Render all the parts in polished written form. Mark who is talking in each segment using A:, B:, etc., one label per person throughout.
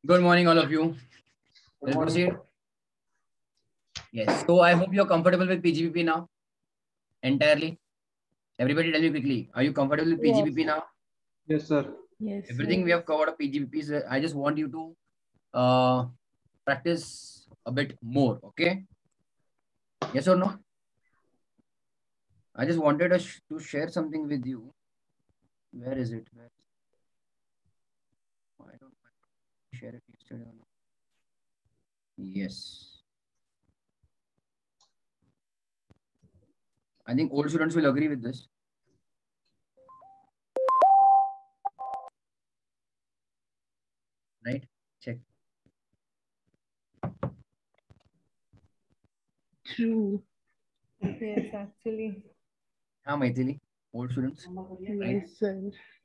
A: Good morning, all of you.
B: Good
A: We'll
B: morning.
A: proceed. Yes. So I hope you're comfortable with PGPP now. Entirely. Everybody tell me quickly. Are you comfortable with PGPP now?
B: Yes, sir.
C: Yes.
A: Everything we have covered of PGPP. I just want you to practice a bit more. Okay. Yes or no? I just wanted to share something with you. Where is it? I don't share it yesterday or not. Yes. I think old students will agree with this. Right? Check.
C: True. Yes, actually.
A: हाँ Maithili, old students. Right?
C: Yes, sir.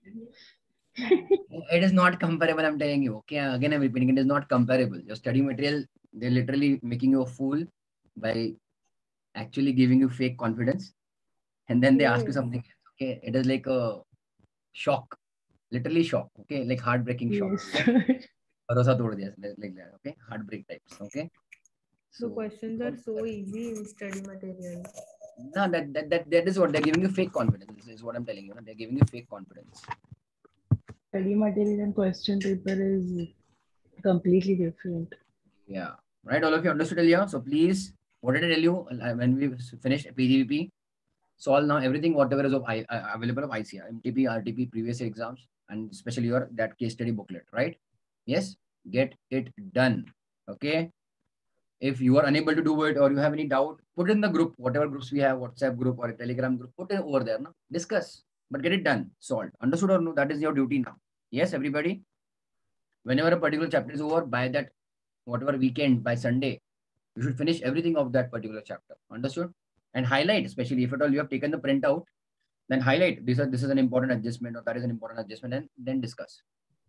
A: It is not comparable, I'm telling you. Okay, again, I'm repeating, it is not comparable. Your study material, they're literally making you a fool by actually giving you fake confidence. And then they ask you something else. Okay, it is like a shock, literally shock. Okay, like heartbreaking shock.
C: Yes,
A: Okay?
C: sir.
A: Bharosa tod diya, like that. Okay, heartbreak types. Okay.
C: The questions are so easy in study material.
A: No, that is what they're giving you fake confidence. This is what I'm telling you. They're giving you fake confidence.
C: Study material and question paper is completely different.
A: Yeah. Right. All of you understood earlier. So please, what did I tell you when we finished PGVP? Solve now everything whatever is of available of ICR, MTP, RTP, previous year exams, and especially your that case study booklet, right? Yes, get it done. Okay. If you are unable to do it or you have any doubt, put it in the group, whatever groups we have, WhatsApp group or a Telegram group, put it over there. No? Discuss, but get it done, solved. Understood or no? That is your duty now. Yes, everybody. Whenever a particular chapter is over, by that whatever weekend, by Sunday, you should finish everything of that particular chapter. Understood? And highlight, especially if at all you have taken the printout, then highlight this is an important adjustment or that is an important adjustment, and then discuss.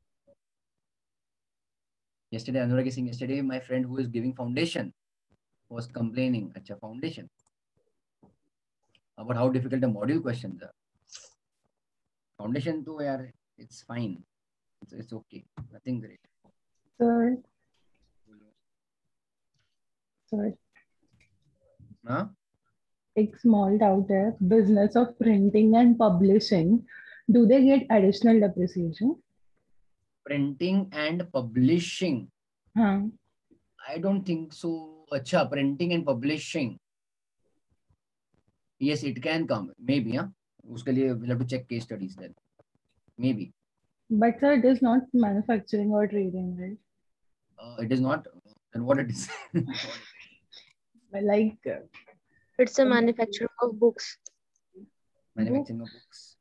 A: Yesterday, Anurag is saying, yesterday my friend who is giving foundation was complaining, acha, foundation, about how difficult the module questions are. Foundation too, yaar, it's fine. It's okay. Nothing great.
C: Sir. Sir.
A: Huh?
C: एक small doubt है, business of printing and publishing, do they get additional depreciation?
A: Printing and publishing.
C: हाँ.
A: I don't think so. Acha, printing and publishing. Yes, it can come. Maybe, huh? Uske liye we'll have to check case studies then. Maybe.
C: But sir, it is not manufacturing or trading, right?
A: It is not. Then what it is?
C: Like
D: it's a manufacturer of books.
A: Manufacturing of books.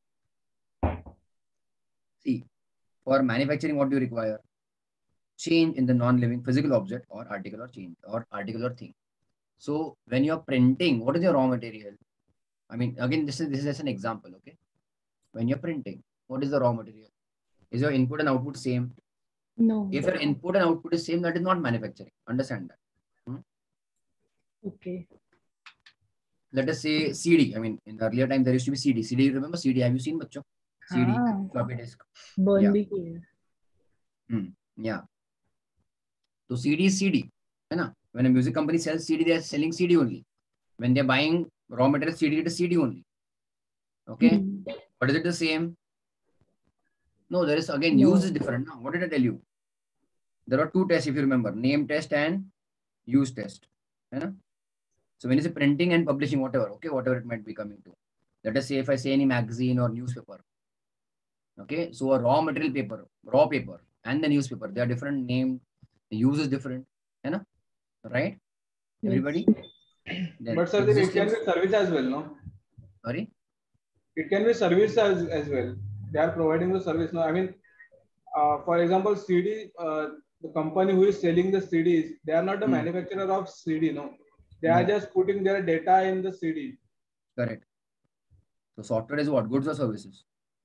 A: See, for manufacturing, what do you require? Change in the non-living physical object or article or change or article or thing. So when you're printing, what is your raw material? I mean, again, this is just an example, okay? When you're printing, what is the raw material? Is your input and output same?
C: No.
A: If your input and output is same, that is not manufacturing. Understand that.
C: Okay.
A: Let us say CD. I mean, in the earlier time, there used to be CD. CD, you remember CD? Have you seen, bachcho? CD, floppy disk.
C: Burn
A: yeah. Yeah. So CD is CD. Right? When a music company sells CD, they are selling CD only. When they're buying raw material CD, it is CD only. Okay. But is it the same? No, there is again, use is different. No? What did I tell you? There are two tests, if you remember, name test and use test. Right? So when you say printing and publishing, whatever, okay, whatever it might be coming to. Let us say if I say any magazine or newspaper. Okay, so a raw material paper, raw paper, and the newspaper, they are different name, the use is different. Right? Everybody?
B: Then but sir, then it can be service as well, no?
A: Sorry?
B: It can be service as well. They are providing the service. No, I mean, for example, CD, the company who is selling the CDs, they are not the manufacturer of CD, no? They are just putting their data in the CD.
A: Correct. So software is what? Goods or services?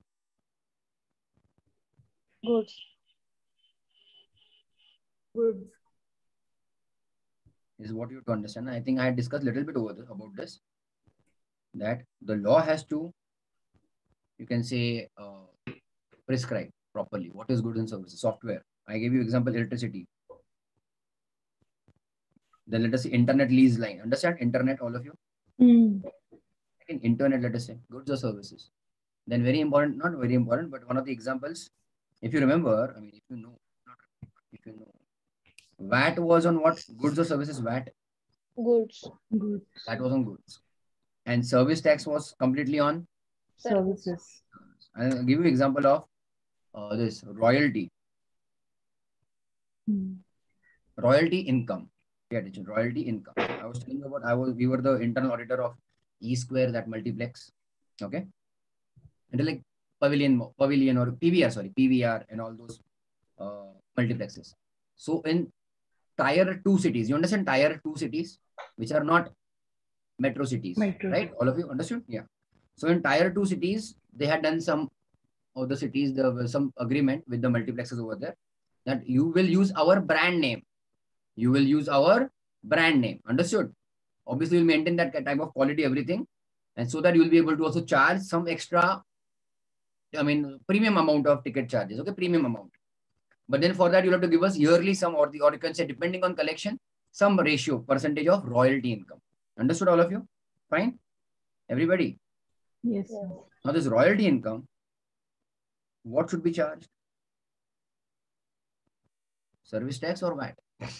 D: Goods.
C: Goods.
A: Is what you have to understand. I think I had discussed a little bit about this. That the law has to, you can say, prescribe properly what is goods and services. Software. I gave you example electricity. Then let us say internet lease line. Understand internet, all of you? In internet, let us say goods or services. Then very important, not very important, but one of the examples, if you remember, I mean, if you know, not if you know, VAT was on what? Goods or services? VAT.
D: Goods.
C: Goods.
A: That was on goods. And service tax was completely on.
C: Services.
A: I'll give you example of this royalty. Royalty income. Pay attention. Royalty income. I was telling you about we were the internal auditor of E Square, that multiplex. Okay. And like pavilion or PVR and all those multiplexes. So in tier 2 cities, you understand tier 2 cities, which are not metro cities,
C: Metro.
A: right? All of you understood? Yeah. So in tier 2 cities, they had done some of the cities, there was some agreement with the multiplexes over there that you will use our brand name. You will use our brand name. Understood? Obviously, we'll maintain that type of quality, everything. And so that you'll be able to also charge some extra, I mean, premium amount of ticket charges. Okay, premium amount. But then for that, you'll have to give us yearly some, or you can say, depending on collection, some ratio, percentage of royalty income. Understood, all of you? Fine? Everybody?
C: Yes, sir.
A: Now, this royalty income, what should be charged? Service tax or VAT?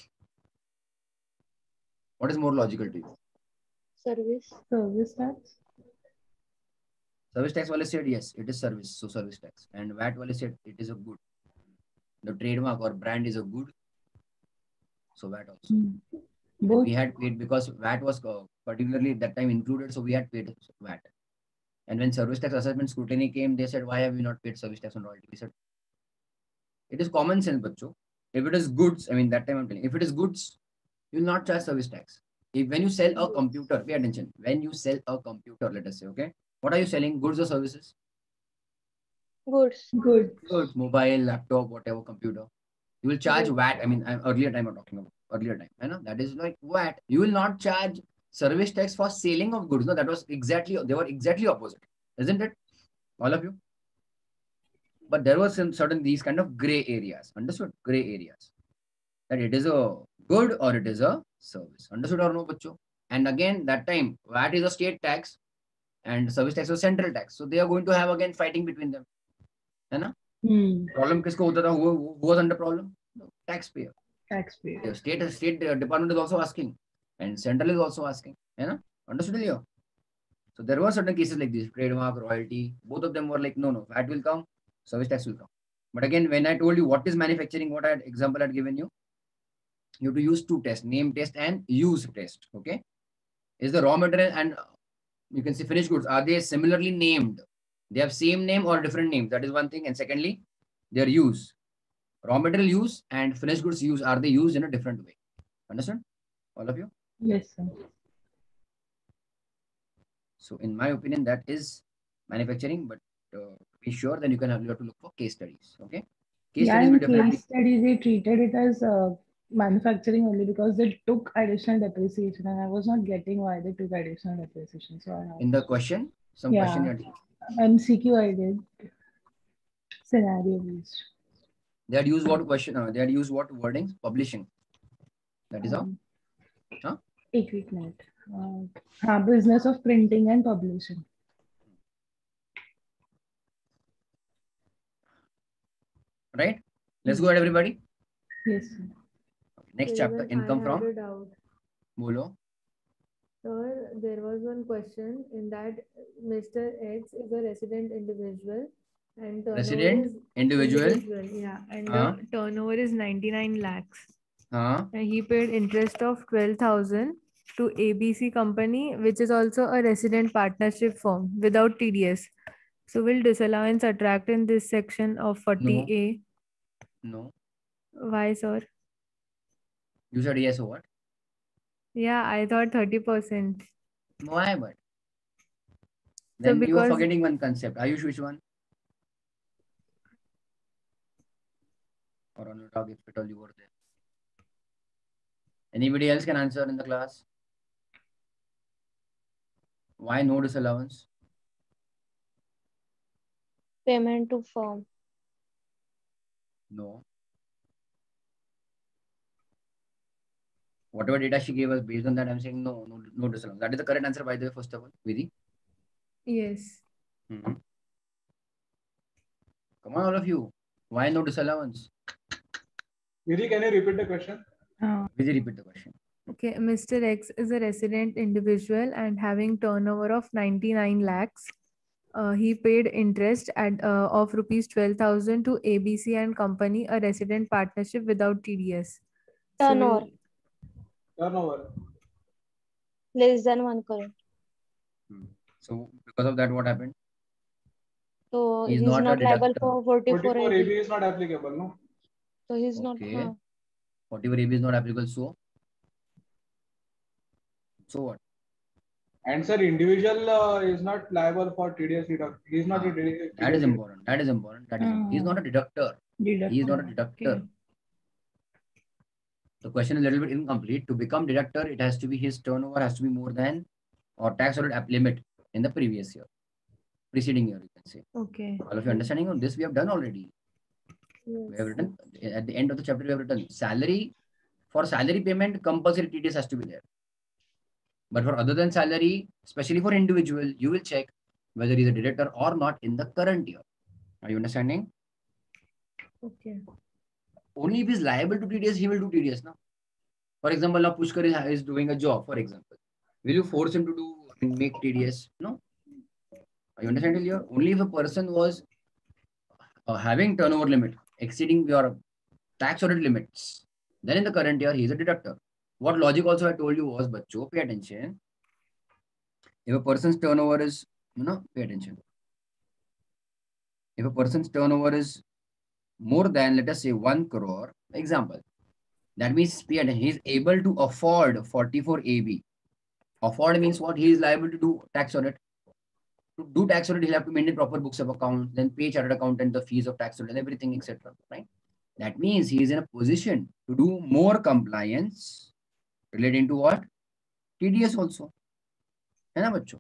A: What is more logical to you?
D: Service.
C: Service tax.
A: Service tax wale said yes, it is service, so service tax. And VAT wale said it is a good. The trademark or brand is a good, so VAT also.
C: Both.
A: We had paid because VAT was particularly at that time included, so we had paid VAT. And when service tax assessment scrutiny came, they said, why have we not paid service tax on royalty? We said, it is common sense, bacho. If it is goods, I mean, that time I'm telling you, if it is goods, you will not charge service tax. If when you sell a computer, pay attention, when you sell a computer, let us say, okay, what are you selling, goods or services?
D: Goods.
C: Good.
A: Goods, mobile, laptop, whatever, computer. You will charge
D: Goods.
A: VAT. I mean, earlier time I'm talking about, earlier time. You know, that is like VAT. You will not charge service tax for selling of goods. No, that was exactly, they were exactly opposite, isn't it? All of you? But there was some certain these kind of gray areas. Understood? Gray areas. That it is a good or it is a service. Understood or no, bacho? And again, that time, VAT is a state tax and service tax is a central tax. So they are going to have again fighting between them. है ना? Problem किसको होता था? Who was under problem? No, taxpayer.
C: Taxpayer.
A: The state department is also asking, and central is also asking. है ना? Understood, Leo? So there were certain cases like this, trademark, royalty. Both of them were like, no, VAT will come, service tax will come. But again, when I told you what is manufacturing, what example I had given you, you have to use two tests, name test and use test. Okay, is the raw material and you can say finished goods, are they similarly named? They have same name or different names. That is one thing. And secondly, their use, raw material use and finished goods use, are they used in a different way? Understand? All of you?
C: Yes, sir.
A: So in my opinion, that is manufacturing, but to be sure, then you have to look for case studies. Okay. Case
C: Yeah,
A: studies will
C: in
A: definitely.
C: case studies, they treated it as manufacturing only because they took additional depreciation, and I was not getting why they took additional depreciation. So I
A: In the question, some
C: Yeah.
A: question you had,
C: MCQ I did scenario based.
A: they had used what question? They had used what wordings? Publishing. That is how. Huh?
C: एक minute. Business of printing and publishing.
A: Right? Let's go ahead, everybody.
C: Yes, sir.
A: Next
E: So
A: chapter,
E: even
A: income
E: I
A: from.
E: had a doubt.
A: Bolo.
E: Sir, there was one question in that Mr. X is a resident individual and turnover
A: Resident
E: is
A: individual.
E: yeah, and
A: Uh,
E: the turnover is 99 lakhs.
A: uh,
E: And he paid interest of 12,000 to ABC company, which is also a resident partnership firm without TDS. So will disallowance attract in this section of 40A?
A: no.
E: Why, sir?
A: You said yes or what?
E: Yeah, I thought 30%.
A: Why, but?
E: So
A: Then you are
E: because
A: forgetting one concept. Ayush, which one? Or on your dog, if at all you were there. Anybody else can answer in the class? Why no disallowance?
D: Payment to firm.
A: No. Whatever data she gave us, based on that, I'm saying no disallowance. That is the correct answer, by the way, first of all, Vidhi.
E: Yes.
A: Come on, all of you. Why no disallowance?
B: Vidhi, can you repeat the question?
A: Vidhi, repeat the question.
E: Okay, Mr. X is a resident individual and having turnover of 99 lakhs. He paid interest of rupees 12,000 to ABC and Company, a resident partnership without TDS.
D: Turnover.
B: Turnover.
D: Less than 1 crore.
A: So because of that, what happened?
D: So
A: He's
D: he's
A: not a
D: not liable
A: deductor.
D: for 44
B: 44
D: AB.
B: AB is not applicable, no?
D: So he's not.
A: Okay. 44 AB is not applicable. So what?
B: And sir, individual is not liable for TDS deduction. He is not a TDS.
A: That is important. That is important. That is important. He is not a deductor. He is not a deductor.
C: Okay.
A: The question is a little bit incomplete. To become deductor, it has to be his turnover has to be more than or tax audit app limit in the previous year, preceding year, you can say.
E: Okay.
A: All of you understanding on this, we have done already. We have written at the end of the chapter, we have written salary. For salary payment, compulsory TDS has to be there. But for other than salary, especially for individual, you will check whether he's a director or not in the current year. Are you understanding?
E: Okay.
A: Only if he's liable to TDS, he will do TDS now. For example, now Pushkar is doing a job, for example. Will you force him to make TDS? No. Are you understanding here? Only if a person was having turnover limit exceeding your tax audit limits, then in the current year, he is a deductor. What logic also I told you was, bacho, pay attention. If a person's turnover is, pay attention. If a person's turnover is more than, let us say, 1 crore, example, that means he is able to afford 44 AB. Afford means what? He is liable to do tax audit. To do tax audit, he'll have to maintain proper books of account, then pay chartered accountant the fees of tax audit and everything, etc. Right? That means he is in a position to do more compliance relating to what? TDS also. है ना बच्चों?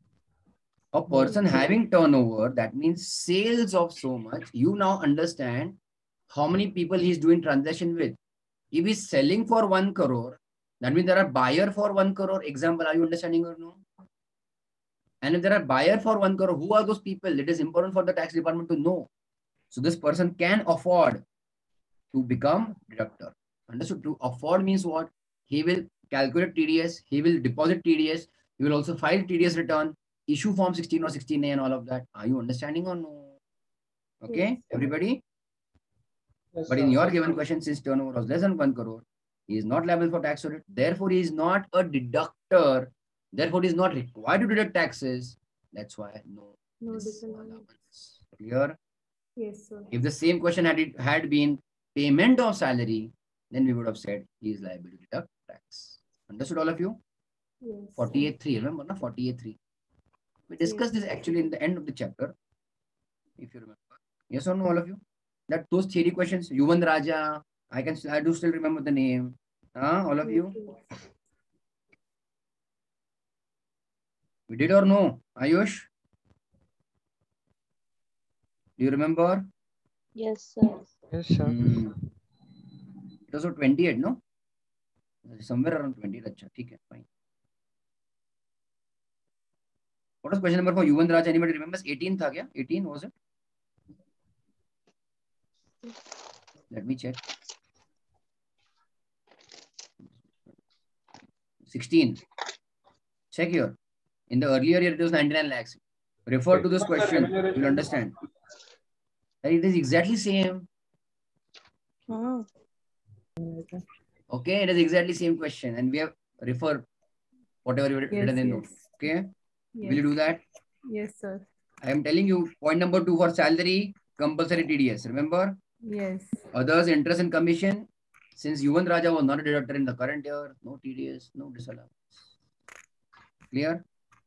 A: A person having turnover, that means sales of so much, you now understand how many people he's doing transaction with. If he's selling for 1 crore, that means there are buyer for 1 crore. Example, are you understanding or no? And if there are buyer for 1 crore, who are those people? It is important for the tax department to know. So this person can afford to become deductor. Understood? To afford means what? He will calculate TDS, he will deposit TDS, he will also file TDS return, issue form 16 or 16A and all of that. Are you understanding or no? Okay,
E: Yes.
A: everybody?
B: Yes,
A: But in your given question, since turnover was less than 1 crore, he is not liable for tax audit. Therefore, he is not a deductor. Therefore, he is not required to deduct taxes. That's why no disallowance. Clear?
E: Yes, sir.
A: If the same question had been payment of salary, then we would have said he is liable to deduct tax. Understood, all of you?
E: Yes.
A: 48.3, remember, no? 48.3. We discussed this actually in the end of the chapter, if you remember. Yes or no, all of you? That those theory questions, Yuvan Raja, I do still remember the name. All of you? We did or no? Ayush? Do you remember?
D: Yes, sir.
F: Yes, sir.
A: It was 28, no? Somewhere around 20. Achha, okay, fine. What was question number for Yuvan Raj? Anybody remembers? 18 tha kya? 18 was it? Let me check. 16. Check here. In the earlier year, it was 99 lakhs. Refer to this question. You will understand. It is exactly same. Okay, it is exactly same question. And we have refer whatever you written in note. Okay.
E: Yes.
A: Will you do that?
E: Yes, sir.
A: I am telling you, point number 2 for salary, compulsory TDS. Remember?
E: Yes.
A: Others, interest and commission. Since Yuvan Raja was not a deductor in the current year, no TDS, no disallowance. Clear?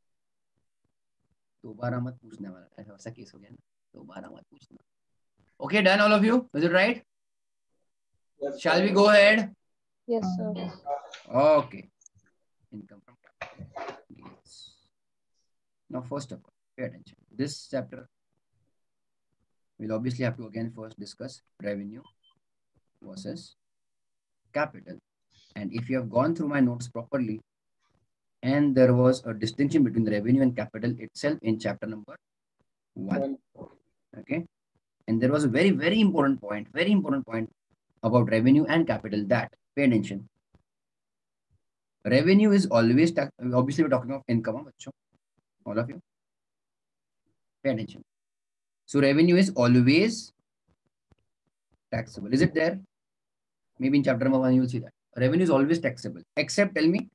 A: दोबारा मत पूछने वाला ऐसा case हो गया ना दोबारा मत पूछना. Okay, done all of you? Is it right?
B: Yes,
A: Shall we go ahead?
D: Yes, sir.
A: Okay. Income from capital gains. Now, first of all, pay attention. This chapter, we'll obviously have to again first discuss revenue versus capital. And if you have gone through my notes properly, and there was a distinction between the revenue and capital itself in chapter number 1. Okay. And there was a very, very important point about revenue and capital, that pay attention. Revenue is always obviously we're talking of income, all of you. Pay attention. So revenue is always taxable. Is it there? Maybe in chapter number 1 you will see that. Revenue is always taxable. Except, tell me.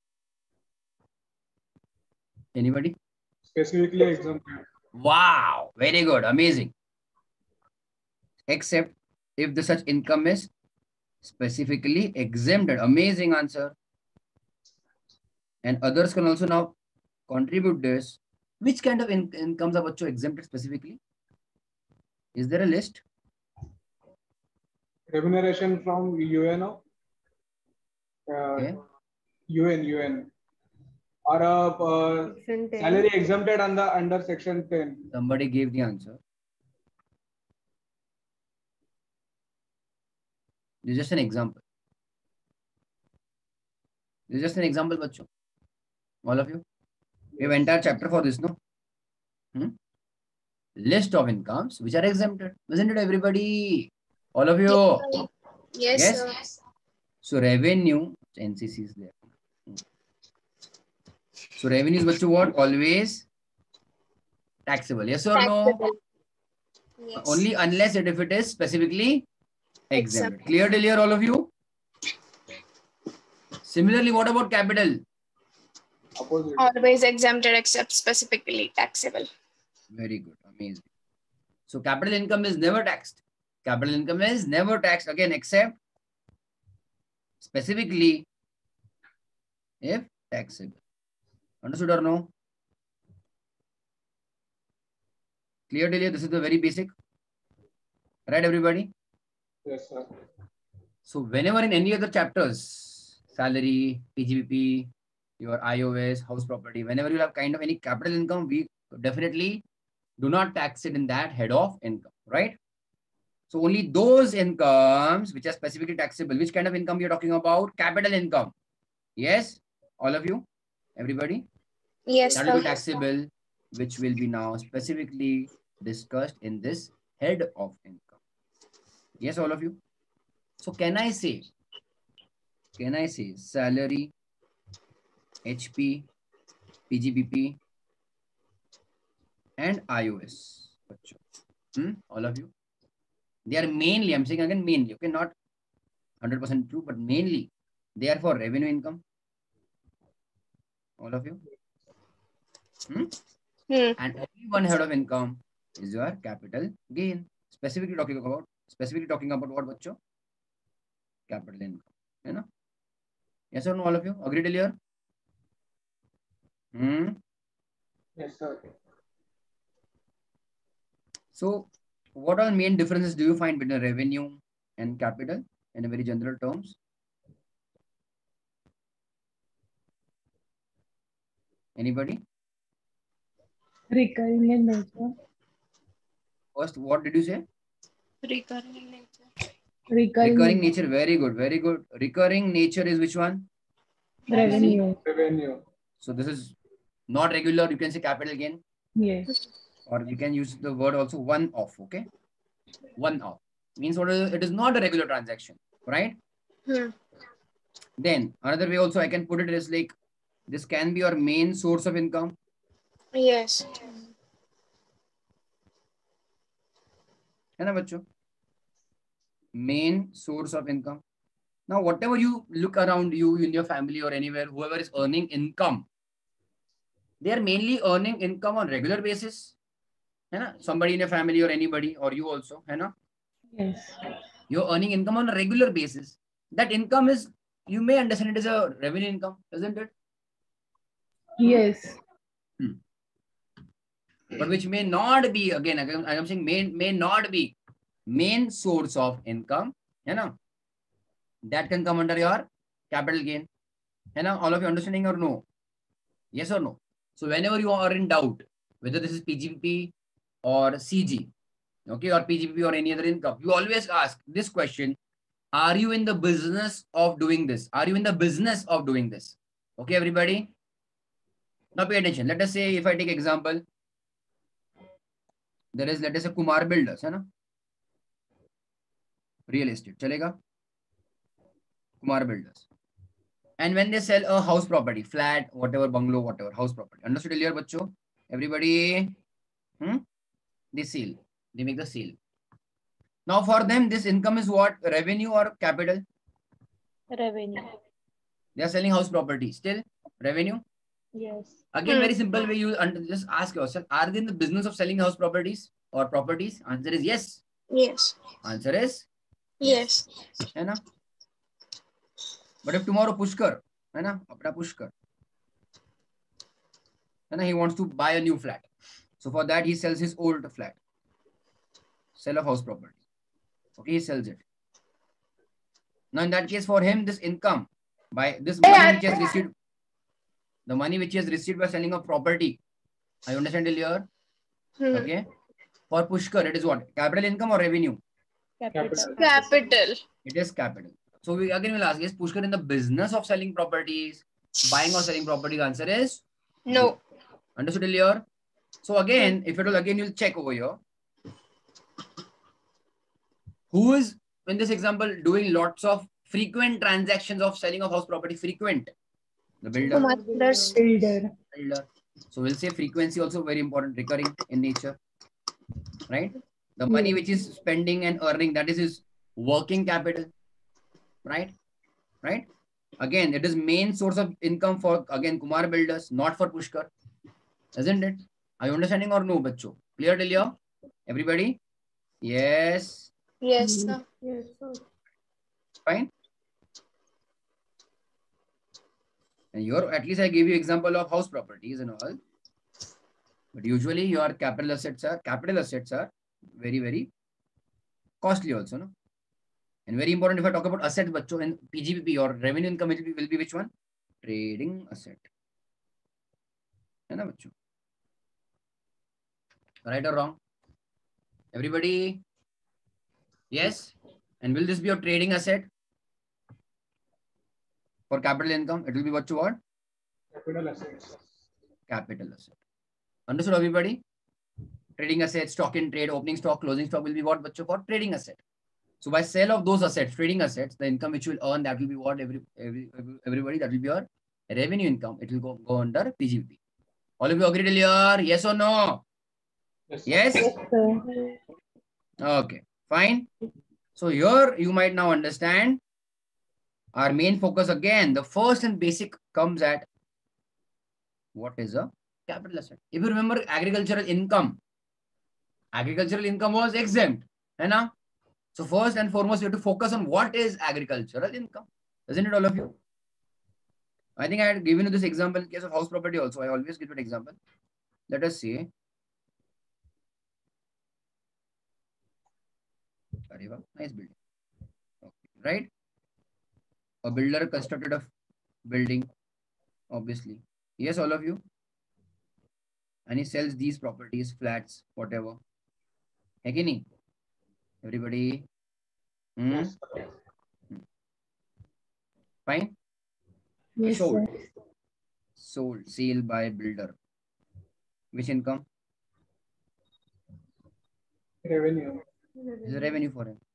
A: Anybody?
B: Specifically exempted.
A: Wow. Very good. Amazing. Except if the such income is specifically exempted. Amazing answer. And others can also now contribute this. Which kind of incomes are exempted specifically? Is there a list?
B: Remuneration from UNO.
A: Okay.
B: UN. Or
E: Section 10.
B: salary exempted under section 10.
A: Somebody gave the answer. This is just an example. This is just an example, bacho. All of you. We have entire chapter for this, no? List of incomes which are exempted. Isn't it, everybody? All of you.
F: Yes,
A: Yes?
F: sir.
A: So revenue, NCC is there. So revenue is what? Always taxable. Yes or no?
F: Taxable. Yes.
A: Only unless if it is specifically exempted.
F: Exempted.
A: Clear till here, all of you? Similarly, what about capital?
B: Opposite.
F: Always exempted except specifically taxable.
A: Very good. Amazing. So capital income is never taxed. Capital income is never taxed again except specifically if taxable. Understood or no? Clear till here? This is the very basic. Right, everybody?
B: Yes, sir.
A: So whenever in any other chapters, salary, PGBP, your IOS, house property, whenever you have kind of any capital income, we definitely do not tax it in that head of income, right? So only those incomes which are specifically taxable. Which kind of income you're talking about? Capital income. Yes? All of you? Everybody?
F: Yes,
A: That will be
F: sir.
A: taxable, which will be now specifically discussed in this head of income. Yes, all of you? So can I say salary, HP, PGBP, and IOS? All of you? They are mainly, I'm saying again mainly, okay, not 100% true, but mainly they are for revenue income. All of you? And only one head of income is your capital gain. Specifically talking about what, bachcho? Capital income. You know? Yes or no, all of you? Agree till here?
B: Yes, sir.
A: So, what are the main differences do you find between revenue and capital in a very general terms? Anybody?
C: Recurring in nature.
A: First, what did you say?
F: Recurring in nature.
A: Recurring nature. Very good. Very good. Recurring nature is which one?
C: Revenue.
B: Revenue.
A: So this is not regular. You can say capital gain.
C: Yes.
A: Or you can use the word also one off. Okay. One off means what it is not a regular transaction, right? Then another way also I can put it is like this can be your main source of income.
F: Yes.
A: है ना बच्चों? Main source of income. Now, whatever you look around you in your family or anywhere, whoever is earning income, they are mainly earning income on regular basis. है ना? Somebody in your family or anybody or you also, है ना?
C: Yes.
A: You're earning income on a regular basis. That income is, you may understand it is a revenue income, isn't it?
C: Yes.
A: But which may not be, again, I am saying may not be main source of income, you know, that can come under your capital gain. You know, all of you understanding or no? Yes or no? So whenever you are in doubt whether this is PGBP or CG, okay, or PGBP or any other income, you always ask this question: Are you in the business of doing this? Are you in the business of doing this? Okay, everybody. Now pay attention. Let us say if I take example, there is, let us say, Kumar Builders, है ना? Real estate, chalega? Kumar Builders. And when they sell a house property, flat, whatever, bungalow, whatever, house property. Understood earlier, bachcho? Everybody, they sell. They make the sale. Now for them, this income is what? Revenue or capital?
D: Revenue.
A: They are selling house property. Still, revenue?
D: Yes.
A: Again, very simple way, you just ask yourself, are they in the business of selling house properties or properties? Answer is yes.
F: Yes.
A: Answer is
F: Yes.
A: है ना? But if tomorrow Pushkar, है ना, अपना Pushkar, है ना, he wants to buy a new flat. So for that, he sells his old flat. Sell of house property. Okay, he sells it. Now in that case, for him, this income, by this money which he has received, the money which he has received by selling a property, I understand till here. Okay. For Pushkar, it is what? Capital income or revenue?
D: Capital.
F: Capital.
A: It is capital. So we again will ask, is Pushkar in the business of selling properties, buying or selling properties? Answer is
F: No.
A: understood till here. So again, if it will again, you'll check over here. Who is in this example doing lots of frequent transactions of selling of house property? Frequent. The builder.
F: Kumar Builders.
C: Builder.
A: Builder. So we'll say frequency also very important, recurring in nature, right? The money which is spending and earning, that is his working capital, right? Right? Again, it is main source of income for, again, Kumar Builders, not for Pushkar, isn't it? Are you understanding or no, bachcho? Clear till here? Everybody? Yes.
F: Yes, sir.
C: Yes, sir.
A: Fine. And your, at least I gave you example of house properties and all. But usually your capital assets are very, very costly also, no? And very important, if I talk about assets, bachcho, in PGBP, your revenue income will be which one? Trading asset. Hai na, bachcho? Right or wrong? Everybody? Yes? And will this be your trading asset? For capital income, it will be what?
B: Capital assets.
A: Capital asset. Understood, everybody? Trading asset, stock in trade, opening stock, closing stock will be what, bachcho? For trading asset. So by sale of those assets, trading assets, the income which you will earn, that will be what? Everybody, that will be your revenue income. It will go under PGBP. All of you agree till here? Yes or no?
B: Yes.
A: Yes?
C: Yes, sir.
A: Okay, fine. So here you might now understand our main focus again. The first and basic comes at what is a capital asset. If you remember agricultural income was exempt. Hai na? So first and foremost, you have to focus on what is agricultural income. Isn't it, all of you? I think I had given you this example in case of house property also. I always give you an example. Let us say, nice building. Okay. Right? A builder constructed a building, obviously. Yes, all of you. And he sells these properties, flats, whatever. Hai ki nahi? Everybody?
B: Yes.
A: Fine?
C: Yes,
A: Sold.
C: sir.
A: Sold. Sale by builder. Which income?
B: Revenue.
A: This is revenue for him.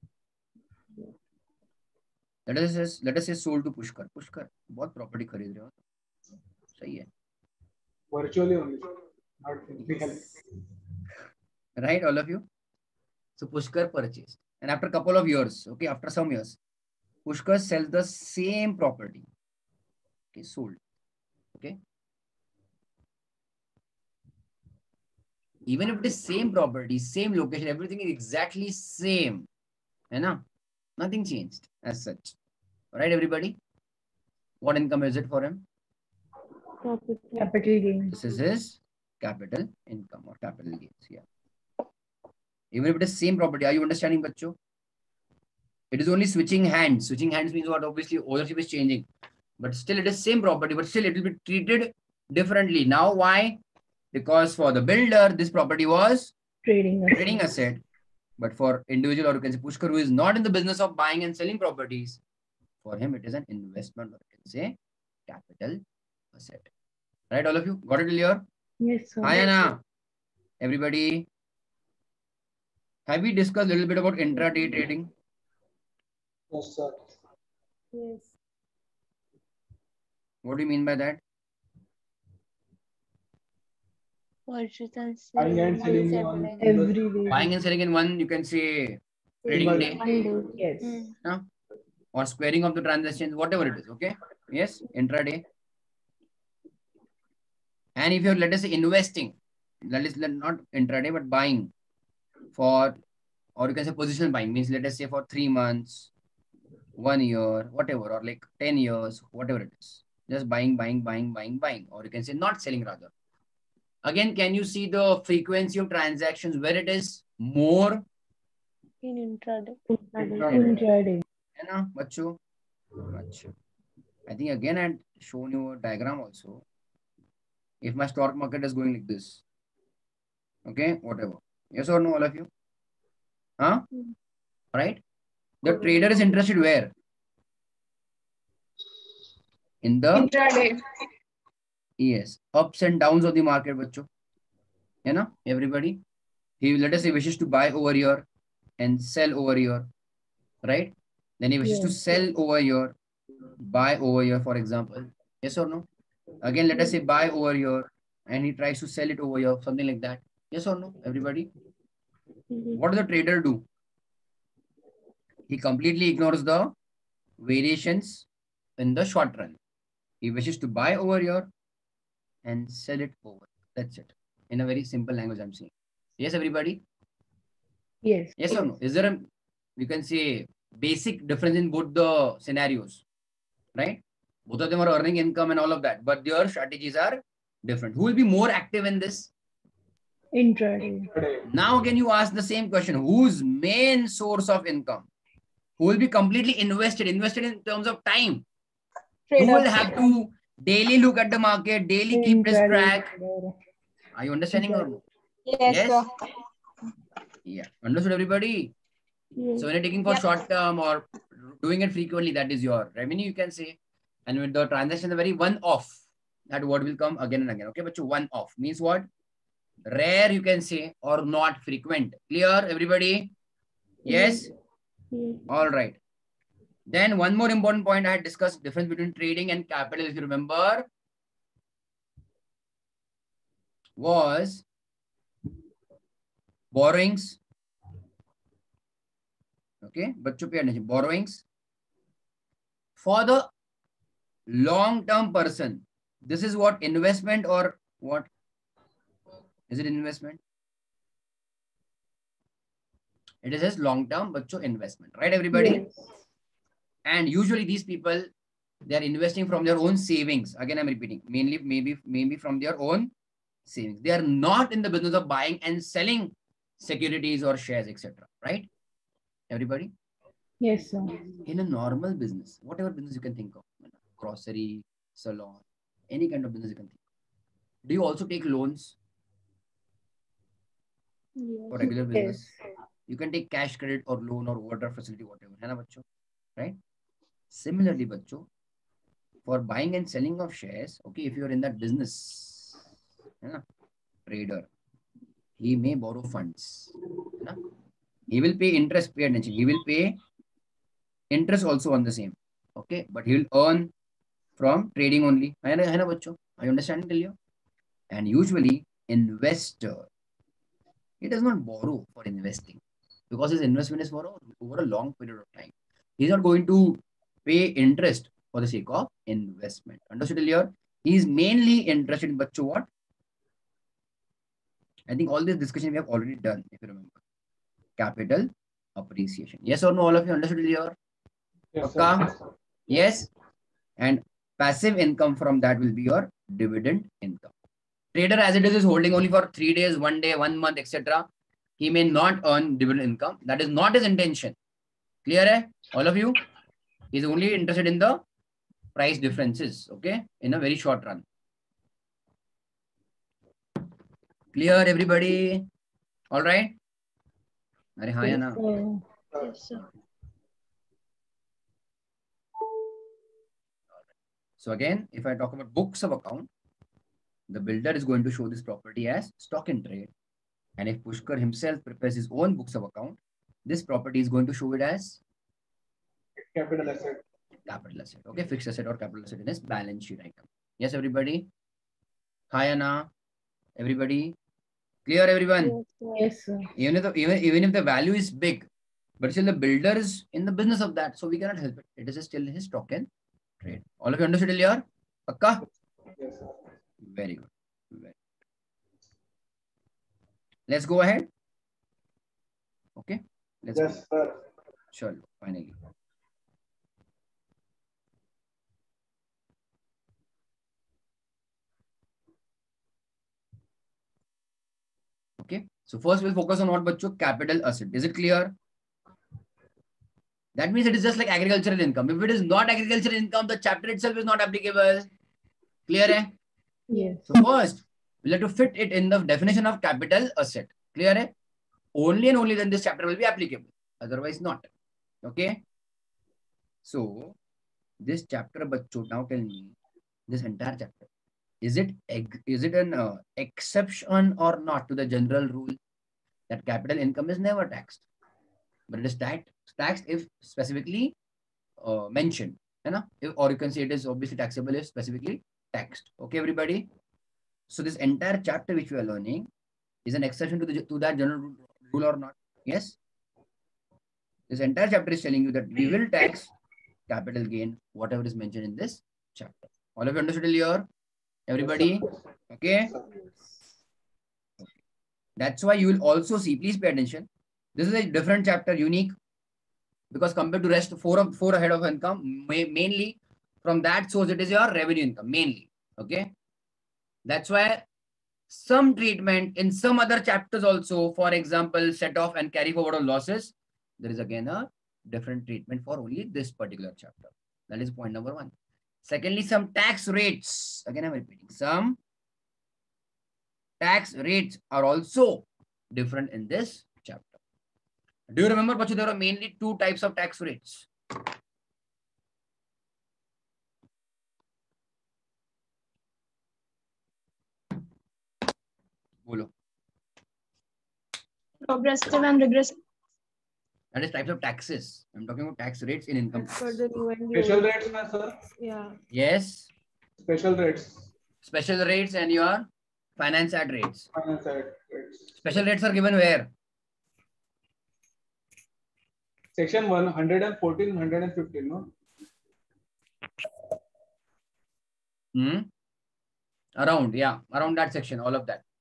A: Let us say sold to Pushkar. Pushkar, बहुत property खरीद रहे हो. सही है.
B: Virtually only. Not physically.
A: Right, all of you? So Pushkar purchased. And after a couple of years, okay, after some years, Pushkar sells the same property. Okay, sold. Okay. Even if it is same property, same location, everything is exactly same. Hai na? Nothing changed as such. Right, everybody? What income is it for him?
C: Capital gain.
A: This is his capital income or capital gains. Yeah. Even if it is same property, are you understanding, bachcho? It is only switching hands. Switching hands means what? Obviously, ownership is changing. But still, it is same property, but still it will be treated differently. Now, why? Because for the builder, this property was
C: Trading asset.
A: trading asset. But for individual, or you can say Pushkar, who is not in the business of buying and selling properties, for him it is an investment, or you can say capital asset. Right, all of you? Got it clear?
C: Yes, sir.
A: Hi, Anna. Everybody. Have we discussed a little bit about intraday trading?
B: Yes, sir.
E: Yes.
A: What do you mean by that?
D: Purchase and
B: Buying and
D: selling
B: selling
D: on
B: on
C: Every day.
A: Buying and selling in one, you can say trading
B: Single
A: day,
D: one day.
C: Yes.
D: Mm.
A: or squaring of the transactions, whatever it is. Okay. Yes, intraday. And if you're, let us say, investing, that is not intraday, but buying for, or you can say positional buying, means let us say for 3 months, 1 year, whatever, or like 10 years, whatever it is. Just buying, or you can say not selling rather. Again, can you see the frequency of transactions where it is more?
D: In intraday.
C: Intraday.
A: है ना बच्चों? अच्छा. I think again I had shown you a diagram also. If my stock market is going like this, okay, whatever. Yes or no, all of you? Huh? Right? The trader is interested where? In the
F: Intraday.
A: yes, ups and downs of the market, bachcho. You know, everybody. He, let us say, wishes to buy over here and sell over here, right? Then he wishes to
C: Yes.
A: sell over here, buy over here, for example. Yes or no? Again, let us say buy over here and he tries to sell it over here, something like that. Yes or no, everybody? What does the trader do? He completely ignores the variations in the short run. He wishes to buy over here and sell it over. That's it. In a very simple language, I'm saying. Yes, everybody?
C: Yes.
A: Yes or no? Is there a, you can say, basic difference in both the scenarios, right? Both of them are earning income and all of that, but their strategies are different. Who will be more active in this?
C: Intraday.
A: Now again, you ask the same question. Whose main source of income? Who will be completely invested in terms of time? Who will have to daily look at the market, daily keep this track? Are you understanding or no?
F: Yes, sir.
A: Yeah. Understood, everybody? So when you're taking for
F: Yep.
A: short term or doing it frequently, that is your revenue, you can say. And with the transaction, the very one-off, that word will come again and again. Okay, but one-off means what? Rare, you can say, or not frequent. Clear, everybody? Yes? All right. Then one more important point I had discussed, difference between trading and capital, if you remember, was borrowings. Okay, but pay attention. Borrowings for the long-term person. This is what, investment or what? Is it investment? It is long-term, but investment, right, everybody?
C: Yes.
A: And usually these people, they are investing from their own savings. Again, I'm repeating, mainly, maybe from their own savings. They are not in the business of buying and selling securities or shares, etc. Right? Everybody?
C: Yes, sir.
A: In a normal business, whatever business you can think of, grocery, salon, any kind of business you can think of. Do you also take loans for regular business?
C: Yes.
A: You can take cash credit or loan or overdraft facility, whatever. है ना बच्चों? Right? Similarly, बच्चों, for buying and selling of shares, okay, if you are in that business, trader, he may borrow funds. He will pay interest, pay attention. He will pay interest also on the same. Okay, but he will earn from trading only. Are you understanding till you? And usually, investor, he does not borrow for investing because his investment is for over a long period of time. He's not going to pay interest for the sake of investment. Understood here? He is mainly interested in what? I think all this discussion we have already done, if you remember. Capital appreciation. Yes or no, all of you understood here?
B: Yes,
A: Okay.
B: sir.
A: Yes. And passive income from that will be your dividend income. Trader, as it is holding only for 3 days, 1 day, 1 month, etc. He may not earn dividend income. That is not his intention. Clear, hai? All of you? He is only interested in the price differences, okay, in a very short run. Clear, everybody? All right. अरे हाँ या ना?
D: Yes, sir.
A: So again, if I talk about books of account, the builder is going to show this property as stock in trade. And if Pushkar himself prepares his own books of account, this property is going to show it as
B: Capital asset.
A: capital asset. Okay, fixed asset or capital asset in his balance sheet item. Yes, everybody? Hi, Anna. Everybody? Clear, everyone?
D: Yes, sir.
C: Yes, sir.
A: Even if the value is big, but still the builder is in the business of that, so we cannot help it. It is still his stock in trade. All of you understood here? Akka?
B: Yes, sir.
A: Very good. Very. Let's go ahead. Okay. Let's go.
B: Yes, sir.
A: Sure. Finally. Okay. So first we'll focus on what bacho capital asset. Is it clear? That means it is just like agricultural income. If it is not agricultural income, the chapter itself is not applicable. Clear? Eh?
C: Yes.
A: So first, we'll have to fit it in the definition of capital asset. Clear? Eh? Only and only then this chapter will be applicable. Otherwise not. Okay. So this chapter, bacho, now tell me, this entire chapter, is it an exception or not to the general rule that capital income is never taxed, but it is taxed if specifically mentioned, or you can say it is obviously taxable if specifically taxed. Okay, everybody. So this entire chapter which we are learning is an exception to that general rule or not? Yes. This entire chapter is telling you that we will tax capital gain, whatever is mentioned in this chapter. All of you understood here? Everybody? Okay. That's why you will also see, please pay attention. This is a different chapter, unique, because compared to rest, four ahead of income, mainly from that source, it is your revenue income, mainly. Okay. That's why some treatment in some other chapters also, for example, set off and carry forward of losses, there is again a different treatment for only this particular chapter. That is point number one. Secondly, some tax rates. Again, I'm repeating. Some tax rates are also different in this chapter. Do you remember, Bachu, there are mainly two types of tax rates? Bolo.
F: Progressive and regressive.
A: That is types of taxes. I'm talking about tax rates in income
E: As per
A: tax.
E: the new and the
B: Special
E: old.
B: rates, na, sir.
E: Yeah.
A: Yes.
B: Special rates.
A: Special rates and your finance act rates.
B: Finance act rates.
A: Special rates are given where?
B: Section 114, 115, no?
A: Around that section, all of that.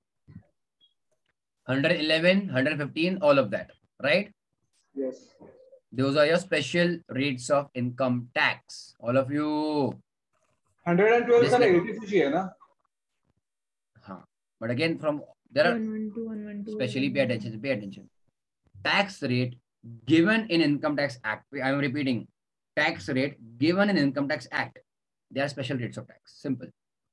A: 111, 115, all of that, right?
B: Yes.
A: Those are your special rates of income tax. All of you.
B: 112
A: This
B: sir,
A: like-
B: 80 hai na?
A: But again, from there are
E: 112, 112.
A: especially pay attention. Tax rate given in Income Tax Act. I am repeating. Tax rate given in Income Tax Act. They are special rates of tax. Simple.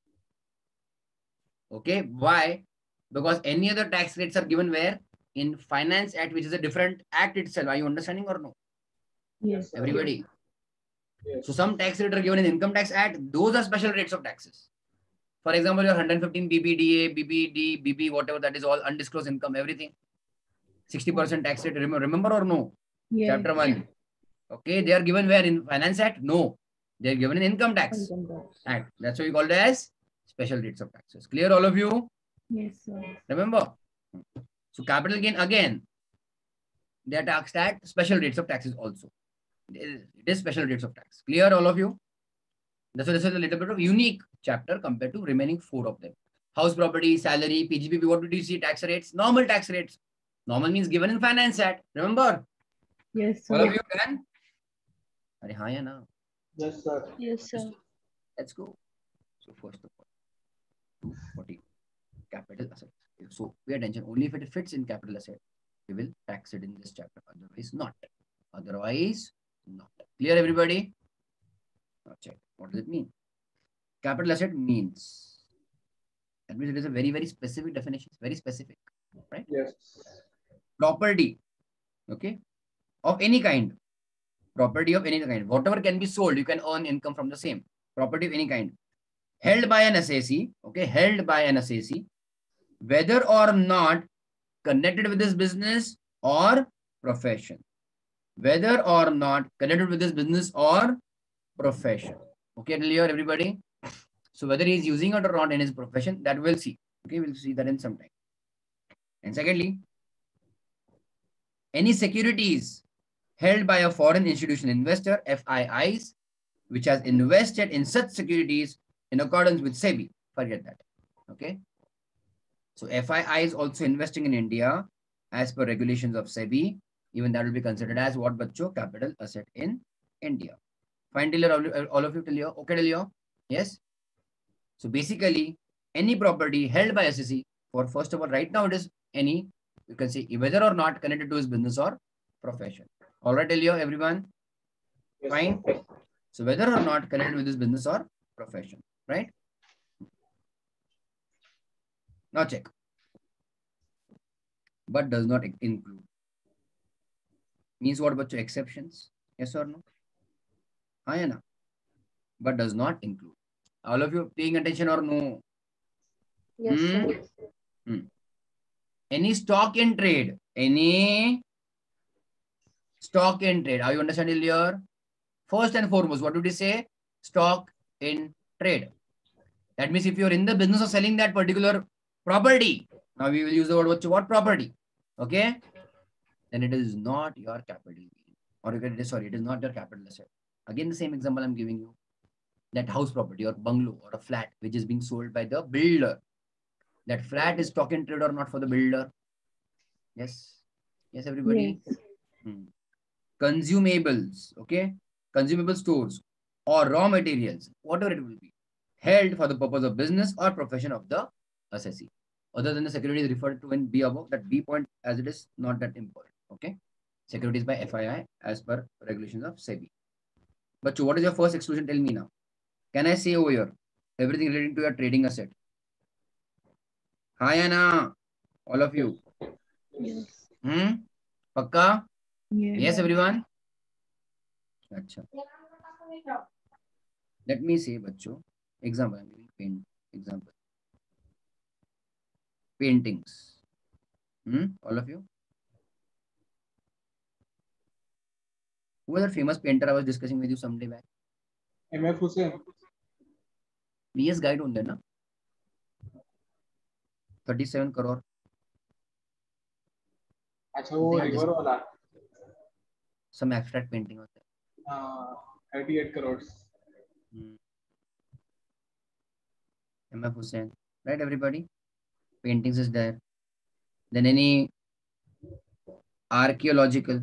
A: Okay. Why? Because any other tax rates are given where? In Finance Act, which is a different act itself. Are you understanding or no?
C: Yes.
B: sir.
A: Everybody.
B: Yes.
A: So some tax rates are given in Income Tax Act. Those are special rates of taxes. For example, your 115 BPDA, BPD, BP, whatever, that is all undisclosed income, everything. 60% tax rate. Remember or no?
C: Yes.
A: Chapter 1. Okay, they are given where? In Finance Act? No. They are given in Income Tax Act. That's why we call it as special rates of taxes. Clear, all of you?
C: Yes, sir.
A: Remember? So capital gain, again, they are taxed at special rates of taxes also. It is special rates of tax. Clear, all of you? That's why this is a little bit of unique chapter compared to remaining 4 of them. House property, salary, PGBP, what did you see? Tax rates, normal tax rates. Normal means given in Finance Act. Remember?
C: Yes,
A: All
C: sir.
A: of you can? Are haan ya na?
B: Yes, sir.
D: Yes, sir.
A: Let's go. So first of all, 240 capital asset. So pay attention. Only if it fits in capital asset, we will tax it in this chapter. Otherwise, not. Otherwise, not. Clear, everybody? Now check. What does it mean? Capital asset means. That means it is a very, very specific definition. Very specific. Right?
B: Yes.
A: Property Okay, of any kind, property of any kind, whatever can be sold, you can earn income from the same property of any kind, held by an assessee. Okay, held by an assessee, whether or not connected with this business or profession, whether or not connected with this business or profession. Okay, clear everybody? So whether he is using it or not in his profession, that we'll see. Okay, we'll see that in some time. And secondly, any securities held by a foreign institutional investor, FIIs, which has invested in such securities in accordance with SEBI. Forget that. Okay. So FII is also investing in India as per regulations of SEBI. Even that will be considered as what, bacho? Capital asset in India. Fine till here, all of you till here? Okay till here? Yes. So basically, any property held by SEC, for first of all, right now it is any, you can say whether or not connected to his business or profession. All right till here, everyone?
B: Yes,
A: Fine.
B: sir.
A: So whether or not connected with his business or profession, right? Now check. But does not include. Means what, bacho? Exceptions? Yes or no? Haan ya na? But does not include. All of you paying attention or no?
D: Yes, sir.
A: Any stock in trade. Any stock in trade. Are you understanding here? First and foremost, what did we say? Stock in trade. That means if you're in the business of selling that particular property, now we will use the word what property. Okay? Then it is not your capital gain. Or you can, sorry, it is not your capital asset. Again, the same example I'm giving you. That house property or bungalow or a flat which is being sold by the builder. That flat is stock in trade or not for the builder? Yes. Yes, everybody.
C: Yes.
A: Consumables, okay? Consumable stores or raw materials, whatever it will be, held for the purpose of business or profession of the assessee. Other than the securities referred to in B above, that B point as it is not that important, okay? Securities by FII as per regulations of SEBI. But what is your first exclusion? Tell me now. Can I say over here everything relating to your trading asset? Hi, Anna. All of you.
C: Yes.
A: Pakka?
C: Yes.
A: Yes, everyone? Achha. Let me say, bacho, example, I'm giving paint example. Paintings. All of you? Who was that famous painter I was discussing with you someday back?
B: MF Hussain.
A: PS guide on there, na? 37 crore.
B: अच्छा वो river वाला
A: Some abstract painting was there.
B: 38 crores.
A: MF Hussain. Right, everybody? Paintings is there. Then any archaeological,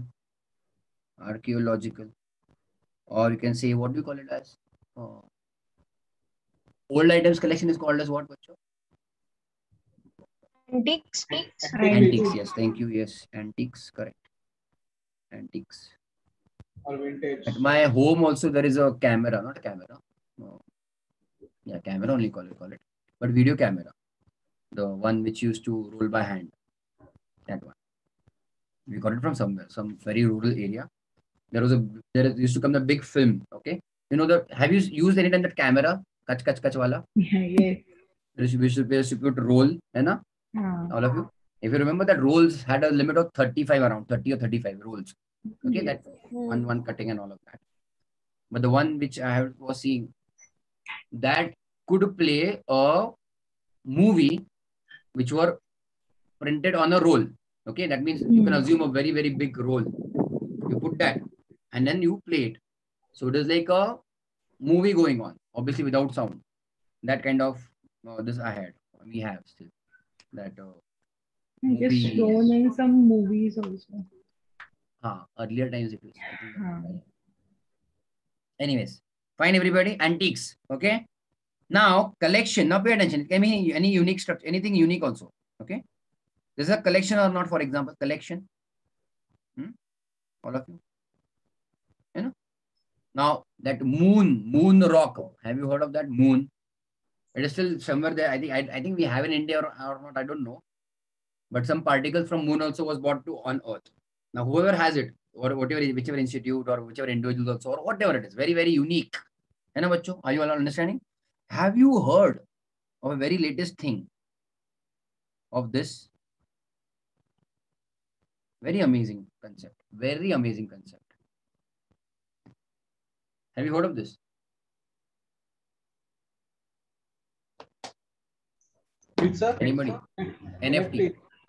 A: or you can say, what do you call it as? Old items collection is called as what, bacho?
F: Antiques.
A: Antiques, yes, thank you. Yes, antiques, correct. Antiques.
B: Or vintage.
A: At my home also there is a camera, not a camera. No. Yeah, camera only call it. But video camera. The one which used to roll by hand. That one. We got it from somewhere, some very rural area. There used to come the big film, okay? You know have you used any time that camera? Kach wala?
C: Yes.
A: We used to put roll, hai na? All of you. If you remember that rolls had a limit of 35 around, 30 or 35 rolls. Okay,
C: Yes.
A: that one cutting and all of that. But the one which I was seeing, that could play a movie which were printed on a roll. Okay, that means you can assume a very, very big roll. You put that and then you play it. So it is like a movie going on, obviously without sound. That kind of this we have still. That
C: It is shown in some movies also.
A: Earlier times it was. Anyways, fine, everybody. Antiques. Okay. Now collection. Now pay attention. It can be any unique structure, anything unique also. Okay. This is a collection or not? For example, collection. All of you. You know. Now that moon rock. Have you heard of that moon? It is still somewhere there. I think we have in India or not. I don't know. But some particles from moon also was brought to on Earth. Now, whoever has it, or whatever, whichever institute or whichever individual also, or whatever it is, very, very unique. है ना बच्चों? Are you all understanding? Have you heard of a very latest thing of this? Very amazing concept. Very amazing concept. Have you heard of this?
B: Which, sir?
A: Anybody? NFT.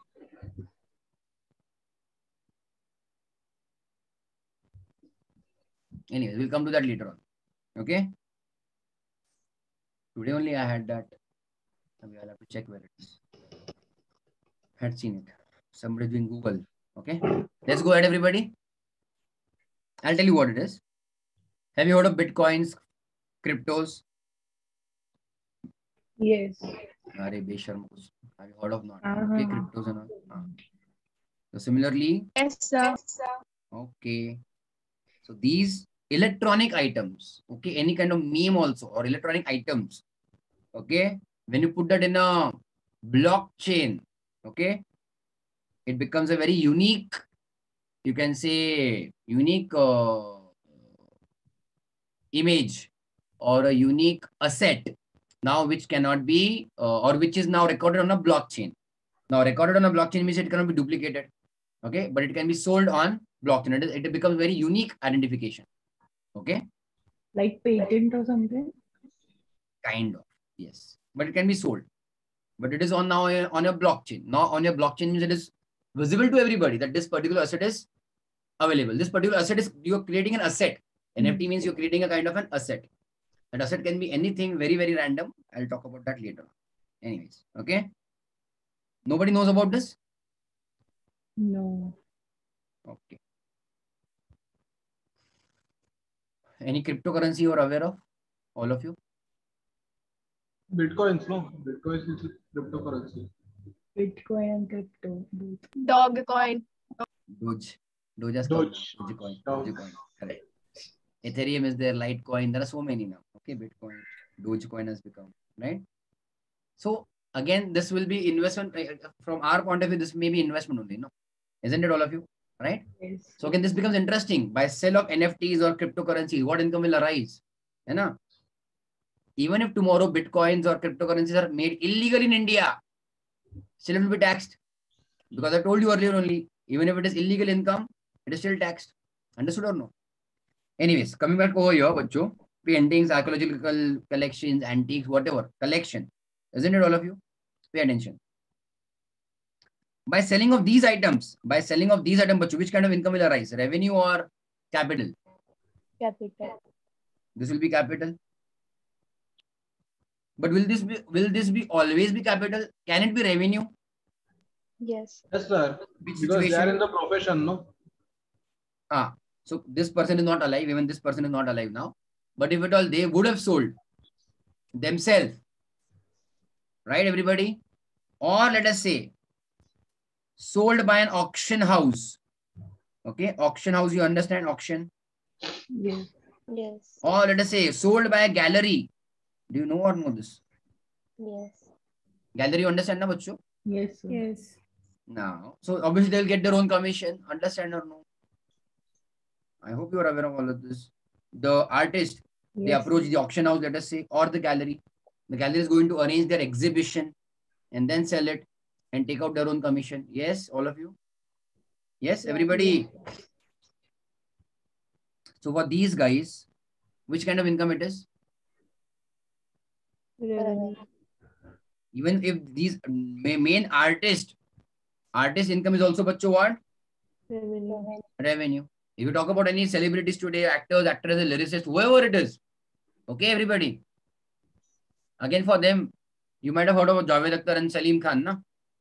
A: Anyways, we'll come to that later on. Okay. Today only I had that. I'll have to check where it is. Had seen it. Somebody doing Google. Okay. Let's go ahead, everybody. I'll tell you what it is. Have you heard of Bitcoins, cryptos?
C: Yes.
A: Are Besharm. Have you heard of not?
C: Uh-huh.
A: Okay, cryptos and all. So similarly,
F: Yes, sir.
A: okay. So these electronic items, okay, any kind of meme also or electronic items, okay, when you put that in a blockchain, okay, it becomes a very unique, you can say unique image or a unique asset now which cannot be or which is now recorded on a blockchain. Now recorded on a blockchain means it cannot be duplicated, okay, but it can be sold on blockchain. It becomes very unique identification, okay.
C: Like patent or something?
A: Kind of, yes. But it can be sold. But it is on now on a blockchain. Now on your blockchain means it is visible to everybody that this particular asset is available. This particular asset is, you're creating an asset. NFT means you're creating a kind of an asset. That asset can be anything very, very random. I'll talk about that later. Anyways, okay. Nobody knows about this?
C: No.
A: Okay. Any cryptocurrency you are aware of? All of you?
B: Bitcoins, no? Bitcoins is cryptocurrency.
C: Bitcoin and crypto, both.
F: Dogecoin.
A: Doge. Dogecoin.
B: Doge.
A: Dogecoin.
B: Doge.
A: Dogecoin. Correct. Ethereum is there, Litecoin. There are so many now. Okay, Bitcoin, Dogecoin has become, right? So again, this will be investment from our point of view. This may be investment only, no? Isn't it, all of you? Right?
C: Yes.
A: So again, this becomes interesting. By sale of NFTs or cryptocurrencies, what income will arise? You know? Even if tomorrow Bitcoins or cryptocurrencies are made illegal in India, still it will be taxed. Because I told you earlier only, even if it is illegal income, it is still taxed. Understood or no? Anyways, coming back over here, bacho, paintings, archaeological collections, antiques, whatever, collection. Isn't it, all of you? Pay attention. By selling of these items, bacho, which kind of income will arise? Revenue or capital?
D: Capital.
A: This will be capital. But will this be always be capital? Can it be revenue?
D: Yes.
B: Yes, sir.
A: Which
B: Because they are
A: situation?
B: in the profession, no?
A: So this person is not alive, even this person is not alive now. But if at all, they would have sold themselves, right, everybody? Or let us say, sold by an auction house. Okay, auction house, you understand auction?
C: Yes.
D: Yes.
A: Or let us say, sold by a gallery. Do you know or know this?
D: Yes.
A: Gallery, you understand na, bacho?
C: Yes. Sir.
E: Yes.
A: Now, so obviously they'll get their own commission. Understand or no? I hope you are aware of all of this. The artist, they
C: Yes.
A: approach the auction house, let us say, or the gallery. The gallery is going to arrange their exhibition and then sell it and take out their own commission. Yes, all of you? Yes, everybody? So for these guys, which kind of income it is?
E: Revenue.
A: Even if these main artist income is also bacho what?
E: Revenue.
A: Revenue. If you talk about any celebrities today, actors, actresses, lyricists, whoever it is, okay, everybody. Again, for them, you might have heard of Javed Akhtar and Salim Khan, na?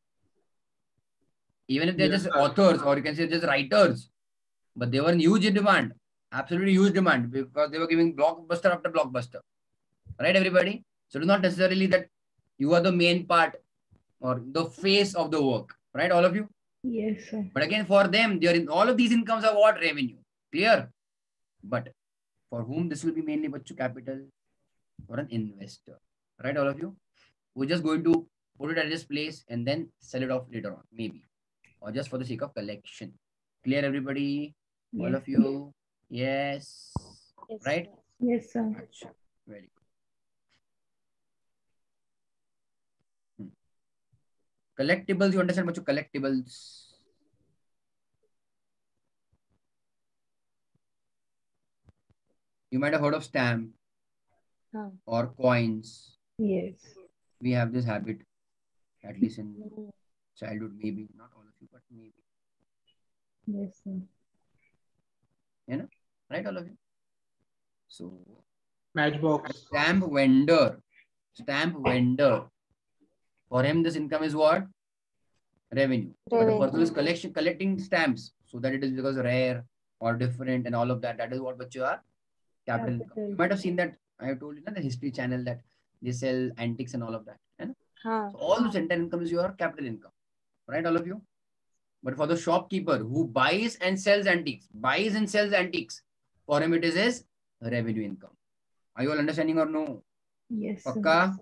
A: Even if they're
B: Yes,
A: just
B: sir.
A: authors or you can say just writers, but they were in huge demand, absolutely huge demand because they were giving blockbuster after blockbuster, right, everybody? So it's not necessarily that you are the main part or the face of the work, right, all of you?
C: Yes. Sir.
A: But again, for them, they are in all of these incomes are what? Revenue. Clear? But for whom this will be mainly bacho capital? For an investor, right, all of you? We're just going to put it at this place and then sell it off later on, maybe, or just for the sake of collection. Clear, everybody? All
C: Yes.
A: of you? Yes.
D: Yes.
A: Right?
C: Yes, sir.
A: Achha. Very good. Collectibles, you understand much collectibles? You might have heard of stamp
D: Huh.
A: or coins.
C: Yes.
A: We have this habit, at least in
D: Mm.
A: childhood, maybe. Not all of you, but maybe.
C: Yes, sir.
A: You know? Right, all of you? So,
B: Matchbox.
A: stamp vendor, for him, this income is what? Revenue. But the person is collecting stamps, so that it is because rare or different and all of that. That is what you are capital income.
C: Capital.
A: You might have seen that. I have told you, the History Channel, that they sell antiques and all of that. You know?
D: Huh.
A: So all this entire income is your capital income, right, all of you? But for the shopkeeper who buys and sells antiques, for him it is his revenue income. Are you all understanding or no?
C: Yes, sir.
A: Pakka?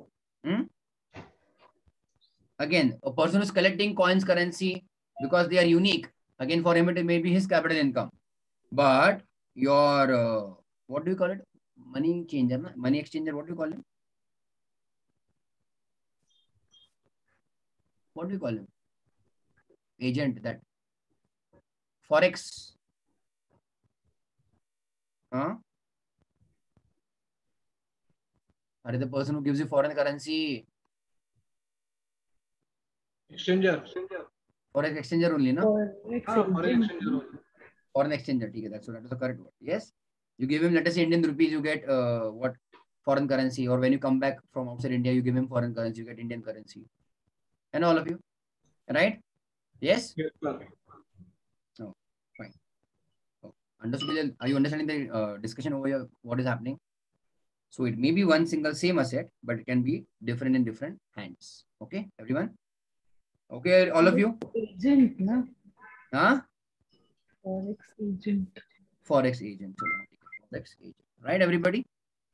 A: Again, a person who is collecting coins, currency, because they are unique, again, for him it may be his capital income. But your, what do you call it? Money changer, money exchanger, what do you call him? What do you call him? Agent, that Forex. Huh? Are the person who gives you foreign currency?
B: Exchanger.
A: Forex exchanger only, no?
C: Forex
B: Foreign
C: agent.
B: exchanger only.
A: Foreign exchanger, okay, that is the correct word. Yes, you give him, let us say, Indian rupees, you get what? Foreign currency. Or when you come back from outside India, you give him foreign currency, you get Indian currency. And all of you, right? Yes?
B: Yes, sir.
A: Oh, fine. Oh, understood? Are you understanding the discussion over here? What is happening? So it may be one single same asset, but it can be different in different hands. Okay, everyone? Okay, all of you?
C: Agent, no?
A: Huh?
C: Forex agent.
A: Forex agent. Forex agent. Right, everybody?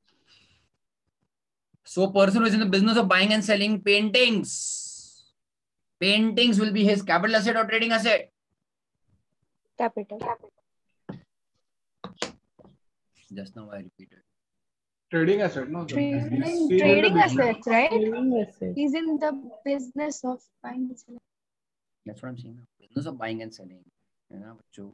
A: So person who is in the business of buying and selling paintings. Paintings will be his capital asset or trading asset?
D: Capital.
A: Just now I repeated.
B: Trading asset, no? He's in the
F: Trading
B: business.
F: assets, right?
C: Trading asset.
F: He's in the business of buying and selling.
A: That's what I'm saying. Business of buying and selling. You know, so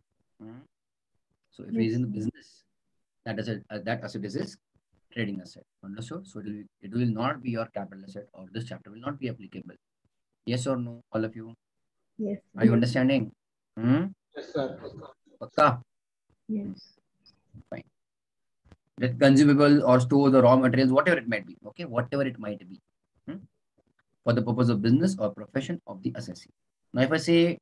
A: if
C: Yes.
A: he's in the business, that asset is his trading asset. Understood? So it will not be your capital asset, or this chapter will not be applicable. Yes or no, all of you?
C: Yes.
A: Are you understanding?
B: Yes, sir.
A: Pakka?
C: Yes.
A: Fine. That consumable or store the raw materials, whatever it might be. Okay, whatever it might be. For the purpose of business or profession of the assessee. Now, if I say,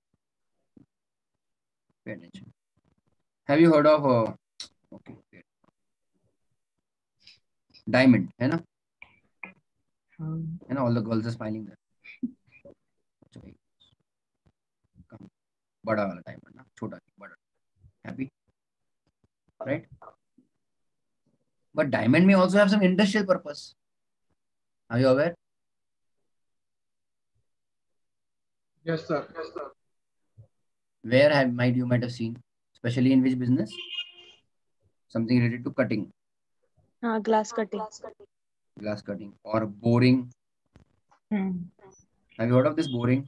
A: pay attention. Have you heard of okay, diamond? है ना? And all the girls are smiling there. Okay. Come. बड़ा वाला diamond ना, छोटा नहीं, बड़ा. Happy? Right? But diamond may also have some industrial purpose. Are you aware?
B: Yes, sir. Yes, sir.
A: Where you might have seen, especially in which business? Something related to cutting.
D: Glass cutting.
A: Glass cutting or boring. Have you heard of this boring?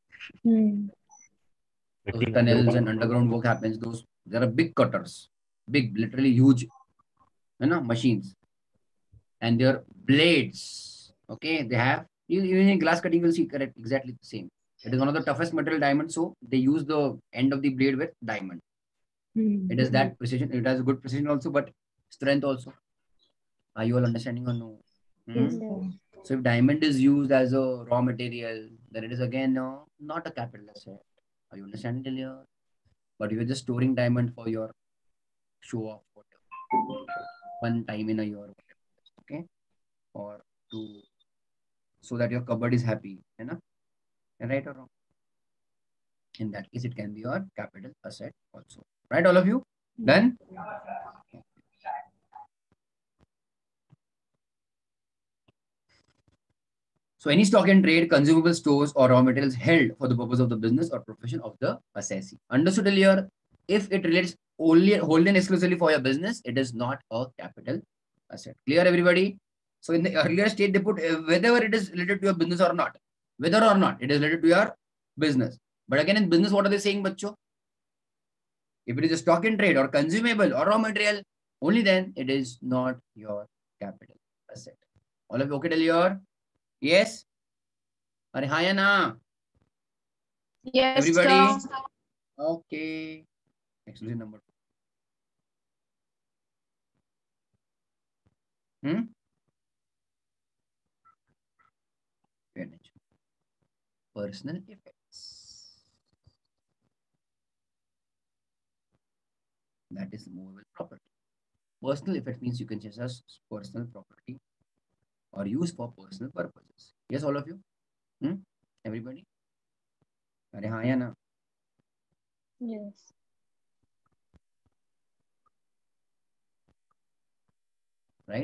A: Those tunnels and underground work happens. There are big cutters, big, literally huge, machines, and their blades. Okay, they have. Even in glass cutting, you'll see correct exactly the same. It is one of the toughest material, diamond. So they use the end of the blade with diamond. It is that precision. It has a good precision also, but strength also. Are you all understanding or no?
D: Yes.
A: So if diamond is used as a raw material, then it is again not a capital asset. Are you understanding till here? But you're just storing diamond for your show off, whatever. One time in a year, whatever. Okay? Or so that your cupboard is happy. Right or wrong? In that case, it can be your capital asset also. Right, all of you? Done? So any stock in trade, consumable stores or raw materials held for the purpose of the business or profession of the assessee. Understood earlier? If it relates wholly and exclusively for your business, it is not a capital asset. Clear, everybody? So in the earlier state, they put whether it is related to your business or not. Whether or not it is related to your business. But again, in business, what are they saying, bacho? If it is a stock in trade or consumable or raw material, only then it is not your capital asset. All of you okay till here? Yes? Are hi ya na?
F: Yes,
A: Everybody?
F: sir.
A: Okay. Exclusive number. Pay attention. Personal effects. That is movable property. Personal effect means you can just as personal property or use for personal purposes. Yes, all of you? Everybody? Are hi ya na?
D: Yes.
A: Right?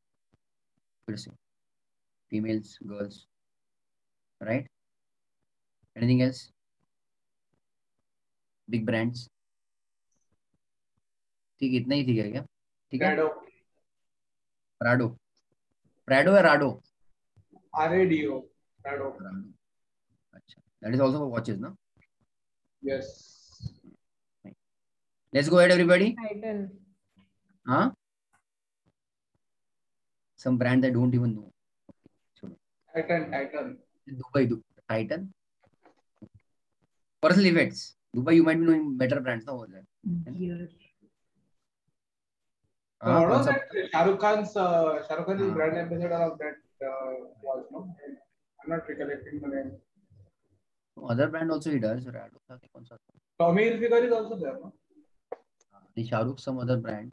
A: Females, girls. Right? Anything else? Big brands. ठीक इतना ही ठीक है क्या? ठीक है?
B: Prado.
A: Prado. Prado or Rado?
B: RADO. Prado.
A: Rado. अच्छा. That is also for watches, no?
B: Yes.
A: Let's go ahead, everybody.
E: Titan.
A: Huh? Some brand I don't even know.
B: Titan.
A: Dubai. Titan. Personal effects. Dubai, you might be knowing better brands now over there.
C: Gear.
B: So what was that? Shah Rukh Khan is brand ambassador of that watch, no? I'm not recollecting the name.
A: Other brand also he does. Rado.
B: Tommy Hilfiger is also there, no?
A: The Shah Rukh, some other brand.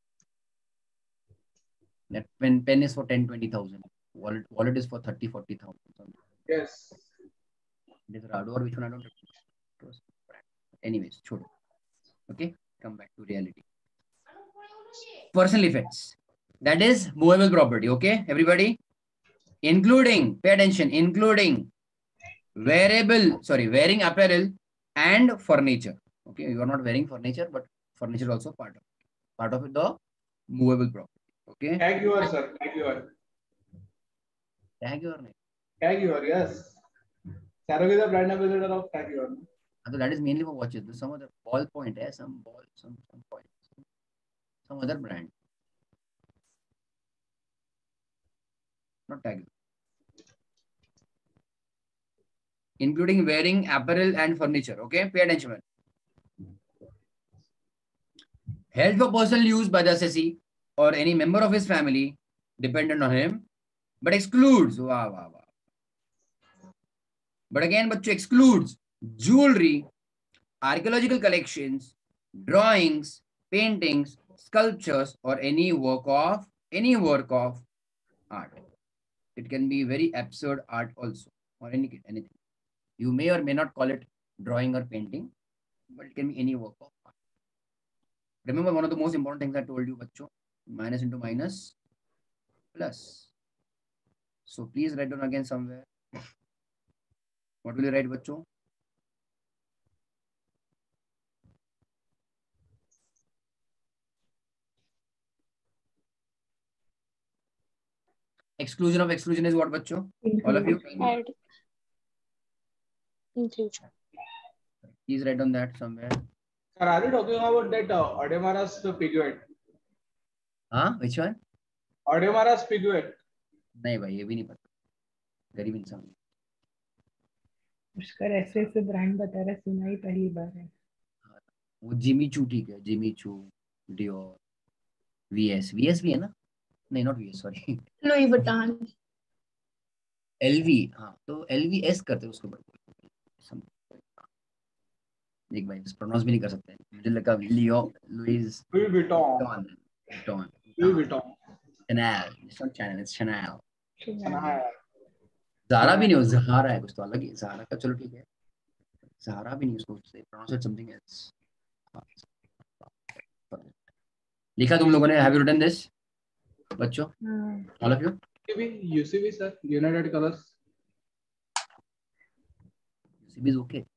A: That pen is for 10-20,000. Wallet is for 30-40,000.
B: Yes.
A: It is Rado or which one I don't know. Anyways, chodo. Okay, come back to reality. Personal effects. That is movable property. Okay, everybody? Including, pay attention, including wearing apparel and furniture. Okay, you are not wearing furniture, but furniture is also part of the movable property. Okay.
B: Tag your, sir. Tag your.
A: Tag your name.
B: Tag your, yes. Shah Rukh is the brand ambassador of Tag your.
A: So that is mainly for watches. There's some other ball point, some point, some other brand. Not Tag. Including wearing apparel and furniture. Okay, pay attention. Held for personal use by the assessee or any member of his family dependent on him, but excludes. But again, but excludes jewelry, archaeological collections, drawings, paintings, sculptures, or any work of art. It can be very absurd art also, or anything. You may or may not call it drawing or painting, but it can be any work of art. Remember, one of the most important things I told you, bacho, minus into minus, plus. So please write down again somewhere. What will you write, bacho? Exclusion of exclusion is what, bacho? All of you?
D: Add. Inclusion.
A: Please write down that somewhere.
B: Sir, are you talking about that Audemars Piguet?
A: Which one?
B: Audemars Piguet.
A: नहीं भाई ये भी नहीं पता गरीब इंसान
C: उसका ऐसे ब्रांड बता रहा सुना ही पहली बार है
A: वो जिमी चू ठीक है जिमी चू डियोर वीएस भी है ना नहीं not VS sorry
F: Louis Vuitton
A: LV हाँ तो एलवीएस करते हैं उसको देख भाई प्रोनाउंस भी नहीं कर सकते मुझे लगा Leo Louis
B: Louis Vuitton. Louis Vuitton.
A: Chanel. It's not Chanel, it's Chanel.
B: Chanel.
A: Zara भी नहीं हो Zara है कुछ तो अलग ही Zara का चलो ठीक है Zara भी नहीं उसको से pronounce it something else लिखा तुम लोगों ने have you written this बच्चों all of you
B: UCB sir United Colors
A: CB is okay.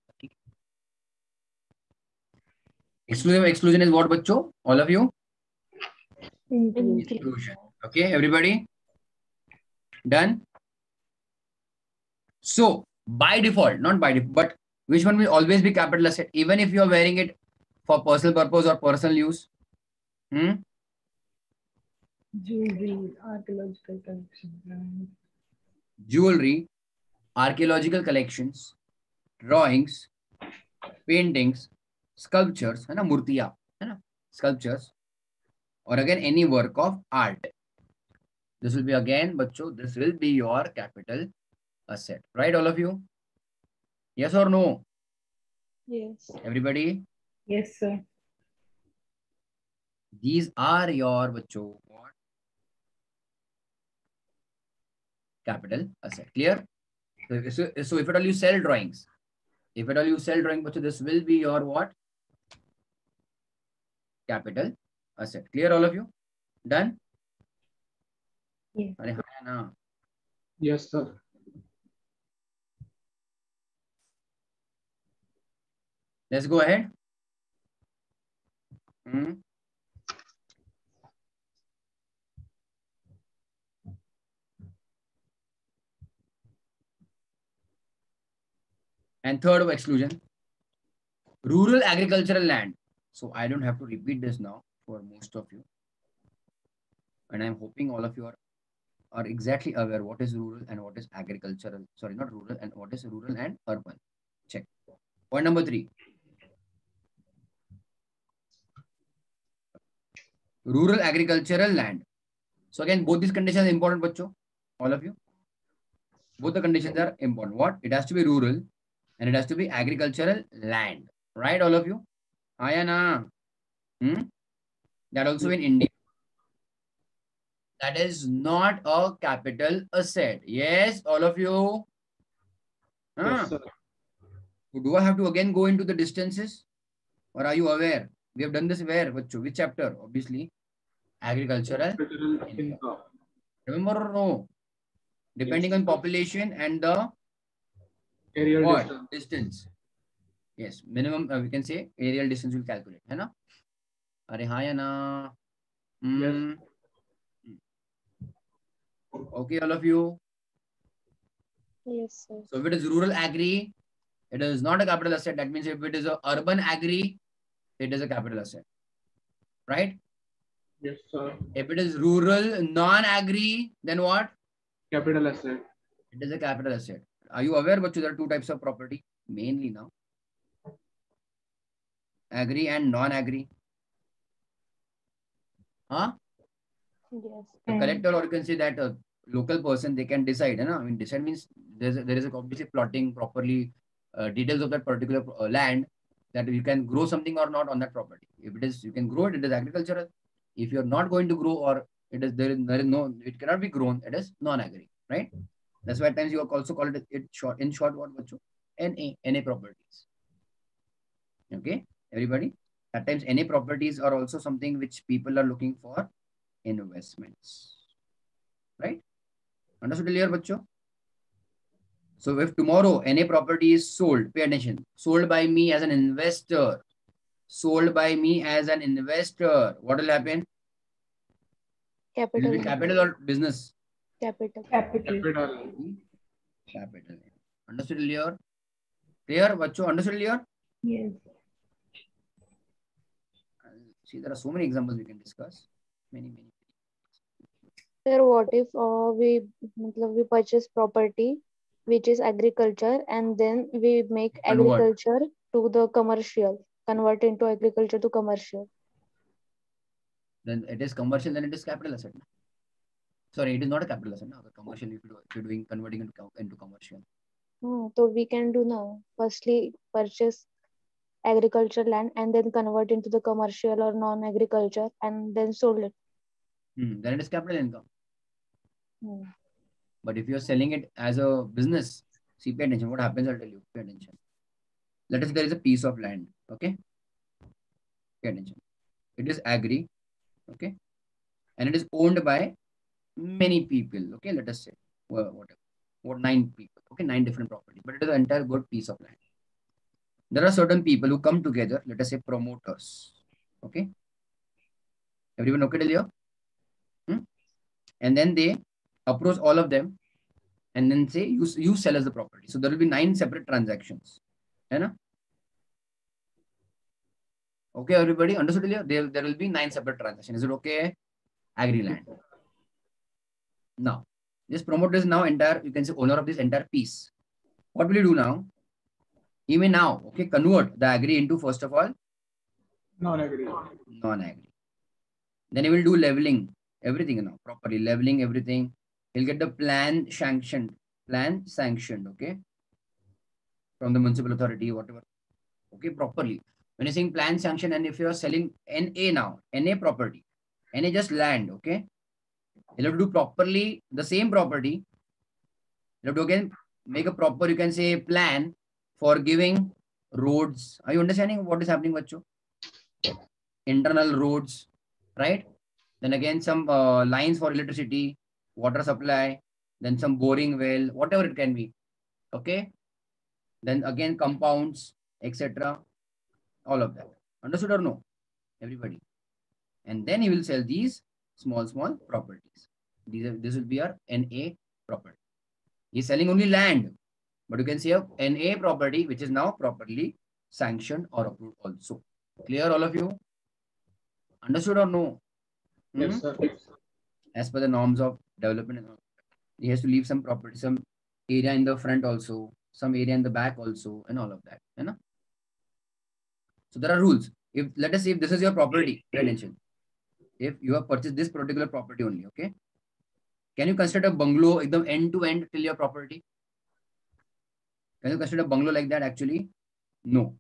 A: Exclusion is what, बच्चों? All of you? Inclusion. Okay, everybody? Done? So, by default, not by default, but which one will always be capital asset, even if you are wearing it for personal purpose or personal use?
C: Jewelry, archaeological collections.
A: Jewelry, archaeological collections, drawings, paintings, sculptures, है ना, मूर्तियाँ, है ना, sculptures, or again any work of art. This will be again, बच्चों, this will be your capital asset, right? All of you? Yes or no?
D: Yes.
A: Everybody?
C: Yes, sir.
A: These are your, बच्चों, what? Capital asset. Clear? So if at all you sell drawings, बच्चों, this will be your what? Capital asset. Clear, all of you? Done?
C: Yes.
A: अरे हाँ ना.
B: Yes, sir.
A: Let's go ahead. And third of exclusion, rural agricultural land. So I don't have to repeat this now for most of you. And I'm hoping all of you are exactly aware what is rural and what is agricultural. Sorry, not rural, and what is rural and urban. Check. Point number 3. Rural agricultural land. So again, both these conditions are important, bachcho. All of you. Both the conditions are important. What? It has to be rural and it has to be agricultural land. Right, all of you? Ayana. That also in India. That is not a capital asset. Yes, all of you?
B: Yes, sir.
A: Do I have to again go into the distances? Or are you aware? We have done this where? Which chapter? Obviously, agricultural income. Remember or no? Depending on population and the
B: Aerial
A: distance. Yes, minimum, we can say aerial distance will calculate. है ना? अरे हाँ या ना?
B: Yes.
A: Okay, all of you?
D: Yes, sir.
A: So if it is rural agri, it is not a capital asset. That means if it is a urban agri, it is a capital asset. Right?
B: Yes, sir.
A: If it is rural non-agri, then what?
B: Capital asset.
A: It is a capital asset. Are you aware, Bachu, there are two types of property mainly now? Agri and non-agri. Huh?
D: Yes.
A: The collector, or you can say that a local person, they can decide. I mean, decide means there is a obviously plotting properly, details of that particular land, that you can grow something or not on that property. If it is, you can grow it, it is agricultural. If you are not going to grow, or it is there is no, it cannot be grown, it is non-agri, right? That's why at times you also call it in short what, Bachu? NA properties. Okay, everybody. At times NA properties are also something which people are looking for investments. Right? Understood clear, bachcho? So if tomorrow NA property is sold, pay attention, sold by me as an investor, what will happen?
D: Capital.
A: Will it be capital or business?
D: Capital.
A: Capital. Understood clear? Clear, bachcho? Understood clear?
C: Yes.
A: See, there are so many examples we can discuss. Many.
D: Sir, what if we purchase property which is agriculture, and then we make agriculture to the commercial, convert into agriculture to commercial?
A: Then it is commercial, then it is capital asset. Sorry, it is not a capital asset. No, commercial, if you're doing converting into commercial.
D: So we can do now. Firstly, purchase agriculture land and then convert into the commercial or non-agriculture and then sold it.
A: Then it is capital income. But if you're selling it as a business, see, pay attention. What happens, I'll tell you. Pay attention. Let us say there is a piece of land. Okay? Pay attention. It is agri. Okay? And it is owned by many people. Okay? Let us say, whatever. 9 people. Okay? 9 different properties. But it is an entire good piece of land. there are certain people who come together, let us say promoters. Okay. Everyone okay till here? And then they approach all of them and then say, you sell us the property. So there will be 9 separate transactions. Right? Okay, everybody, understood here? There will be 9 separate transactions. Is it okay? Agri land. Now, this promoter is now entire, you can say owner of this entire piece. What will you do now? He may now, okay, convert the agri into, first of all,
B: non-agri.
A: Non-agri. Then he will do leveling, everything now, properly, leveling everything. He'll get the plan sanctioned, okay, from the municipal authority, whatever, okay, properly. When you're saying plan sanction, and if you are selling NA now, NA property, NA just land, okay, you'll have to do properly the same property. You have to again make a proper, you can say, plan for giving roads. Are you understanding what is happening, Vacho? Internal roads, right? Then again, some lines for electricity, water supply, then some boring well, whatever it can be. Okay. Then again, compounds, etc. All of that. Understood or no? Everybody. And then he will sell these small properties. This will be our NA property. He's selling only land, but you can see a NA property, which is now properly sanctioned or approved also. Clear, all of you? Understood or no?
B: Yes, sir.
A: As per the norms of development, he has to leave some property, some area in the front also, some area in the back also, and all of that. You know? So there are rules. If let us say if this is your property, pay attention. If you have purchased this particular property only, okay? Can you consider a bungalow end to end till your property? Can you consider a bungalow like that actually? No.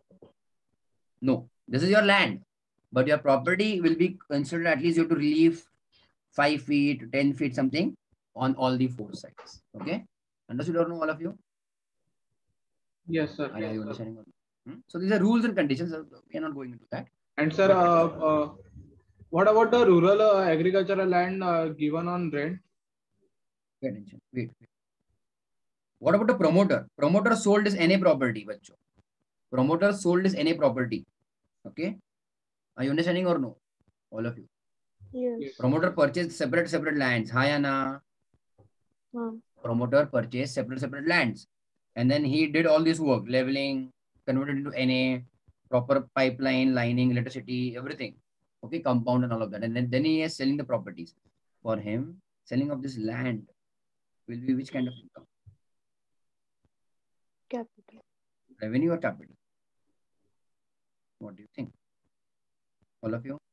A: No. This is your land, but your property will be considered, at least you have to relieve 5 feet, 10 feet, something on all the 4 sides. Okay? Understood or no, all of you?
B: Yes, sir.
A: Are you understanding? So these are rules and conditions. We are not going into that.
B: And sir, what about the rural agricultural land given on rent?
A: Pay attention. Wait. What about the promoter? Promoter sold his NA property. Bacho. Promoter sold his NA property. Okay? Are you understanding or no? All of you.
D: Yes.
A: Promoter purchased separate lands. Hayana. Promoter purchased separate lands. And then he did all this work, leveling, converted into NA, proper pipeline, lining, electricity, everything. Okay, compound and all of that. And then he is selling the properties. For him, selling of this land will be which kind of income?
D: Capital.
A: Revenue or capital? What do you think? All of you?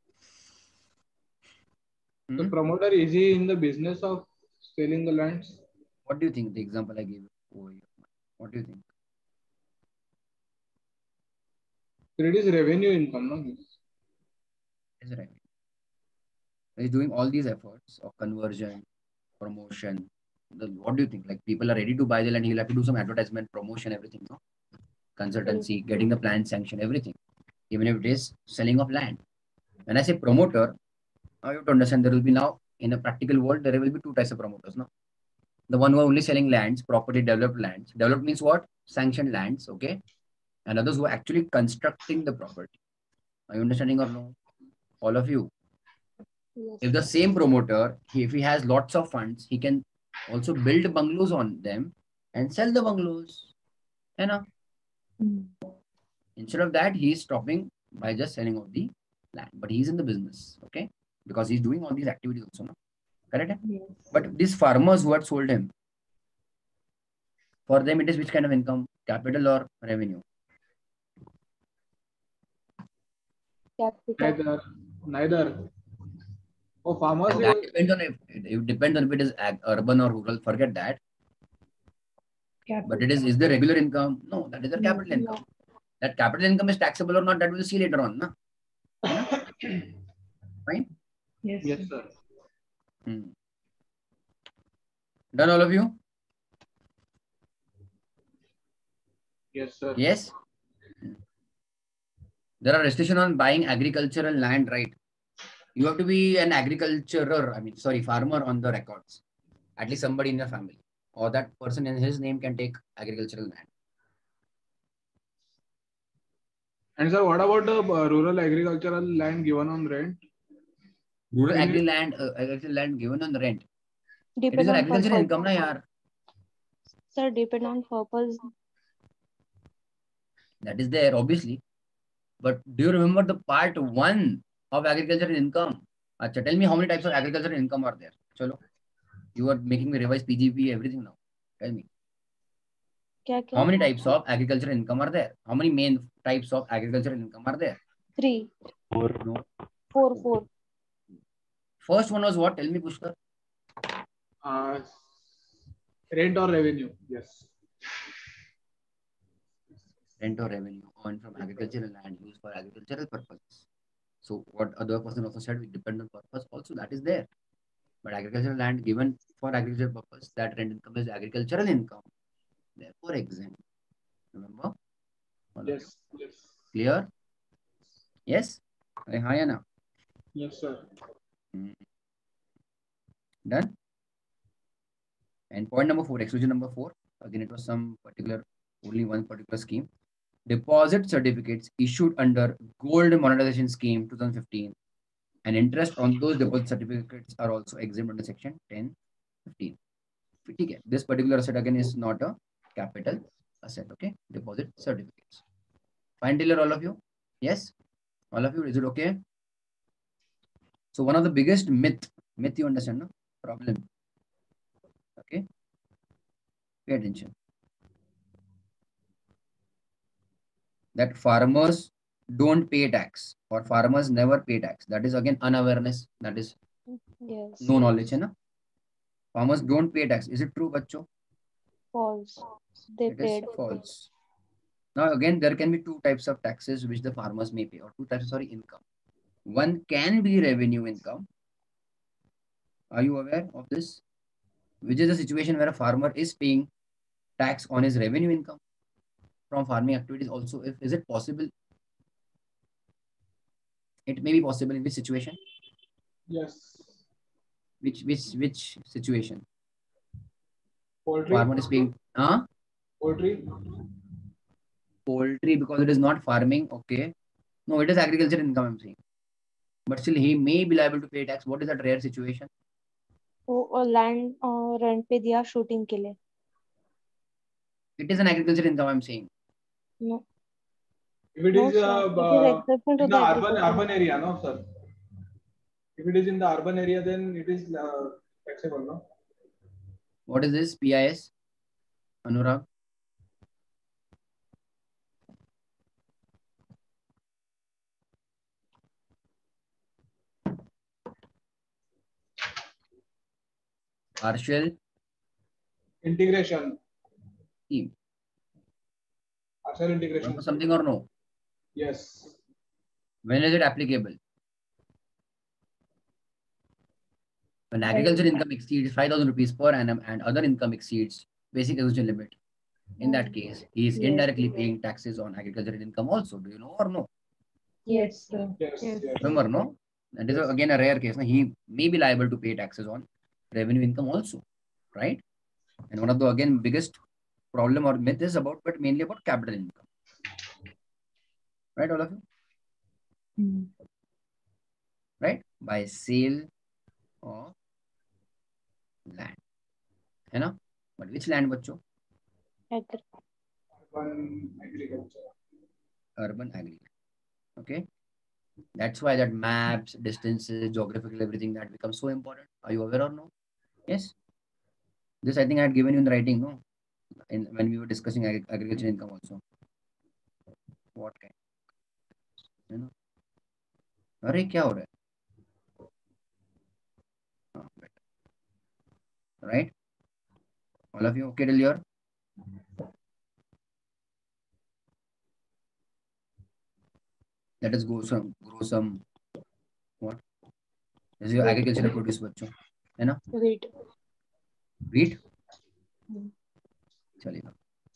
B: The promoter, is he in the business of selling the lands?
A: What do you think? The example I gave over here. What do you think?
B: It is revenue income, no?
A: Is revenue. He's doing all these efforts of conversion, promotion. What do you think? Like people are ready to buy the land, he'll have to do some advertisement, promotion, everything, no? Consultancy, getting the plan sanction, everything. Even if it is selling of land. When I say promoter, now you have to understand there will be now, in a practical world, there will be 2 types of promoters, no? The one who are only selling lands, property developed lands. Developed means what? Sanctioned lands, okay? And others who are actually constructing the property. Are you understanding or no? All of you.
D: Yes.
A: If the same promoter, if he has lots of funds, he can also build bungalows on them and sell the bungalows. You know? Instead of that, he is stopping by just selling out the land. But he's in the business, okay? Because he's doing all these activities also, no? Correct?
C: Yes.
A: But these farmers who had sold him, for them it is which kind of income? Capital or revenue?
D: Capital.
B: Neither. Oh, farmers.
A: And that depends on it depends on if it is urban or rural. Forget that.
C: Capital.
A: But it is the regular income? No, that is the capital income. That capital income is taxable or not, that we'll see later on. Na? Fine?
C: Yes.
B: Yes, sir.
A: Done, all of you?
B: Yes, sir.
A: Yes? There are restrictions on buying agricultural land, right? You have to be an farmer on the records. At least somebody in your family. Or that person in his name can take agricultural land.
B: And sir, what about the rural agricultural land given on rent?
A: Rural
B: Can you-
A: agricultural land given on rent. It is
D: Depend
A: an
D: on
A: agricultural
D: purpose.
A: income, na yaar.
D: Sir, depend on purpose.
A: That is there, obviously. But do you remember the part 1 of agricultural income? Acha, tell me how many types of agricultural income are there? Chalo. You are making me revise PGP, everything now. Tell me.
D: क्या
A: How
D: क्या?
A: many types of agricultural income are there? How many main types of agricultural income are there?
D: 3,
A: No.
D: 4.
A: First one was what? Tell me, Pushkar.
B: Rent or revenue? Yes.
A: Rent or revenue earned from agricultural land used for agricultural purposes. So what other person also said, we depend on purpose also, that is there. But agricultural land given for agricultural purpose, that rent income is agricultural income. Therefore exempt. Remember?
B: Yes. Yes.
A: Clear? Yes? Hi, Anna.
B: Yes, sir.
A: Done? And point number 4, exclusion number 4. Again, it was some particular, only one particular scheme. Deposit certificates issued under Gold Monetization Scheme 2015 and interest on those deposit certificates are also exempt under section 10(15). Okay. This particular asset again is not a capital asset. Okay. Deposit certificates. Fine till here, all of you? Yes? All of you, is it okay? So one of the biggest myth you understand, no? Problem. Okay. Pay attention. That farmers don't pay tax or farmers never pay tax. That is again unawareness. That is
D: Yes.
A: no knowledge. Na? Farmers don't pay tax. Is it true, bacho?
D: False. They
A: It
D: paid.
A: is false. Now again, there can be 2 types of taxes which the farmers may pay, or 2 types, sorry, income. One can be revenue income. Are you aware of this? Which is a situation where a farmer is paying tax on his revenue income from farming activities also. If is it possible? It may be possible in which situation?
B: Yes.
A: Which situation?
B: Poultry.
A: Farmer is paying
B: Poultry.
A: Poultry because it is not farming. Okay. No, it is agriculture income, I'm saying. But still he may be liable to pay tax. What is that rare situation?
D: वो land rent पे दिया shooting के लिए.
A: It is an agriculture income, I'm saying.
D: No.
B: If it
D: No,
B: is
D: sir. It is exception to
B: in
D: the
B: the
D: agriculture.
B: urban area, no, sir. If it is in the urban area, then it is taxable, no?
A: What is this? PIS? Anurag? Partial
B: Integration.
A: scheme.
B: Partial integration.
A: For something or no?
B: Yes.
A: When is it applicable? When agriculture income exceeds 5,000 rupees per annum and other income exceeds basic exhaustion limit. In that case, he is indirectly paying taxes on agricultural income also. Do you know or no?
C: Yes, sir.
B: Yes.
E: Yes.
B: Yes.
A: Remember, no? That is again a rare case. He may be liable to pay taxes on revenue income also, right? And one of the again biggest problem or myth is about, but mainly about capital income. Right, all of you? Right? By sale of land. है ना? But which land, बच्चों?
B: Urban agriculture.
A: Urban agriculture. Okay. That's why that maps, distances, geographical, everything that becomes so important. Are you aware or no? Yes. This I think I had given you in writing, no? When we were discussing agriculture income also. What kind? You know? अरे क्या हो रहा है? Right? All of you okay till here? Let us grow some what? This is your agricultural produce, बच्चों, है ना? Wheat. चलेगा.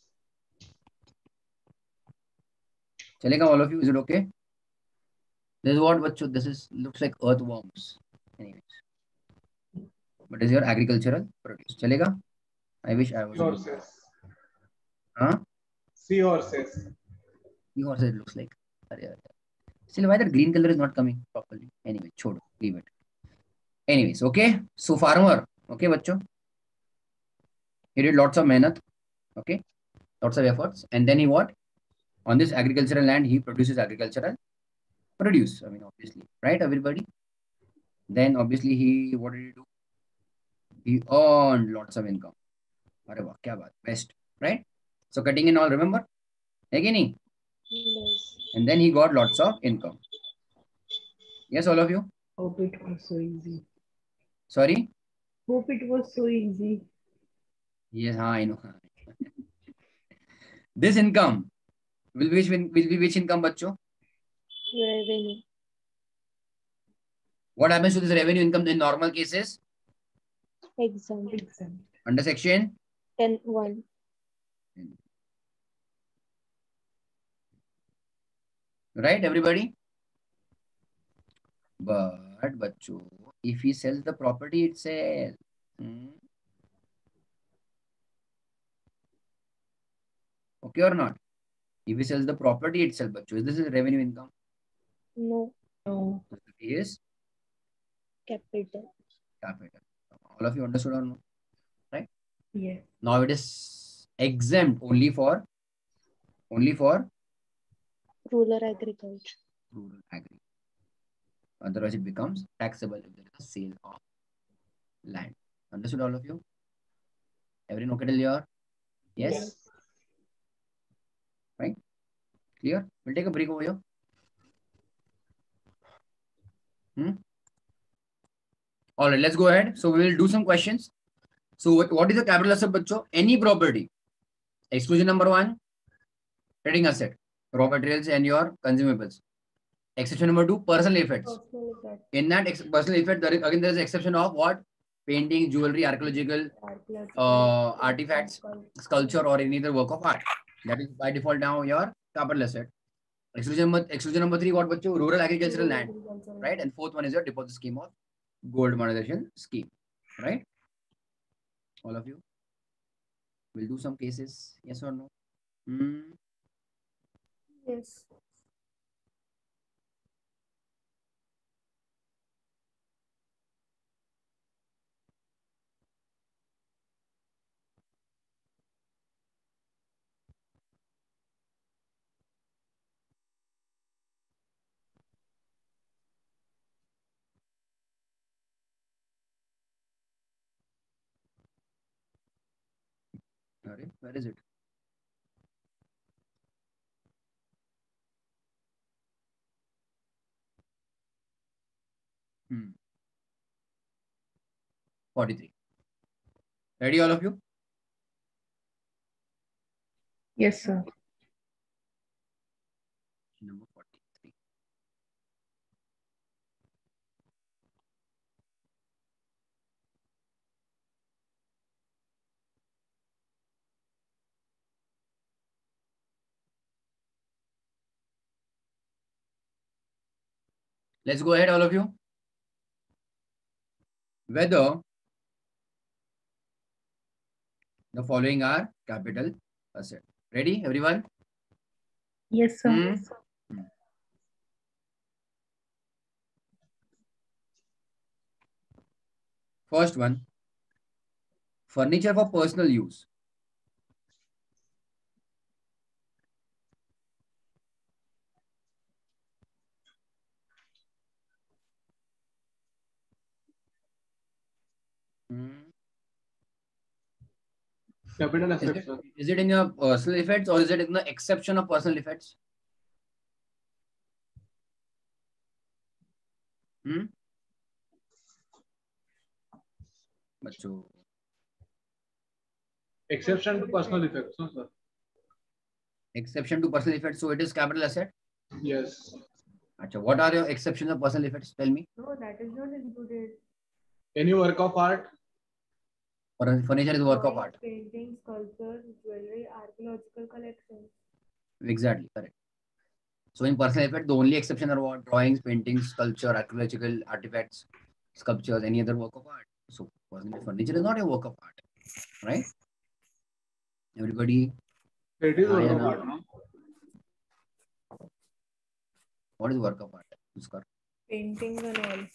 A: चलेगा all of you? Is it okay? This is what, बच्चों? This is looks like earthworms. Anyways, but is your agricultural produce? चलेगा? I wish I was.
B: Seahorses.
A: Huh?
B: Seahorses.
A: Seahorse it looks like. Still, why that green color is not coming properly? Anyway, छोड़ो, leave it. Anyways, okay. So farmer, okay, बच्चों. He did lots of mehnat, okay, lots of efforts, and then he what? On this agricultural land, he produces agricultural produce. I mean, obviously, right, everybody. Then obviously what did he do? He earned lots of income. अरे वाह, क्या बात, best, right? So cutting in all, remember? है कि नहीं?
D: Yes.
A: And then he got lots of income. Yes, all of you?
C: Hope it was so easy.
A: Sorry?
C: Hope it was so easy.
A: Yes, I know. This income will be which income, bachcho?
D: Revenue.
A: What happens to this revenue income in normal cases?
D: Exempt.
A: Under section
D: 10(1).
A: Right, everybody? But bachcho, if he sells the property itself, okay or not? If he sells the property itself, bachcho, is this a revenue income?
D: No.
C: No.
A: Yes.
D: Capital.
A: All of you understood or no? Right?
C: Yes.
A: Now it is exempt only for
D: Rural agriculture.
A: rural agri. Otherwise, it becomes taxable if there is a sale of land. Understood, all of you? Everyone okay till here? Yes? Right? Clear? We'll take a break over here. All right, let's go ahead. So we will do some questions. So what is the capital asset, bachcho? Any property. Exclusion number 1, trading asset, raw materials and your consumables. Exception number 2, personal effects. In that personal effect, there is an exception of what? Painting, jewelry, archaeological artifacts, sculpture, or any other work of art. That is by default now your capital asset. Exclusion number 3, what bachcho? Rural agricultural land, right? And fourth one is your deposit scheme of gold monetization scheme, right? All of you will do some cases, yes or no?
E: Yes.
A: Where is it? Hmm. 43. Ready, all of you?
C: Yes, sir.
A: Number 43. Let's go ahead, all of you. Whether the following are capital asset. Ready, everyone?
C: Yes, sir.
A: First one, furniture for personal use.
B: Capital asset, sir.
A: Is it in your personal effects or is it in the exception of personal effects? Bachcho.
B: Exception to personal effects, no, sir?
A: Exception to personal effects, so it is capital asset?
B: Yes.
A: Achha, what are your exceptions of personal effects? Tell me.
E: No, that is not included.
B: Any work of art?
A: Or furniture is a work of art.
E: Painting, sculpture, jewelry, archaeological collections.
A: Exactly, correct. So in personal effect, the only exception are what? Drawings, paintings, sculpture, archaeological artifacts, sculptures, any other work of art. So furniture is not a work of art, right? Everybody.
B: It is work of art, no?
A: What is work of art? Uskar.
E: Paintings and all.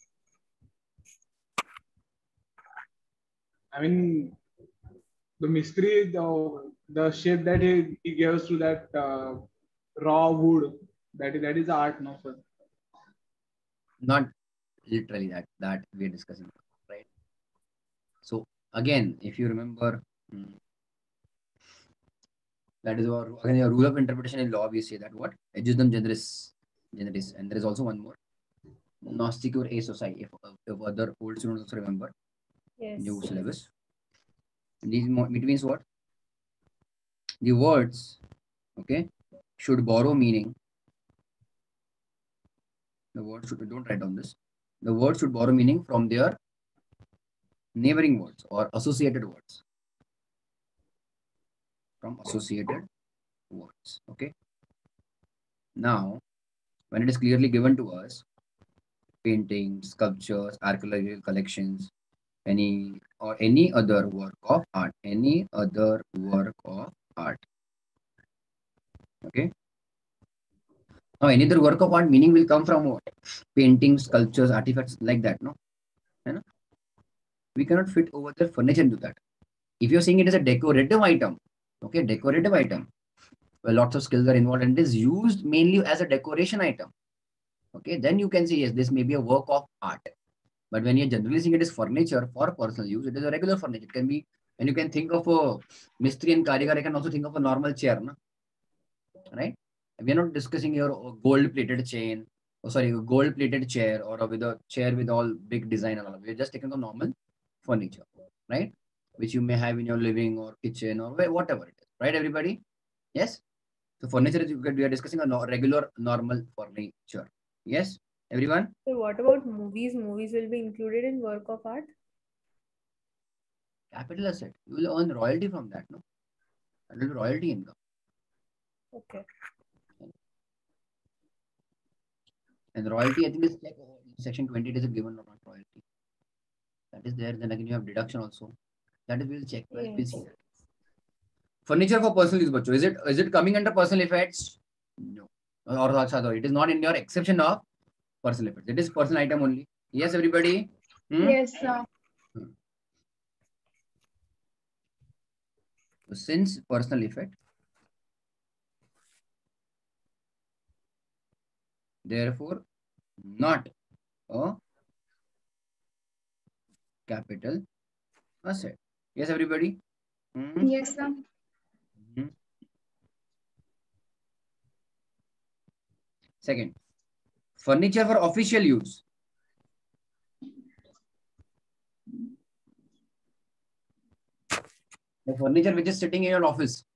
B: I mean, the mystery, the shape that he gives to that raw wood, that is art, no sir.
A: Not literally that we are discussing, right? So again, if you remember, that is our again your rule of interpretation in law. We say that what adjudicam generis, and there is also one more Gnosticur a society. If other old students also remember,
E: Yes.
A: new syllabus. These it means what? The words, okay, should borrow meaning. The word should, don't write down this. The word should borrow meaning from their neighboring words or associated words. From associated words. Okay. Now, when it is clearly given to us, paintings, sculptures, archaeological collections, any other work of art, okay. Now, any other work of art meaning will come from what? Paintings, sculptures, artifacts like that, no? We cannot fit over the furniture into that. If you're saying it is a decorative item, okay, decorative item, well, lots of skills are involved and it is used mainly as a decoration item, okay, then you can say, yes, this may be a work of art. But when you're generally saying it is furniture for personal use, it is a regular furniture. It can be, and you can think of a Mistri and Karigar, I can also think of a normal chair, no? Right? We are not discussing your gold-plated chain, gold-plated chair or with a chair with all big design and all. We are just taking a normal furniture, right? Which you may have in your living or kitchen or whatever it is, right, everybody? Yes? So furniture is, we are discussing a regular, normal furniture. Yes, everyone?
E: So what about movies? Movies will be included in work of art?
A: Capital asset. You will earn royalty from that, no? That will be royalty income.
E: Okay.
A: And royalty, I think, is like section 20, it is given or not royalty. That is there. Then again, you have deduction also. That is, we'll check. We'll see that. Furniture for personal use, bacho. Is it coming under personal effects? No. Or sorry, it is not in your exception of personal effects. It is personal item only. Yes, everybody?
F: Yes, sir.
A: So since personal effect, therefore, not a capital asset. Yes, everybody?
F: Yes, sir.
A: Second, furniture for official use. The furniture which is sitting in your office.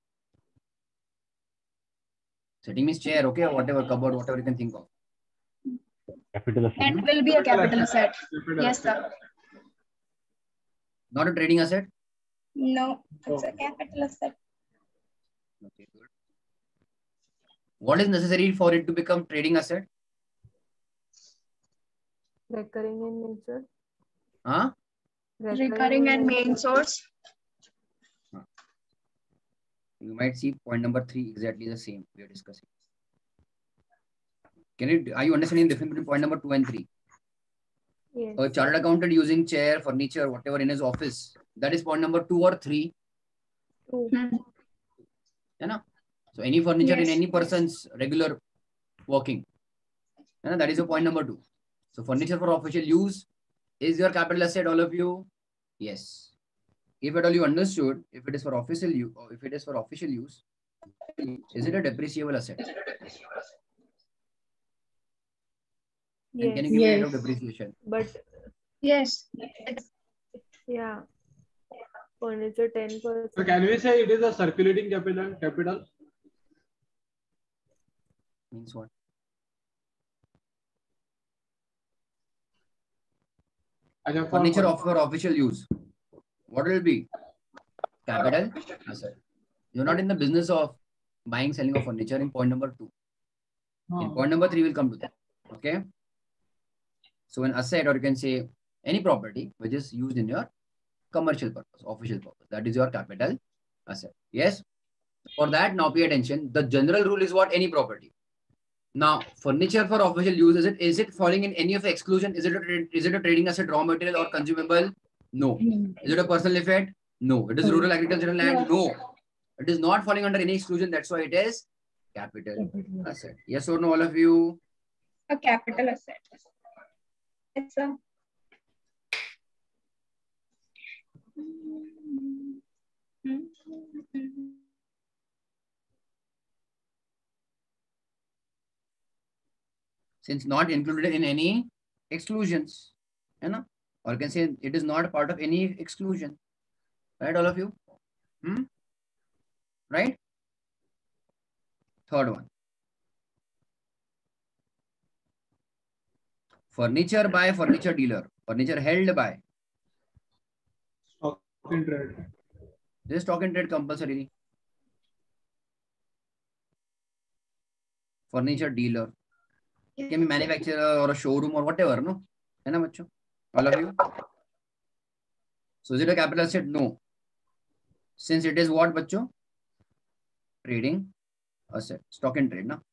A: Sitting means chair, okay, or whatever, cupboard, whatever you can think of.
G: Capital asset.
F: That will be a capital asset. Yes, sir.
A: Not a trading asset?
F: No, it's a capital asset.
A: Okay, good. What is necessary for it to become trading asset?
E: Recurring in nature.
A: Huh?
F: Recurring and main source.
A: You might see point number 3 exactly the same we are discussing. Are you understanding the difference between point number 2 and 3?
E: Yes.
A: A chartered accountant using chair, furniture, whatever in his office. That is point number 2 or 3.
E: 2.
A: Yeah, so any furniture in
F: Yes.
A: any person's regular working. Yeah, that is your point number 2. So furniture for official use is your capital asset, all of you? Yes. If at all you understood, if it is for official use, is it a depreciable asset?
E: Yes.
A: And can you give me a rate of depreciation?
E: But
F: Yes.
E: yeah, furniture 10%.
B: So can we say it is a circulating capital?
A: Means what? Furniture for official use. What will it be? Capital asset. You're not in the business of buying, selling of furniture in point number 2. In point number 3, we'll come to that. Okay. So an asset, or you can say any property which is used in your commercial purpose, official purpose. That is your capital asset. Yes. For that, now pay attention. The general rule is what? Any property. Now, furniture for official use, is it falling in any of the exclusion? Is it a trading asset, raw material, or consumable? No. Is it a personal effect? No. It is rural agricultural land? No. It is not falling under any exclusion. That's why it is capital asset. Yes or no, all of you?
F: A capital asset. It's a
A: Since not included in any exclusions, you know, or you can say it is not part of any exclusion, right? All of you, right? Third one, furniture by furniture dealer, furniture held by.
B: Stock in trade.
A: This stock in trade compulsory. Furniture dealer. Can be manufacturer or a showroom or whatever, no? है ना बच्चों? All of you? So is it a capital asset? No. Since it is what बच्चों? Trading asset. Stock and trade, ना?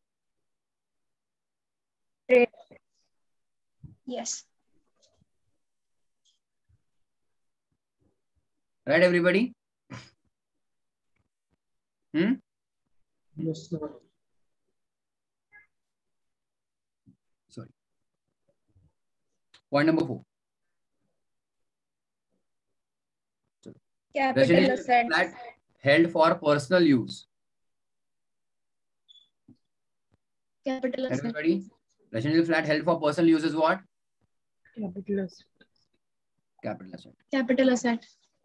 F: trade. Yes.
A: Right, everybody?
B: Yes, sir.
A: Sorry. Point number 4.
F: Capital
A: Residential
F: asset.
A: flat held for personal use.
F: Capital asset.
A: Everybody? Residential flat held for personal use is what?
C: Capital asset.
A: Capital asset.
F: Capital asset.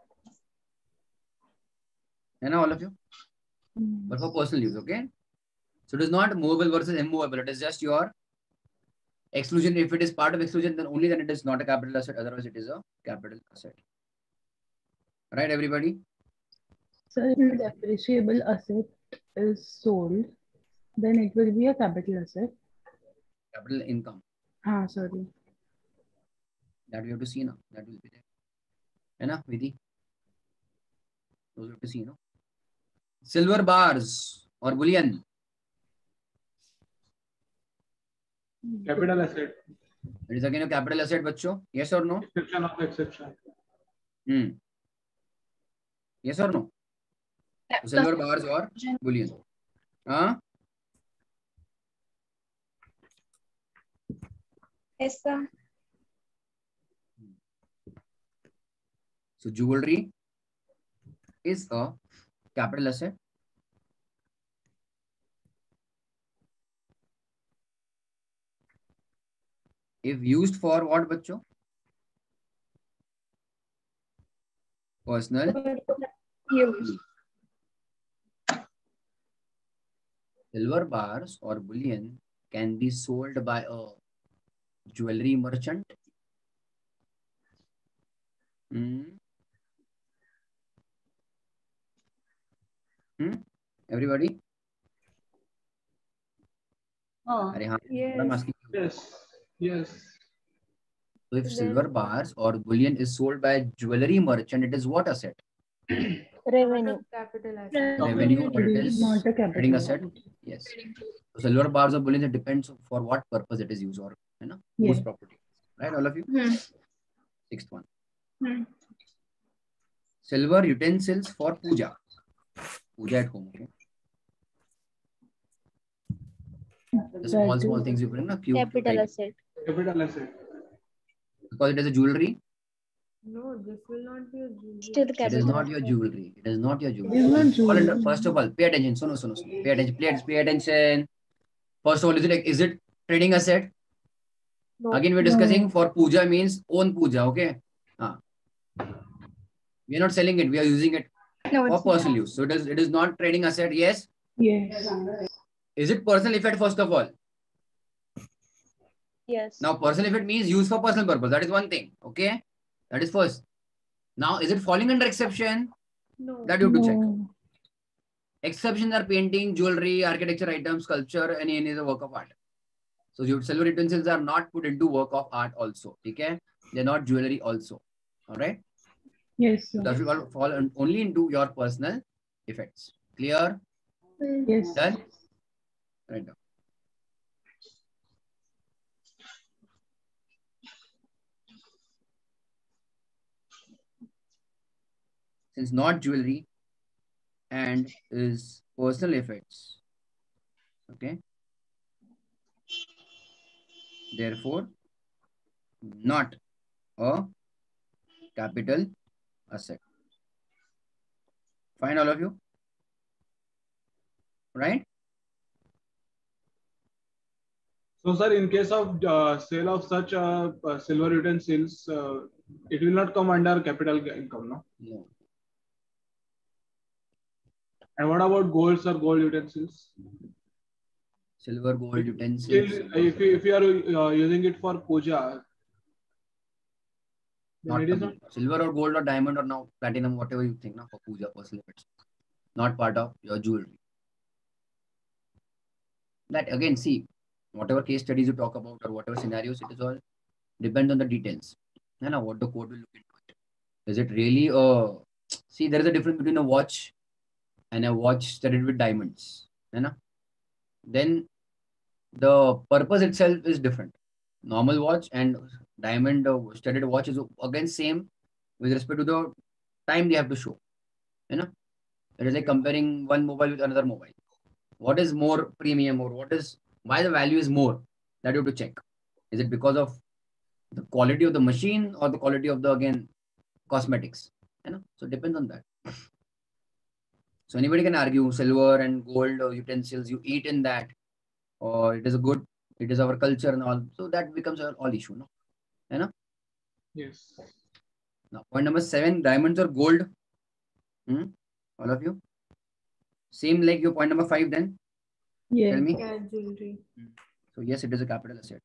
A: है ना all of you? But for personal use, okay? So it is not movable versus immovable. It is just your exclusion. If it is part of exclusion, then only then it is not a capital asset. Otherwise, it is a capital asset. Right, everybody?
C: So if the depreciable asset is sold, then it will be a capital asset.
A: Capital income.
C: Sorry.
A: That we have to see now. That will be there. है ना, Vidhi? Those we have to see, no? Silver bars or bullion.
B: Capital asset.
A: It is again a capital asset, बच्चों. Yes or no?
B: Exception of exception.
A: Yes or no? Silver bars or bullion.
F: Yes, sir.
A: So jewelry is a capital asset. If used for what, बच्चों? Personal use. Silver bars or bullion can be sold by a jewelry merchant. Everybody?
E: Yes.
A: I'm asking you.
B: Yes. Yes.
A: So if silver bars or bullion is sold by a jewelry merchant, it is what asset?
D: Revenue.
E: Capital asset.
A: Revenue, but it is
C: not a
A: trading
C: capital
A: asset. Yes. So silver bars or bullion, it depends for what purpose it is used or whose property. Right, all of you? Sixth one. Silver utensils for puja. Puja at home, okay? The small things you bring,
D: Capital asset.
B: Capital asset.
A: Because it is a jewelry.
E: No, this will not be a jewelry.
D: Still
A: It
D: capital
A: is not
D: asset.
A: your jewelry. It is not your jewelry.
C: It is not jewelry.
A: First of all, pay attention. Suno. Pay attention. Pay attention. First of all, is it trading asset?
D: No.
A: Again, we're discussing for puja means own puja. Okay. We are not selling it. We are using it for personal use. So it is not trading asset. Yes.
C: Yes.
A: Is it personal effect first of all?
D: Yes.
A: Now, personal effect means used for personal purpose. That is one thing. Okay. That is first. Now, is it falling under exception?
E: No.
A: That you have to check. Exceptions are painting, jewelry, architecture items, sculpture, any other work of art. So silver utensils are not put into work of art also. Okay? They're not jewelry also. All right?
C: Yes, sir.
A: So that will fall only into your personal effects. Clear?
C: Yes.
A: Done? Right now. since not jewelry and is personal effects. Okay. Therefore, not a capital asset. Fine, all of you? Right?
B: So, sir, in case of sale of such silver utensils, it will not come under capital income, no?
A: No.
B: And what about golds or gold utensils?
A: Silver, gold,
B: Still,
A: utensils.
B: if you are using it for puja, then
A: Not
B: it is not.
A: silver or gold or diamond or now platinum, whatever you think now for puja, personal effects. Not part of your jewelry. That again, see, whatever case studies you talk about or whatever scenarios, it is all depends on the details. You know what the code will look into it. Is it really see, there is a difference between a watch and a watch studded with diamonds. You know? Then the purpose itself is different. Normal watch and diamond studded watch is again same with respect to the time they have to show. You know, it is like comparing one mobile with another mobile. What is more premium or why the value is more? That you have to check. Is it because of the quality of the machine or the quality of the again cosmetics? You know, so it depends on that. So anybody can argue silver and gold or utensils you eat in that, or it is a good, it is our culture and all. So that becomes all issue, no? You know?
B: Yes.
A: Now point number 7, diamonds or gold. All of you? Same like your point number 5 then?
C: Yes.
A: Tell me.
E: Yeah, jewelry.
A: So yes, it is a capital asset.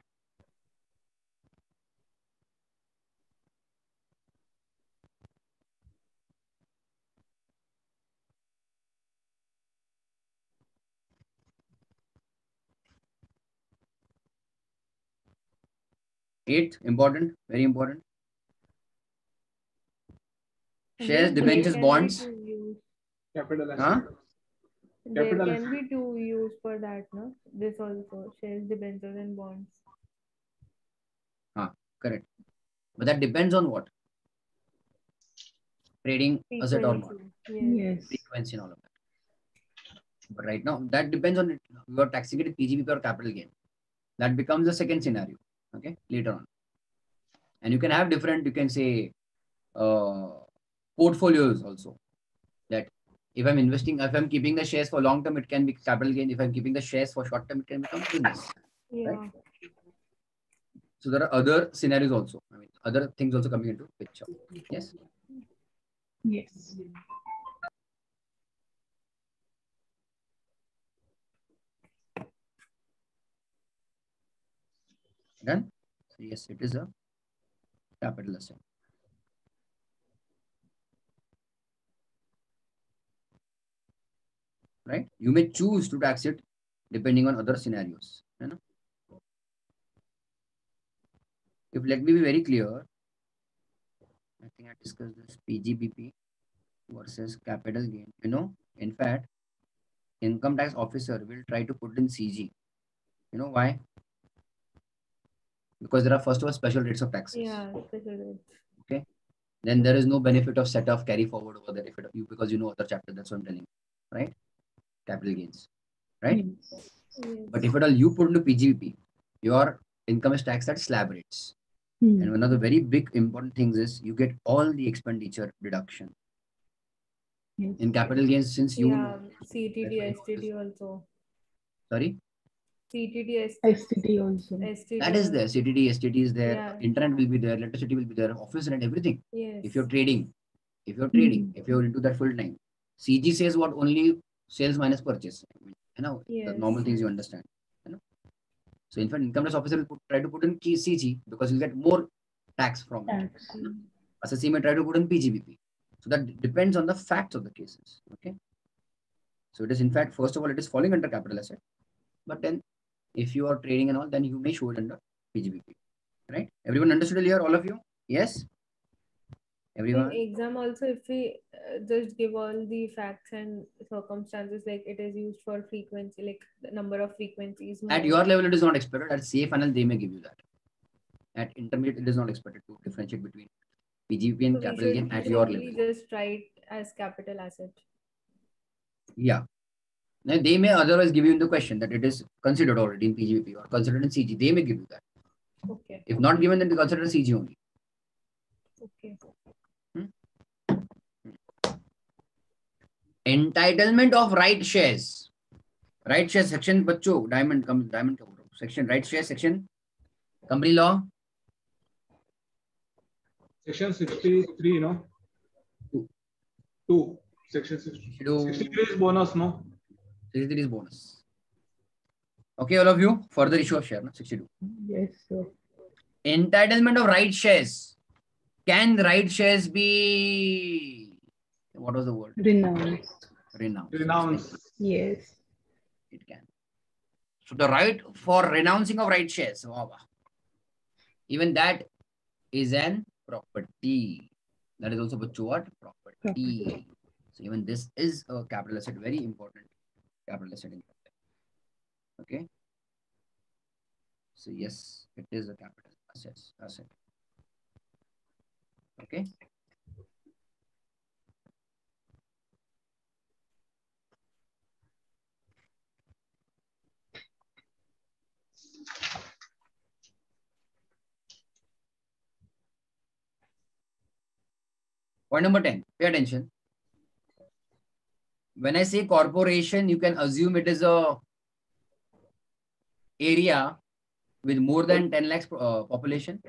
A: Eighth, important, very important. Shares, debentures, bonds.
B: Capital asset.
A: Huh?
E: There
B: Capital
E: can
B: asset.
E: be two use for that, no? This also, shares, debentures, and bonds.
A: Correct. But that depends on what? Trading asset or not.
C: Yes.
A: Frequency and all of that. But right now, that depends on it. You are taxing it at PGBP or capital gain. That becomes the second scenario. Okay, later on. And you can have different, you can say, portfolios also. That if I'm investing, if I'm keeping the shares for long term, it can be capital gain. If I'm keeping the shares for short term, it can become business.
E: Yeah.
A: Right? So there are other scenarios also. I mean, other things also coming into picture. Yes.
C: Yes.
A: Done. So yes, it is a capital asset. Right? You may choose to tax it depending on other scenarios. You know? If let me be very clear, I think I discussed this PGBP versus capital gain. You know, in fact, income tax officer will try to put in CG. You know why? Because there are first of all special rates of taxes.
E: Yeah, special rates.
A: Okay. Then there is no benefit of set off carry forward over there if it, you because you know other chapter. That's what I'm telling you, right? Capital gains, right?
C: Yes.
A: But if at all you put into PGBP, your income is taxed at slab rates. And one of the very big important things is you get all the expenditure deduction.
C: Yes.
A: In capital gains, since you
E: Yeah, CTD, STD also.
A: sorry,
E: CTD,
C: STD also.
E: STD
A: that is there. CTD, STD is there.
E: Yeah.
A: Internet will be there. Electricity will be there. Office rent, everything.
E: Yes.
A: If you're trading, if you're into that full time, CG says what only sales minus purchase. You know, the
E: Yes.
A: normal things you understand. You know, so in fact, income tax officer will try to put in CG because you get more tax from it.
C: Tax.
A: Assessee may try to put in PGBP. So that depends on the facts of the cases. Okay. So it is in fact, first of all, it is falling under capital asset. But then if you are trading and all, then you may show it under PGBP. Right? Everyone understood here? All of you? Yes? Everyone?
E: In exam also, if we just give all the facts and circumstances, like it is used for frequency, like the number of frequencies.
A: At your level, it is not expected. At CA final, they may give you that. At intermediate, it is not expected to differentiate between PGBP and
E: So we
A: capital gain
E: should
A: at your
E: simply
A: level.
E: just write as capital asset.
A: Yeah. Now, they may otherwise give you in the question that it is considered already in PGBP or considered in CG. They may give you that.
E: Okay.
A: If not given, then they consider CG only.
E: Okay.
A: Entitlement of right shares. Right share section, बच्चों, diamond section, right share section, company law.
B: Section 63, no? Two. Section 63 is bonus, no?
A: 63 is bonus. Okay, all of you. Further issue of share, no? 62.
C: Yes, sir.
A: Entitlement of right shares. Can right shares be, what was the word?
C: Renounced.
A: Renounced.
C: Yes.
A: It can. So the right for renouncing of right shares, wow, even that is an property. That is also what? Property. So even this is a capital asset, very important capital asset. Okay. So yes, it is a capital asset. Okay. Point number 10, pay attention. When I say corporation, you can assume it is a area with more than 10 lakhs population.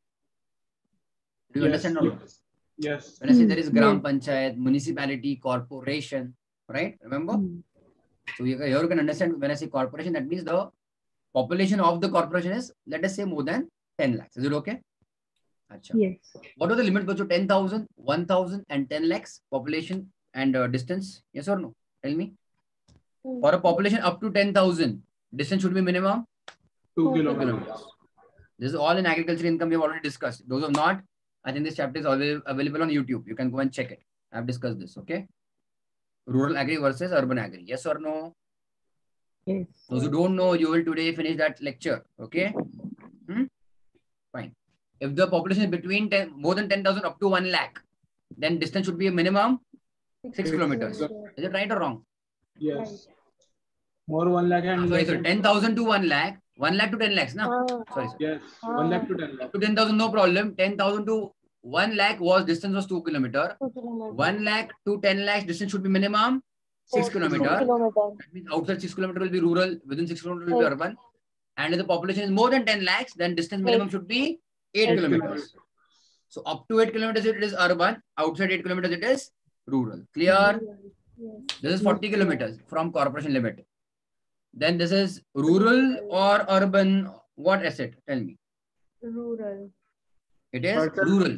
A: Do you understand or not?
B: Yes.
A: When I say there is Gram Panchayat, municipality, corporation, right? Remember? So here you can understand when I say corporation, that means the population of the corporation is, let us say, more than 10 lakhs. Is it okay? Achha.
C: Yes.
A: What are the limits? 10,000, 1,000 and 10 lakhs population and distance? Yes or no? Tell me. For a population up to 10,000, distance should be minimum
B: 2 kilometers.
A: This is all in agriculture income we have already discussed. Those are not, I think this chapter is always available on YouTube. You can go and check it. I have discussed this, okay? Rural agri versus urban agri. Yes or no?
C: Yes.
A: Those who don't know, you will today finish that lecture, okay? Fine. If the population is between more than 10,000 up to 1 lakh, then distance should be a minimum 6 kilometers. Is it right or wrong?
B: Yes. More 1 lakh and
A: sorry, 10,000 to 1 lakh. 1 lakh to 10 lakhs, na? Sorry, sir.
B: Yes. 1 lakh to 10 lakh.
A: Up to 10,000, no problem. 10,000 to 1 lakh distance was 2 kilometers. 1 lakh to 10 lakhs distance should be minimum 6 kilometers. That means outside 6 kilometers will be rural, within 6 kilometers will be urban. And if the population is more than 10 lakhs, then distance minimum should be 8 kilometers. So up to 8 kilometers it is urban, outside 8 kilometers it is rural. Clear?
E: Yes.
A: This is 40 kilometers from corporation limit. Then this is rural or urban, what asset? Tell me.
E: Rural.
A: It is rural.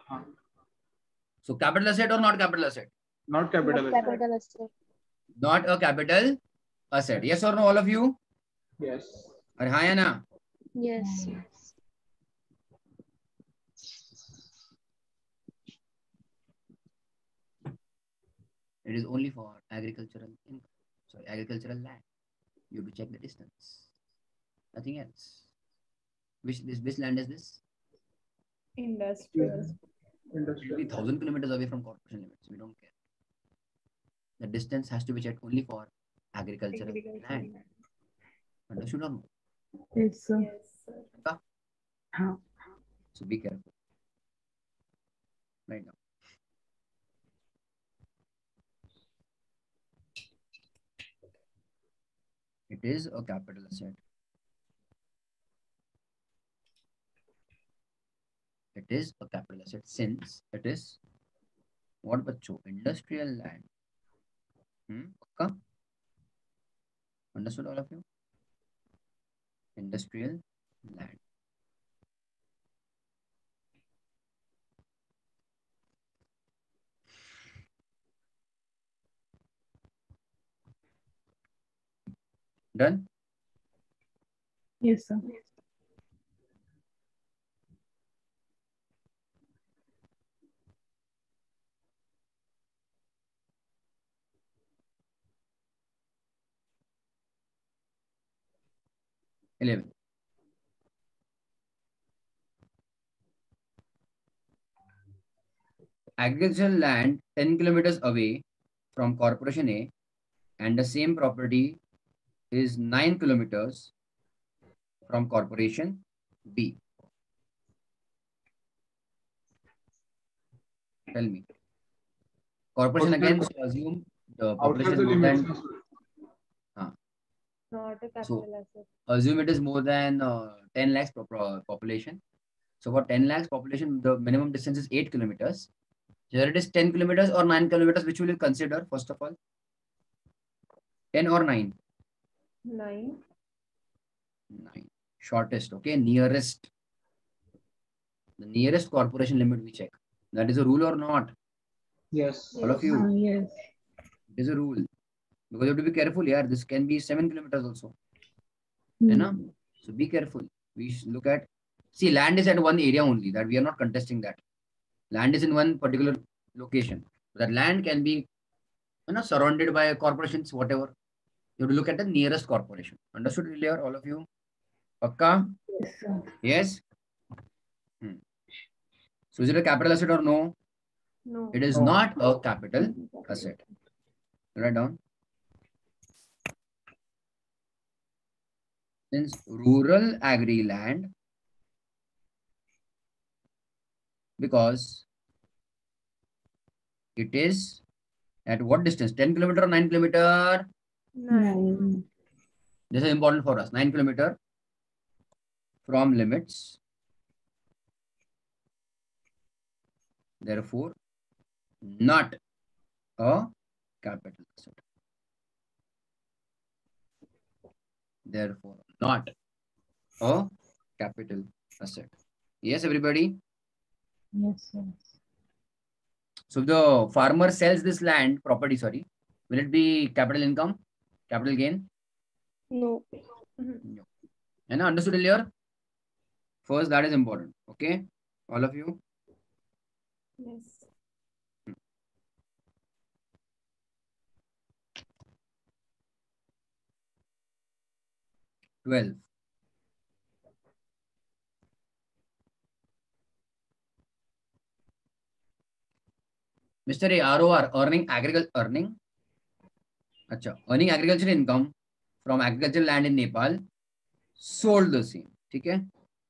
A: So capital asset or not capital asset?
B: Not capital asset.
D: Capital asset.
A: Not a capital asset. Yes or no, all of you?
B: Yes.
A: Arhayana?
D: Yes.
A: It is only for agricultural income. Sorry, agricultural land. You have to check the distance. Nothing else. Which land is this?
E: Industrial.
A: It will be 1,000 kilometers away from corporation limits. We don't care. The distance has to be checked only for agricultural land. Understood or no?
C: Yes, sir.
E: Yes, sir.
A: So be careful. Right now. It is a capital asset. It is a capital asset since it is what bacho? Industrial land. Okay. Understood all of you? Industrial land. Done?
C: Yes, sir.
A: 11. agricultural land 10 kilometers away from corporation A and the same property is 9 kilometers from corporation B. Tell me. Corporation again, so assume the population
B: Outside
A: is
B: the
A: more
B: limits.
A: than,
E: Not a
A: so
E: capital asset.
A: assume it is more than 10 lakhs population. So for 10 lakhs population, the minimum distance is 8 kilometers. Here it is 10 kilometers or 9 kilometers, which will you consider first of all? 10 or 9?
E: 9.
A: 9. Shortest, okay, nearest. The nearest corporation limit we check. That is a rule or not?
B: Yes.
A: All of you.
C: Yes.
A: It is a rule. Because you have to be careful here. This can be 7 kilometers also.
C: Hmm.
A: So be careful. We look at, see, land is at one area only, that we are not contesting that. Land is in one particular location. That land can be surrounded by corporations, whatever. You have to look at the nearest corporation. Understood earlier, all of you? Pakka?
C: Yes, sir.
A: Yes? So is it a capital asset or no?
E: No.
A: It is
B: No.
A: not a capital asset. Write down. Since rural agri land, because it is at what distance? 10 kilometer or 9 kilometer?
E: 9.
A: This is important for us. 9 kilometer from limits. Therefore, not a capital asset. Therefore, not a capital asset. Yes, everybody?
C: Yes, sir.
A: So if the farmer sells this land, property, sorry, will it be capital income, capital gain?
D: No.
A: No. And understood earlier? First, that is important. Okay, all of you?
E: Yes.
A: Twelve. Mr. A, ROR, earning agriculture earning. Acha, earning agriculture income from agricultural land in Nepal, sold the same. ठीक है?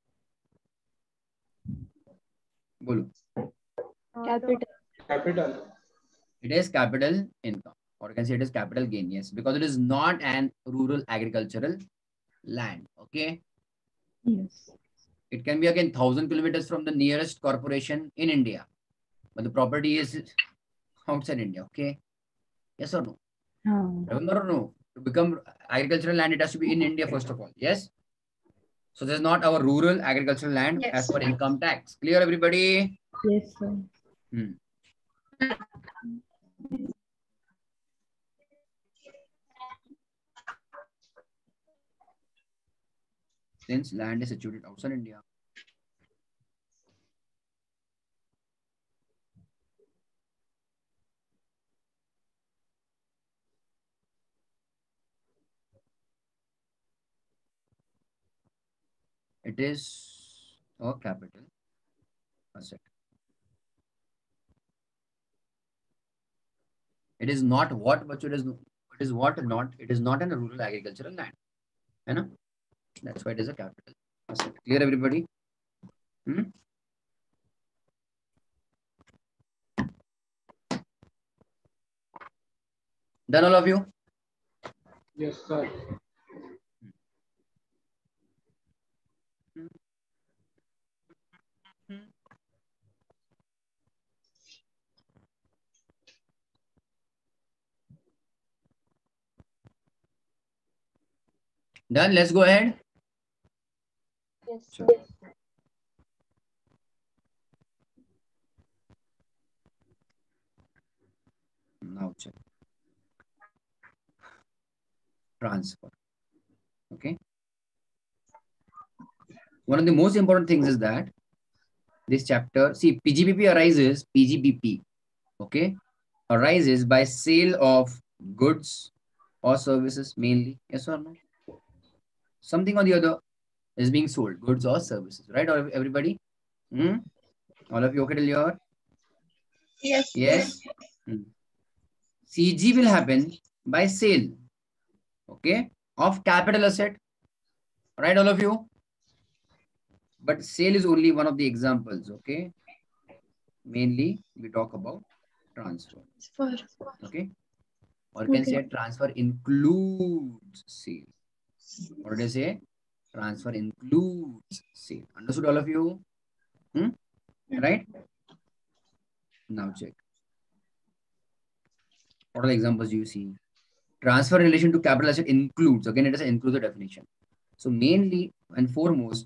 A: बोलो.
D: Capital.
B: Capital.
A: It is capital income, or you can say it is capital gain. Yes, because it is not an rural agricultural land. Okay.
C: Yes.
A: It can be again 1,000 kilometers from the nearest corporation in India, but the property is outside India. Okay. Yes or no? Remember or no? To become agricultural land, it has to be in India first of all. Yes. So this is not our rural agricultural land as
F: Yes.
A: per income tax. Clear, everybody?
C: Yes, sir.
A: Since land is situated outside India. It is a capital asset. It is not what, but it is what not. It is not in a rural agricultural land. You know? That's why it is a capital asset. Clear, everybody? Done, all of you?
B: Yes, sir.
A: Done. Let's go ahead.
D: Yes, sir.
A: Now check. Transfer. Okay. One of the most important things is that this chapter, see, PGBP, okay, arises by sale of goods or services mainly. Yes or no? Something or the other is being sold, goods or services, right? Or everybody? All of you okay till here?
F: Yes.
A: Yes. CG will happen by sale, okay, of capital asset, right, all of you? But sale is only one of the examples, okay? Mainly we talk about transfer, okay? Or you can say transfer includes sale. Or did I say transfer includes sale? Understood, all of you? Right? Now check. What are the examples you see? Transfer in relation to capital asset includes. Again, it is an inclusive definition. So mainly and foremost,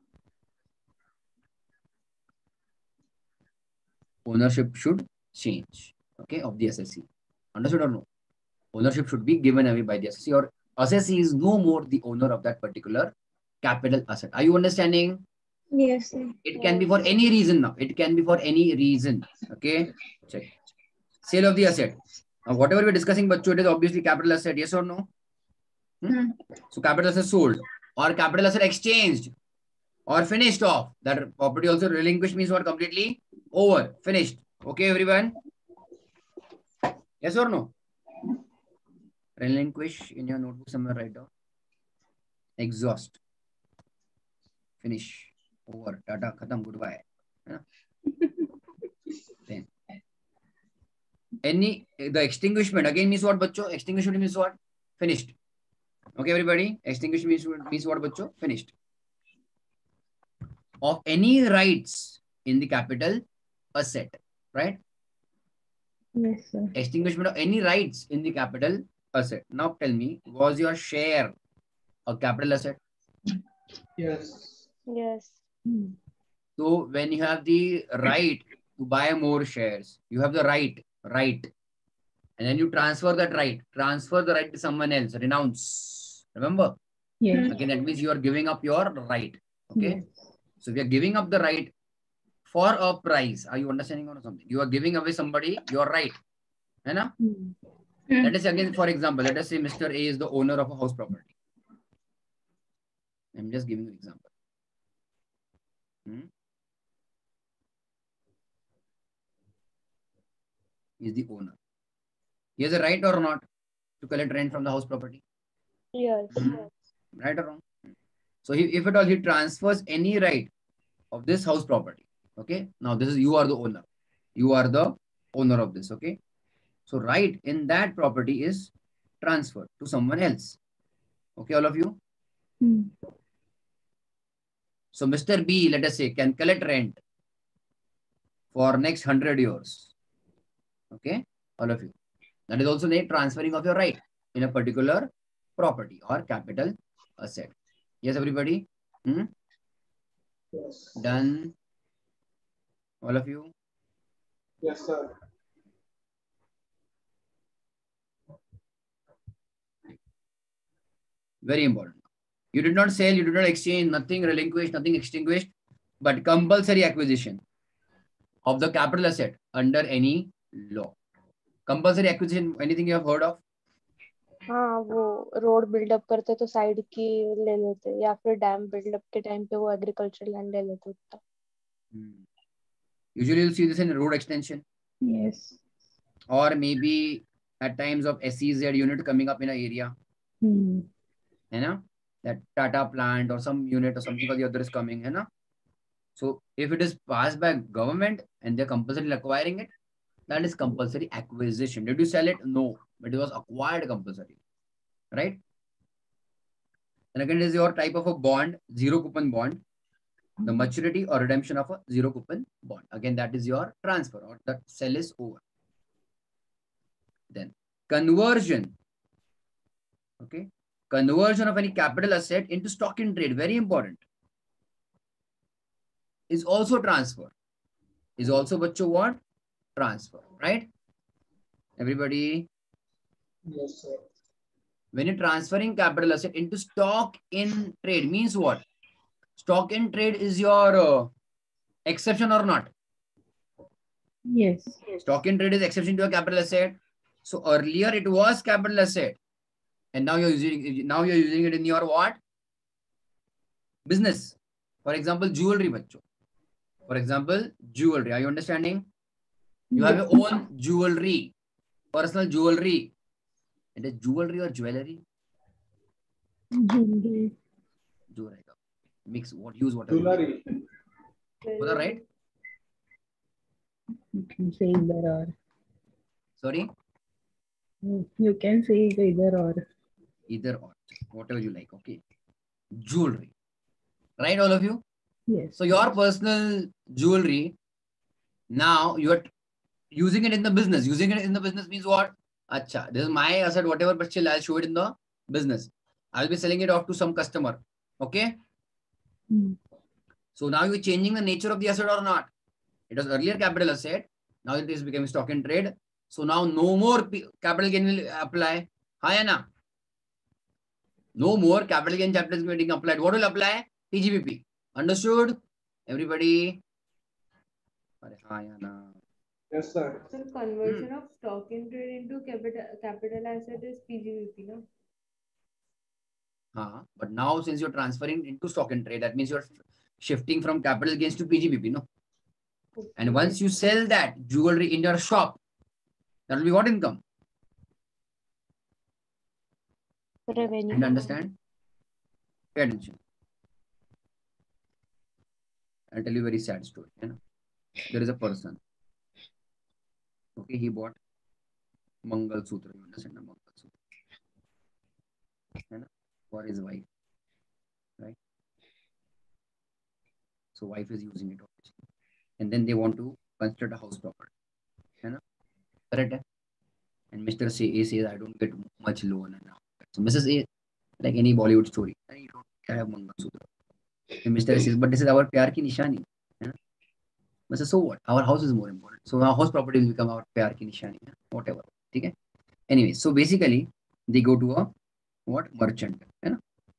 A: ownership should change, okay, of the assessee. Understood or no? Ownership should be given away by the assessee, or assessee is no more the owner of that particular capital asset. Are you understanding?
F: Yes, sir.
A: It can be for any reason now. It can be for any reason. Okay. Check. Sale of the asset. Now, whatever we're discussing, but it is obviously capital asset. Yes or no? So capital asset sold or capital asset exchanged or finished off. That property also relinquished means what? Completely over. Finished. Okay, everyone? Yes or no? Relinquish in your notebook somewhere, write down. Exhaust. Finish. Over. Tata. Khatam. Goodbye. Then. The extinguishment again means what, bacho? Extinguishment means what? Finished. Okay, everybody. Extinguishment means what, bacho? Finished. Of any rights in the capital asset, right?
C: Yes, sir.
A: Extinguishment of any rights in the capital asset. Now tell me, was your share a capital asset?
B: Yes.
D: Yes.
A: So when you have the right to buy more shares, you have the right, and then you transfer that right, to someone else, renounce. Remember?
C: Yes.
A: Again, that means you are giving up your right. Okay.
C: Yes.
A: So we are giving up the right for a price. Are you understanding or something? You are giving away somebody your right. Hai na? Let us say again, for example, let us say Mr. A is the owner of a house property. I'm just giving you an example. He is the owner. He has a right or not to collect rent from the house property?
D: Yes.
A: Right or wrong? So if at all he transfers any right of this house property, okay, now this is, you are the owner. You are the owner of this, okay. So right in that property is transferred to someone else. Okay, all of you? So Mr. B, let us say, can collect rent for next 100 years. Okay, all of you. That is also the transferring of your right in a particular property or capital asset. Yes, everybody?
B: Yes.
A: Done? All of you?
B: Yes, sir.
A: Very important. You did not sell, you did not exchange, nothing relinquished, nothing extinguished, but compulsory acquisition of the capital asset under any law. Compulsory acquisition, anything you have heard of?
D: हाँ, वो road buildup करते तो side की ले लेते, या फिर dam buildup के टाइम पे वो एग्रीकल्चर लैंड ले लेते उतना.
A: Usually you'll see this in road extension.
C: Yes.
A: Or maybe at times of SEZ unit coming up in an area. You know, that Tata plant or some unit or something or the other is coming, you know. So if it is passed by government and they're compulsory acquiring it, that is compulsory acquisition. Did you sell it? No, but it was acquired compulsory, right? And again, it is your type of a bond, zero coupon bond, the maturity or redemption of a zero coupon bond. Again, that is your transfer or that sell is over. Then conversion. Okay. Conversion of any capital asset into stock in trade, very important, is also transfer. Is also bacho what? Transfer, right? Everybody?
B: Yes, sir.
A: When you're transferring capital asset into stock in trade means what? Stock in trade is your exception or not?
C: Yes.
A: Stock in trade is exception to a capital asset. So earlier it was capital asset, and now you're using it in your what? Business. For example, jewelry, bacho. For example, jewelry. Are you understanding? You have your own jewelry, personal jewelry. It is jewelry or jewelry?
C: Jewelry.
A: Jewelry. Mix what, use whatever.
B: Jewelry.
A: Was that right?
C: You can say either or.
A: Sorry?
C: You can say either or.
A: Either or. Whatever you like. Okay. Jewelry. Right, all of you?
C: Yes.
A: So your personal jewelry, now you are using it in the business. Using it in the business means what? Acha, this is my asset, whatever, but still I'll show it in the business. I'll be selling it off to some customer. Okay? So now you're changing the nature of the asset or not? It was earlier capital asset. Now it is becoming stock and trade. So now no more capital gain will apply. Hi, Anna. No more capital gain capital is getting applied. What will apply? PGBP. Understood? Everybody? Hi, Anna.
B: Yes, sir.
E: So conversion of stock in trade into capital asset is PGBP, no?
A: But now since you're transferring into stock and trade, that means you're shifting from capital gains to PGBP, no?
E: Okay.
A: And once you sell that jewelry in your shop, that will be what income?
D: Revenue.
A: You understand? Pay attention. I'll tell you a very sad story. You know? There is a person. Okay, he bought Mangal Sutra. You understand the Mangal Sutra? You know? For his wife. Right? So wife is using it obviously. And then they want to construct a house property. You know? Correct? And Mr. A says, I don't get much loan. So Mrs. A, like any Bollywood story, I don't have Mangal Sutra. And Mr. A says, but this is our pyar ki nishani. Yeah? Mrs. So what? Our house is more important. So our house property will become our pyar ki nishani. Yeah? Whatever. Okay? Anyway, so basically, they go to a what? Merchant. Yeah?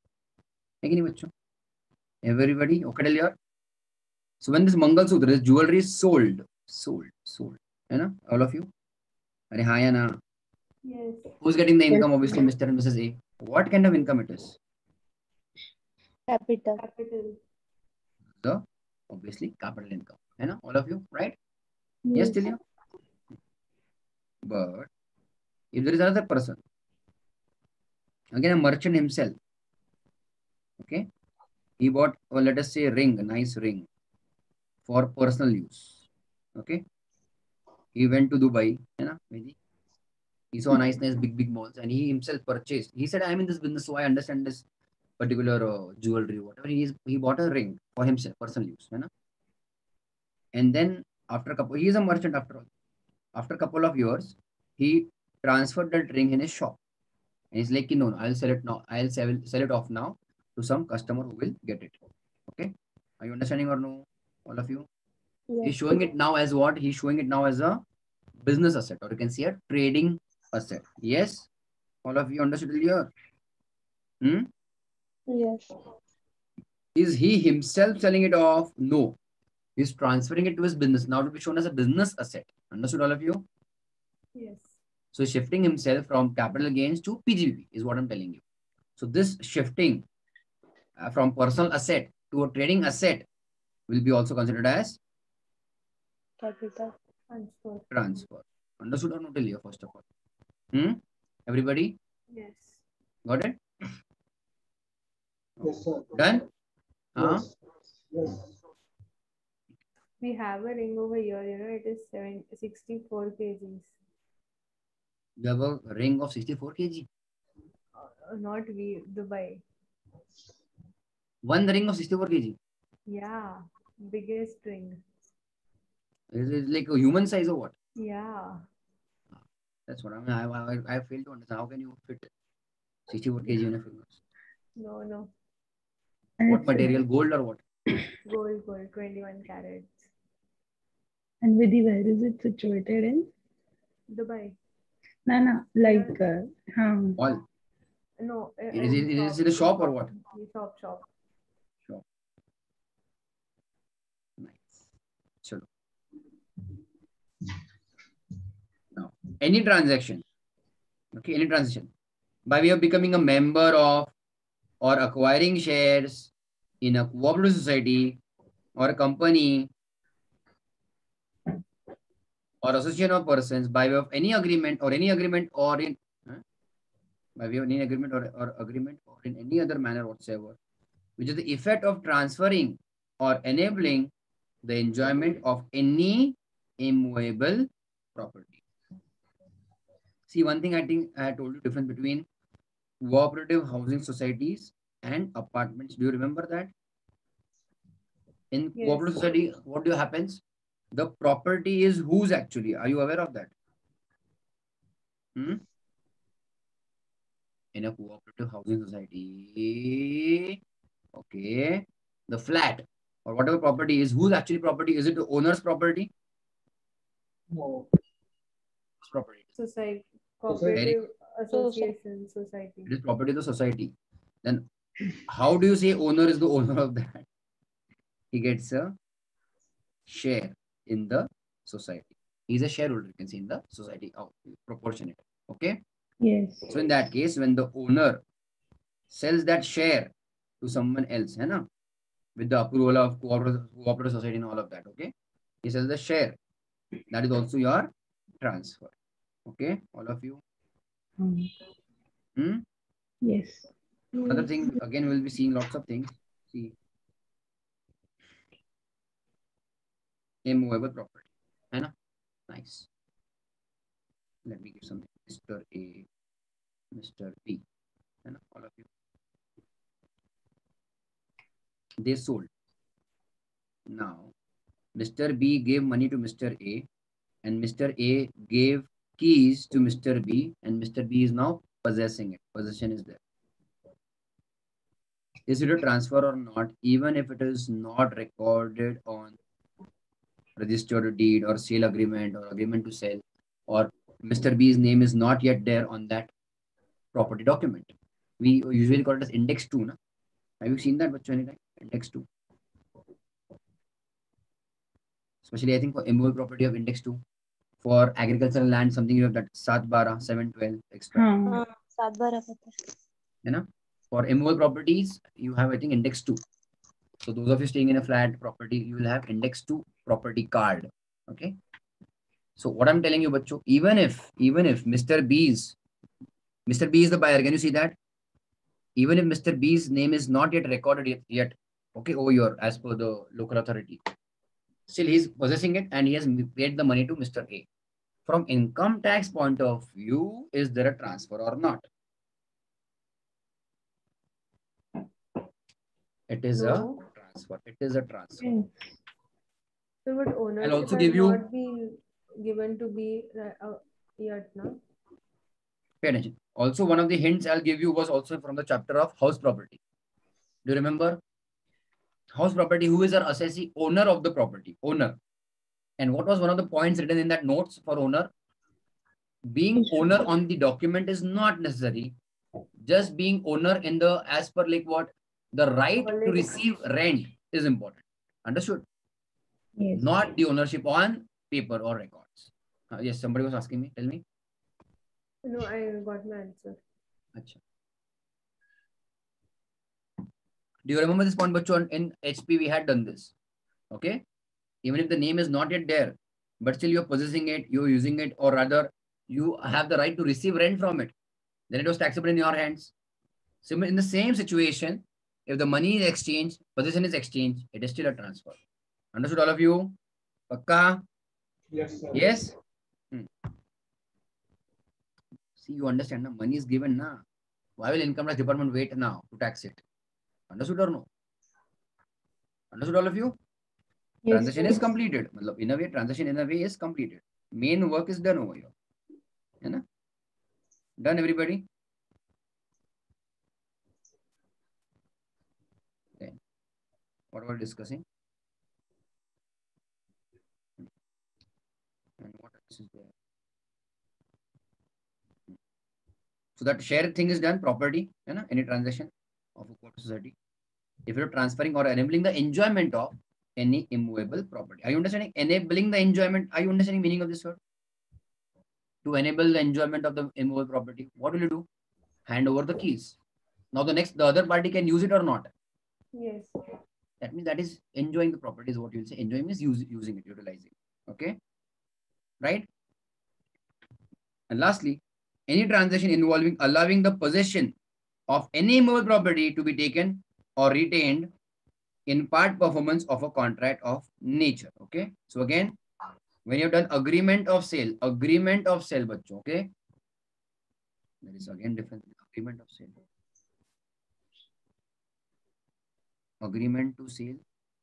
A: Everybody, okay, tell your. So when this Mangal Sutra, this jewelry is sold. You know, all of you. Hi, Anna.
E: Yes.
A: Who's getting the income?
C: Yes.
A: Obviously, Mr. and Mrs. A. What kind of income it is?
D: Capital.
A: So, obviously, capital income. You know, all of you, right? Yes, Tilia? But if there is another person, again, a merchant himself, okay, he bought, or let us say, a nice ring for personal use. Okay, he went to Dubai, you know, maybe. He saw nice big malls, and he himself purchased. He said, I'm in this business, so I understand this particular jewelry, whatever. He bought a ring for himself, personal use, you know. And then after he is a merchant after all. After a couple of years, he transferred that ring in his shop. And he's like, no, I'll sell it now. I'll sell it off now to some customer who will get it. Okay. Are you understanding or no? All of you?
D: Yes.
A: He's showing it now as what? He's showing it now as a business asset, or you can see a trading asset. Yes? All of you understood here?
D: Yes.
A: Is he himself selling it off? No. He's transferring it to his business. Now it will be shown as a business asset. Understood, all of you?
E: Yes.
A: So shifting himself from capital gains to PGBP is what I'm telling you. So this shifting from personal asset to a trading asset will be also considered as
D: Capital.
A: transfer. Understood or not, Ilya, first of all? Everybody?
E: Yes.
A: Got it?
B: Yes, sir.
A: Done?
B: Yes. Yes.
E: We have a ring over here, it is 64 kgs.
A: You have a ring of 64 kg.
E: Not we, Dubai.
A: One ring of 64 kg.
E: Yeah, biggest ring.
A: Is it like a human size or what?
E: Yeah.
A: That's what I mean. I fail to understand. How can you fit 64 kg in a finger?
E: No.
A: What material? Gold or what?
E: Gold, 21 carats.
C: And Vidhi, where is it situated in?
E: Dubai.
C: No, like,
A: All.
E: No.
A: Is it a shop or what?
E: Shop.
A: Shop. Nice. Chalo. Now, any transaction, okay, any transaction, by way of becoming a member of or acquiring shares in a cooperative society or a company or association of persons by way of any agreement or in by way of any agreement or agreement or in any other manner whatsoever, which is the effect of transferring or enabling the enjoyment of any immovable property. See, one thing I think I had told you difference between cooperative housing societies and apartments. Do you remember that? In cooperative society, what happens? The property is whose actually? Are you aware of that? In a cooperative housing society, okay, the flat or whatever property is whose actually property? Is it the owner's property?
B: No.
A: Property.
E: Society. Cooperative association, society.
A: It is property of the society. Then how do you say owner is the owner of that? He gets a share in the society. He's a shareholder, you can see in the society, proportionate. Okay?
C: Yes.
A: So in that case, when the owner sells that share to someone else, with the approval of cooperative society and all of that, okay? He sells the share. That is also your transfer. Okay, all of you?
C: Yes.
A: Another thing, again, we'll be seeing lots of things. See, immovable property. Nice. Let me give something. Mr. A, Mr. B. All of you. They sold. Now, Mr. B gave money to Mr. A, and Mr. A gave keys to Mr. B, and Mr. B is now possessing it. Possession is there. Is it a transfer or not? Even if it is not recorded on registered deed or sale agreement or agreement to sell, or Mr. B's name is not yet there on that property document. We usually call it as index 2. Na? Have you seen that, Bacho, anytime? Index 2. Especially, I think, for immovable property of index 2. For agricultural land, something you have that 712, 712, etc.
D: 712.
A: For immovable properties, you have, I think, index 2. So those of you staying in a flat property, you will have index 2 property card. Okay. So what I'm telling you, Bacho, even if Mr. B is the buyer, can you see that? Even if Mr. B's name is not yet recorded yet, okay, over here as per the local authority, still he's possessing it and he has paid the money to Mr. A. From income tax point of view, is there a transfer or not? It is a transfer. It is a transfer.
E: So would ownership
A: I'll also give you,
E: not be given to be yet now?
A: Pay attention. Also, one of the hints I'll give you was also from the chapter of house property. Do you remember? House property, who is our assessee? Owner of the property. Owner. And what was one of the points written in that notes for owner? Being owner on the document is not necessary. Just being owner in the, as per like what? The right to receive rent is important. Understood?
C: Yes.
A: Not the ownership on paper or records. Yes, somebody was asking me. Tell me.
E: No, I got my answer.
A: Achha. Do you remember this point, Bacho? In HP, we had done this. Okay? Even if the name is not yet there, but still you're possessing it, you're using it, or rather, you have the right to receive rent from it. Then it was taxable in your hands. Similar, in the same situation, if the money is exchanged, possession is exchanged, it is still a transfer. Understood, all of you? Pakka?
B: Yes, sir.
A: Yes? See, you understand, na? Money is given, na? Why will income tax department wait now to tax it? Understood or no? Understood, all of you?
C: Yes.
A: Transaction is completed. In a way, transaction in a way is completed. Main work is done over here. Yeah, done, everybody? Okay. What were we discussing? And what else is there? So that share thing is done, property, any transaction of a cooperative society. If you're transferring or enabling the enjoyment of any immovable property. Are you understanding? Enabling the enjoyment. Are you understanding the meaning of this word? To enable the enjoyment of the immovable property, what will you do? Hand over the keys. Now the other party can use it or not?
E: Yes.
A: That means that is enjoying the property is what you will say. Enjoying means using it, utilizing. Okay. right? And lastly, any transaction involving allowing the possession of any immovable property to be taken or retained in part performance of a contract of nature. Okay. So again, when you've done agreement of sale, bachcho, okay? There is again difference. Agreement of sale. Agreement to sale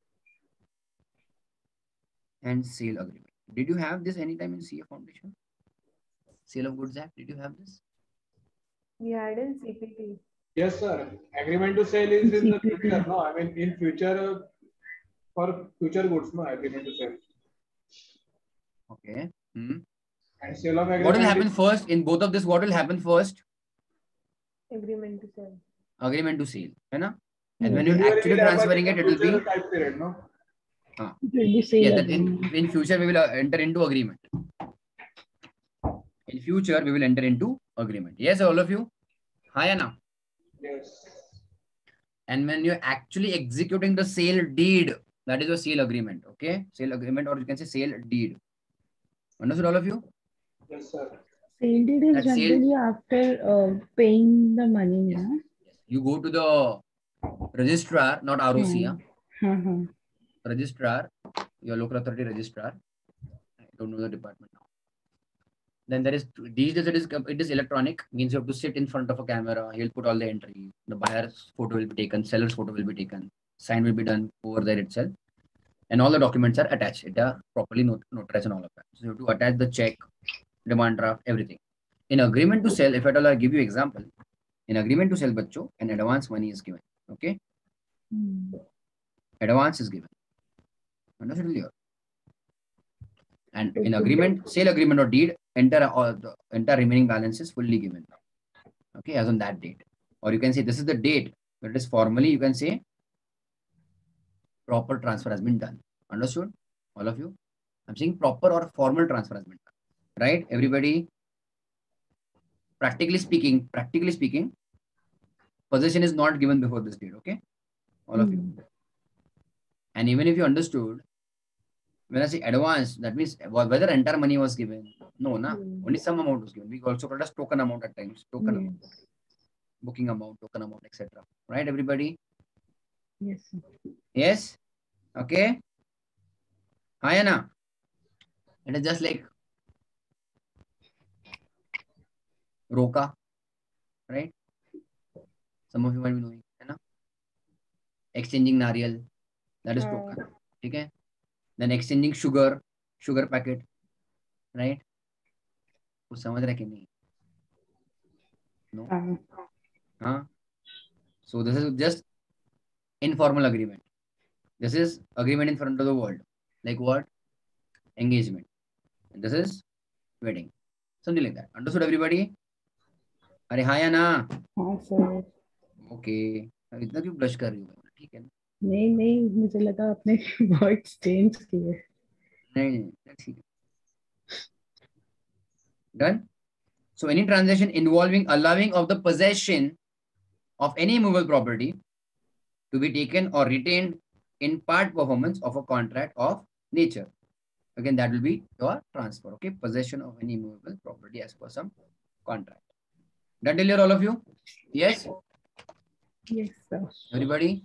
A: and sale agreement. Did you have this anytime in CA Foundation? Sale of Goods Act, did you have this?
E: We had in CPT.
B: Yes, sir. Agreement to sale is in the future, no? I mean, in future, for future goods, no? Agreement to sale.
A: Okay. Hmm.
B: And sale of agreement.
A: What will happen first in both of this? What will happen first?
E: Agreement to sell.
A: Agreement to sale, है ना?
C: Hmm.
A: And when you're actually transferring it, it will be
B: type period, no?
C: It will be sale
A: yes. That
C: agreement.
A: in future we will enter into agreement. In future we will enter into agreement. Yes, all of you. Hi, Anna.
B: Yes.
A: And when you're actually executing the sale deed, that is a sale agreement. Okay, sale agreement, or you can say sale deed. Understood, all of you?
B: Yes, sir.
C: Sale deed is
A: That sale-
C: generally after paying the money,
A: Yes.
C: yeah?
A: You go to the registrar, not ROC,
C: Uh-huh.
A: registrar, your local authority registrar. I don't know the department now. Then there is these days it is electronic, means you have to sit in front of a camera. He'll put all the entry. The buyer's photo will be taken, seller's photo will be taken, sign will be done over there itself, and all the documents are attached. It are properly notarized and all of that. So you have to attach the check, demand draft, everything. In agreement to sell, if at all I give you example, in agreement to sell, bachcho, an advance money is given. Okay, advance is given. Understood clear? And in agreement, sale agreement or deed, enter remaining balance is fully given. Okay, as on that date. Or you can say this is the date, but it is formally, you can say proper transfer has been done. Understood? All of you? I'm saying proper or formal transfer has been done. Right? Everybody? Practically speaking, possession is not given before this date. Okay? All of you. And even if you understood, when I say advance, that means whether entire money was given. No, na? Only some amount was given. We also call it as token amount at times. Token amount. Booking amount, token amount, etc. Right, everybody?
C: Yes.
A: Yes? Okay? Hi, Anna. It is just like Roka, right? Some of you might be knowing. Anna? Exchanging Nariyal, that is token. Okay? Then exchanging sugar packet, right? कुछ समझ रहे कि नहीं? No? Huh? So this is just informal agreement. This is agreement in front of the world. Like what? Engagement. And this is wedding. Something like that. Understood, everybody? अरे हाँ या ना?
C: हाँ सर.
A: Okay. इतना क्यों ब्लश कर रही हो? ठीक है.
C: नहीं मुझे लगा आपने वर्ड्स चेंज किए.
A: नहीं ठीक है. Done. So any transaction involving allowing of the possession of any movable property to be taken or retained in part performance of a contract of nature. Again, that will be your transfer. Okay, possession of any movable property as per some contract. That clear, all of you? Yes.
C: Yes, sir.
A: Everybody.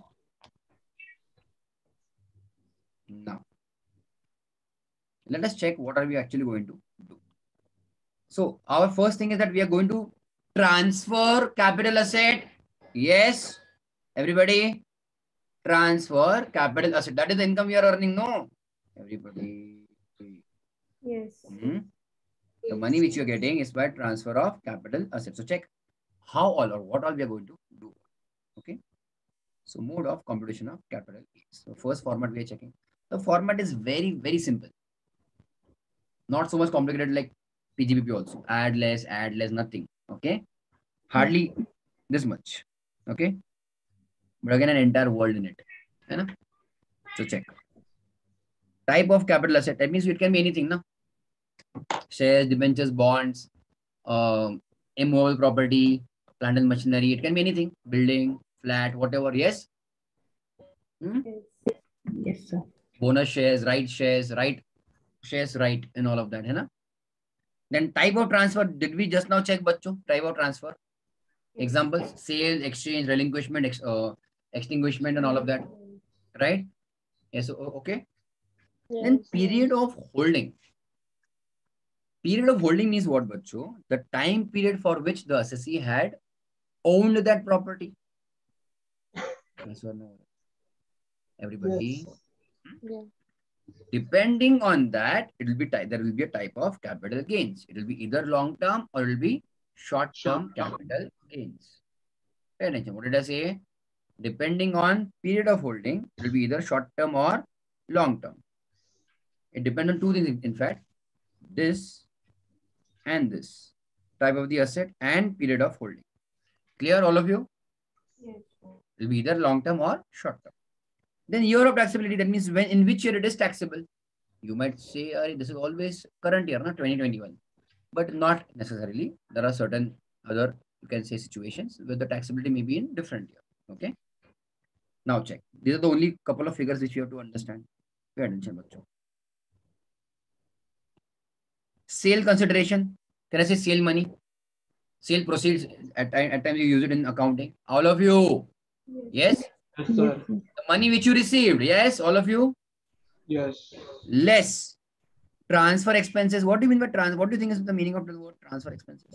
A: Now, let us check what are we actually going to do. So our first thing is that we are going to transfer capital asset. Yes. Everybody. Transfer capital asset. That is the income you are earning. No. Everybody.
E: Yes.
A: The money which you are getting is by transfer of capital asset. So check how all or what all we are going to do. Okay. So mode of computation of capital. So first format we are checking. The format is very, very simple. Not so much complicated like PGBP also. Add less, nothing. Okay. Hardly this much. Okay. But again, an entire world in it. Right? So check. Type of capital asset. That means it can be anything. No? Shares, debentures, bonds, immovable property, plant and machinery. It can be anything. Building, flat, whatever. Yes?
C: Yes, sir.
A: Bonus shares, right, and all of that. Hai na? Then type of transfer, did we just now check, bachcho? Type of transfer. Examples, sale, exchange, relinquishment, extinguishment, and all of that. Right? Yes, okay. Then
D: Yes.
A: period of holding. Period of holding means what, bachcho? The time period for which the assessee had owned that property. Yes or no? Everybody.
B: Yes.
D: Yeah.
A: Depending on that, it will be there will be a type of capital gains. It will be either long term or it will be short term capital gains. Pay attention. What did I say? Depending on period of holding, it will be either short term or long term. It depends on two things, in fact, this and this type of the asset and period of holding. Clear, all of you?
F: Yes.
A: It will be either long term or short term. Then year of taxability, that means when, in which year it is taxable. You might say, this is always current year, not 2021. But not necessarily. There are certain other, you can say, situations where the taxability may be in different year. Okay. Now check. These are the only couple of figures which you have to understand. Pay attention, bachcho. Sale consideration. Can I say sale money? Sale proceeds. At times you use it in accounting. All of you. Yes?
B: Yes, sir.
A: The money which you received. Yes, all of you.
B: Yes.
A: Less transfer expenses. What do you mean by transfer? What do you think is the meaning of the word transfer expenses?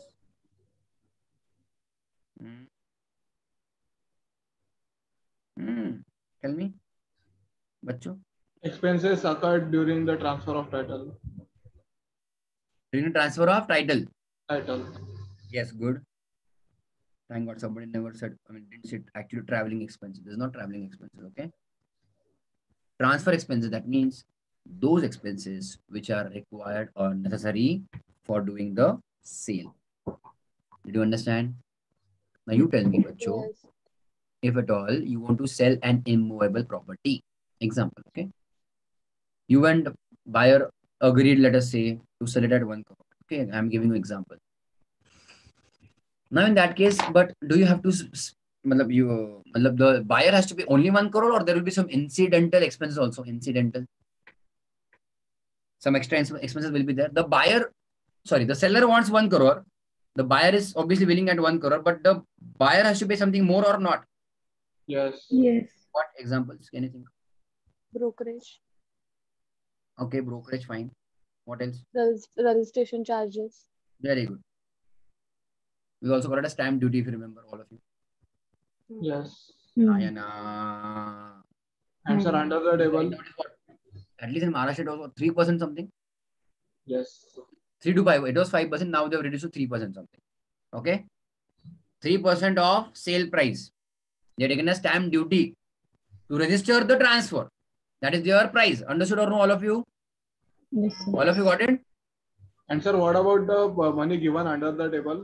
A: Tell me, bachcho.
B: Expenses occurred during the transfer of title.
A: During the transfer of title.
B: Title.
A: Yes, good. Thank God somebody never said, didn't say actually traveling expenses. There's not traveling expenses, okay? Transfer expenses, that means those expenses which are required or necessary for doing the sale. Did you understand? Now you tell me, bachcho,
D: Yes.
A: if at all you want to sell an immovable property. Example, okay? You and buyer agreed, let us say, to sell it at 1 crore. Okay, I'm giving you example. Now in that case, but do you have to, the buyer has to be only 1 crore or there will be some incidental expenses also, incidental? Some extra expenses will be there. The seller wants 1 crore. The buyer is obviously willing at 1 crore, but the buyer has to pay something more or not?
B: Yes.
C: Yes.
A: What examples can you think?
D: Brokerage.
A: Okay, brokerage, fine. What else?
D: Registration charges.
A: Very good. We also got it as stamp duty, if you remember, all of you.
B: Yes.
A: Ayana.
B: And sir, under the table.
A: At least in Maharashtra, it was 3% something.
B: Yes.
A: 3 to 5. It was 5%. Now they have reduced to 3% something. Okay. 3% of sale price. They are taken as stamp duty to register the transfer. That is their price. Understood or no, all of you?
C: Yes, sir.
A: All of you got it?
B: And sir, what about the money given under the table?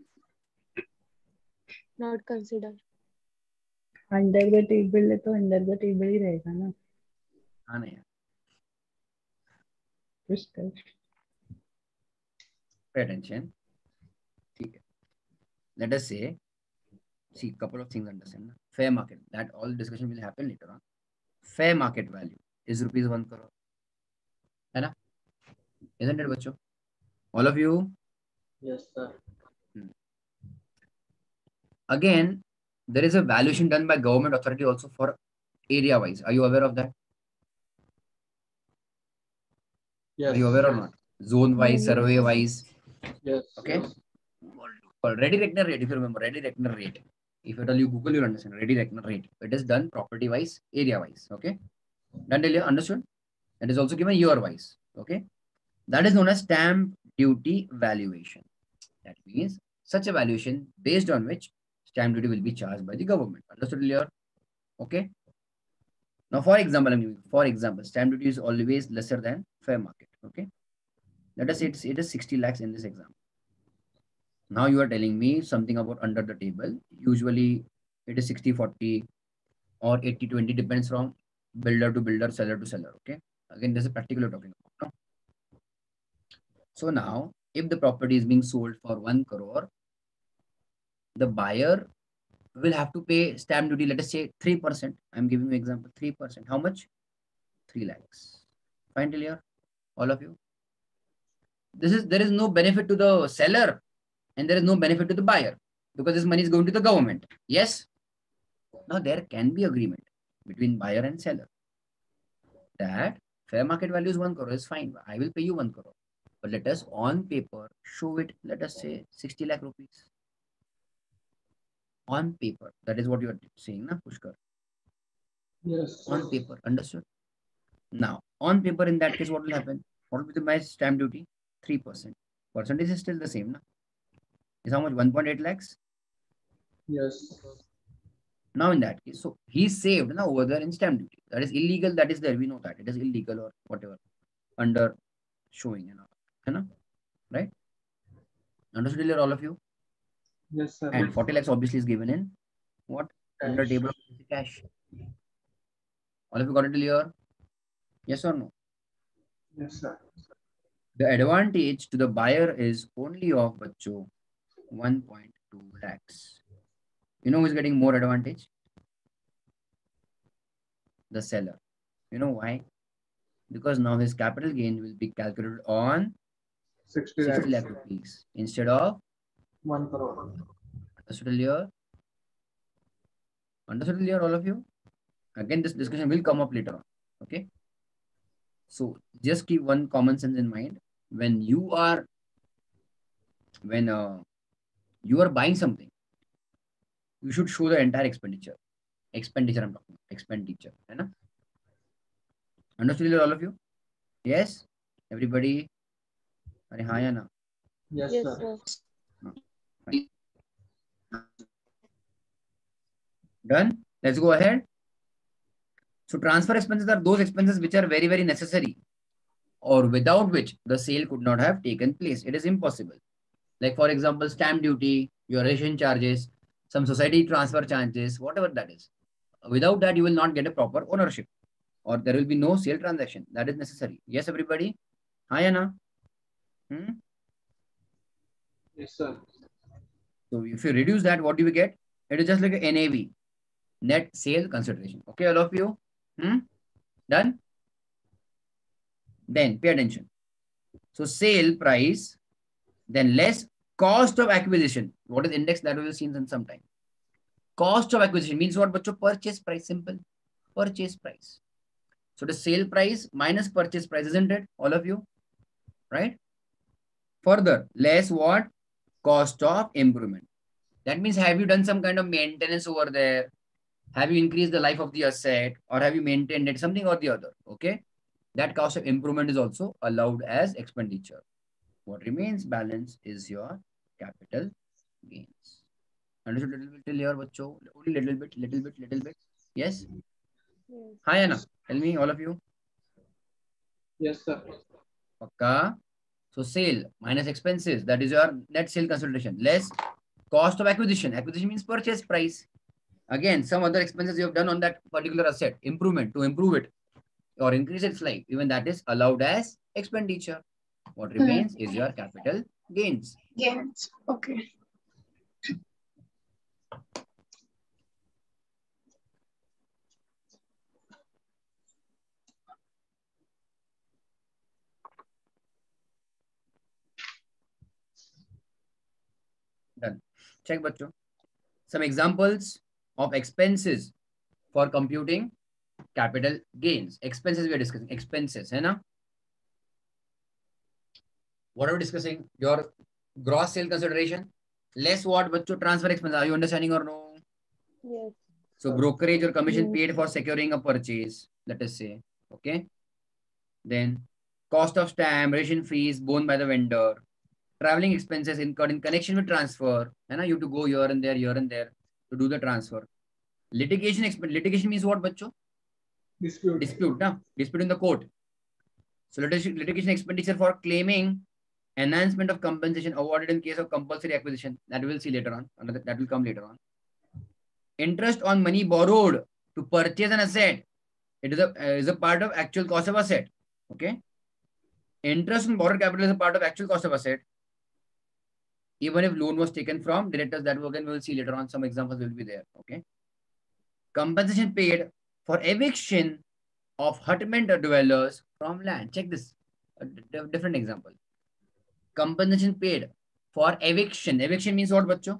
D: Not considered.
C: Under the table है तो under the table ही रहेगा ना.
A: हाँ नहीं. Pay attention. Let us say, see, couple of things understand. Fair market. That all discussion will happen later on. Fair market value is rupees 1 crore. है ना? Isn't it, बच्चों? All of you?
B: Yes, sir.
A: Again, there is a valuation done by government authority also for area wise. Are you aware of that?
B: Yes.
A: Are you aware or not? Zone wise, survey wise.
B: Yes.
A: Okay.
B: Yes.
A: Ready reckoner rate, if you remember, ready reckoner rate. If at all you Google, you'll understand. Ready reckoner rate. It is done property wise, area wise. Okay. Done till here, understood? It is also given year wise. Okay. That is known as stamp duty valuation. That means such a valuation based on which stamp duty will be charged by the government. Understood here? Okay. Now, for example, stamp duty is always lesser than fair market. Okay. Let us say it is 60 lakhs in this example. Now you are telling me something about under the table. Usually it is 60-40 or 80-20, depends from builder to builder, seller to seller. Okay. Again, this is practically talking about. No? So now, if the property is being sold for 1 crore, the buyer will have to pay stamp duty, let us say 3%. I'm giving you example, 3%. How much? 3 lakhs. Fine till here, all of you? there is no benefit to the seller and there is no benefit to the buyer because this money is going to the government. Yes. Now there can be agreement between buyer and seller that fair market value is 1 crore is fine. I will pay you 1 crore. But let us on paper show it, let us say 60 lakh rupees. On paper. That is what you are saying, na, Pushkar?
B: Yes.
A: On paper. Understood? Now, on paper, in that case, what will happen? What will be my stamp duty? 3%. Percentage is still the same, na? Is how much? 1.8 lakhs?
B: Yes.
A: Now, in that case, so he saved now over there in stamp duty. That is illegal. That is there. We know that. It is illegal or whatever. Under showing and all. Right? Understood, all of you?
B: Yes, sir.
A: And 40 lakhs obviously is given in what? Under
B: Cash.
A: table of cash. All of you got it clear? Yes or no?
B: Yes, sir.
A: The advantage to the buyer is only of Bacho 1.2 lakhs. You know who is getting more advantage? The seller. You know why? Because now his capital gain will be calculated on
B: 60
A: 60 lakh
B: lakhs.
A: rupees instead of
B: 1 crore.
A: Understood clear? Understood clear, all of you? Again, this discussion will come up later on. Okay? So just keep one common sense in mind. When you are buying something, you should show the entire expenditure. Expenditure I'm talking about. Expenditure. Right? Understood clear, all of you? Yes? Everybody? Are हाँ या ना?
B: Yes,
D: Yes,
B: sir.
D: sir.
A: Done? Let's go ahead. So transfer expenses are those expenses which are very, very necessary or without which the sale could not have taken place. It is impossible. Like for example, stamp duty, your registration charges, some society transfer charges, whatever that is. Without that, you will not get a proper ownership or there will be no sale transaction. That is necessary. Yes, everybody? Hi, Anna?
B: Yes, sir.
A: So if you reduce that, what do we get? It is just like a NAV, net sale consideration. Okay, all of you? Done? Then pay attention. So sale price, then less cost of acquisition. What is index? That we will see in some time. Cost of acquisition means what? Bacho? Purchase price. Simple. Purchase price. So the sale price minus purchase price, isn't it? All of you? Right? Further, less what? Cost of improvement. That means have you done some kind of maintenance over there? Have you increased the life of the asset or have you maintained it? Something or the other. Okay? That cost of improvement is also allowed as expenditure. What remains balance is your capital gains. Understood little bit till here, bacho? Only little bit. Yes?
D: Yes.
A: Hi, Anna. Tell me, all of you.
B: Yes, sir.
A: Pakka. So sale minus expenses, that is your net sale consideration, less cost of acquisition. Acquisition means purchase price. Again, some other expenses you have done on that particular asset, improvement to improve it or increase its life, even that is allowed as expenditure. What remains is your capital gains.
F: Gains. Okay.
A: Done. Check, bacho. Some examples of expenses for computing capital gains. Expenses we are discussing. Expenses, hai na? What are we discussing? Your gross sale consideration. Less what, bacho? Transfer expense. Are you understanding or no?
D: Yes.
A: So brokerage or commission
D: Yes.
A: paid for securing a purchase, let us say. Okay. Then cost of stamp, registration fees borne by the vendor, traveling expenses incurred in connection with transfer. And you have to go here and there to do the transfer. Litigation expense. Litigation means what, bacho?
B: Dispute.
A: Dispute, na? Dispute in the court. So litigation expenditure for claiming enhancement of compensation awarded in case of compulsory acquisition. That we will see later on. That will come later on. Interest on money borrowed to purchase an asset. It is a part of actual cost of asset. Okay. Interest on borrowed capital is a part of actual cost of asset. Even if loan was taken from directors, that again we will see later on. Some examples will be there. Okay. Compensation paid for eviction of hutment dwellers from land. Check this. A different example. compensation paid for eviction. Eviction means what, bachcho?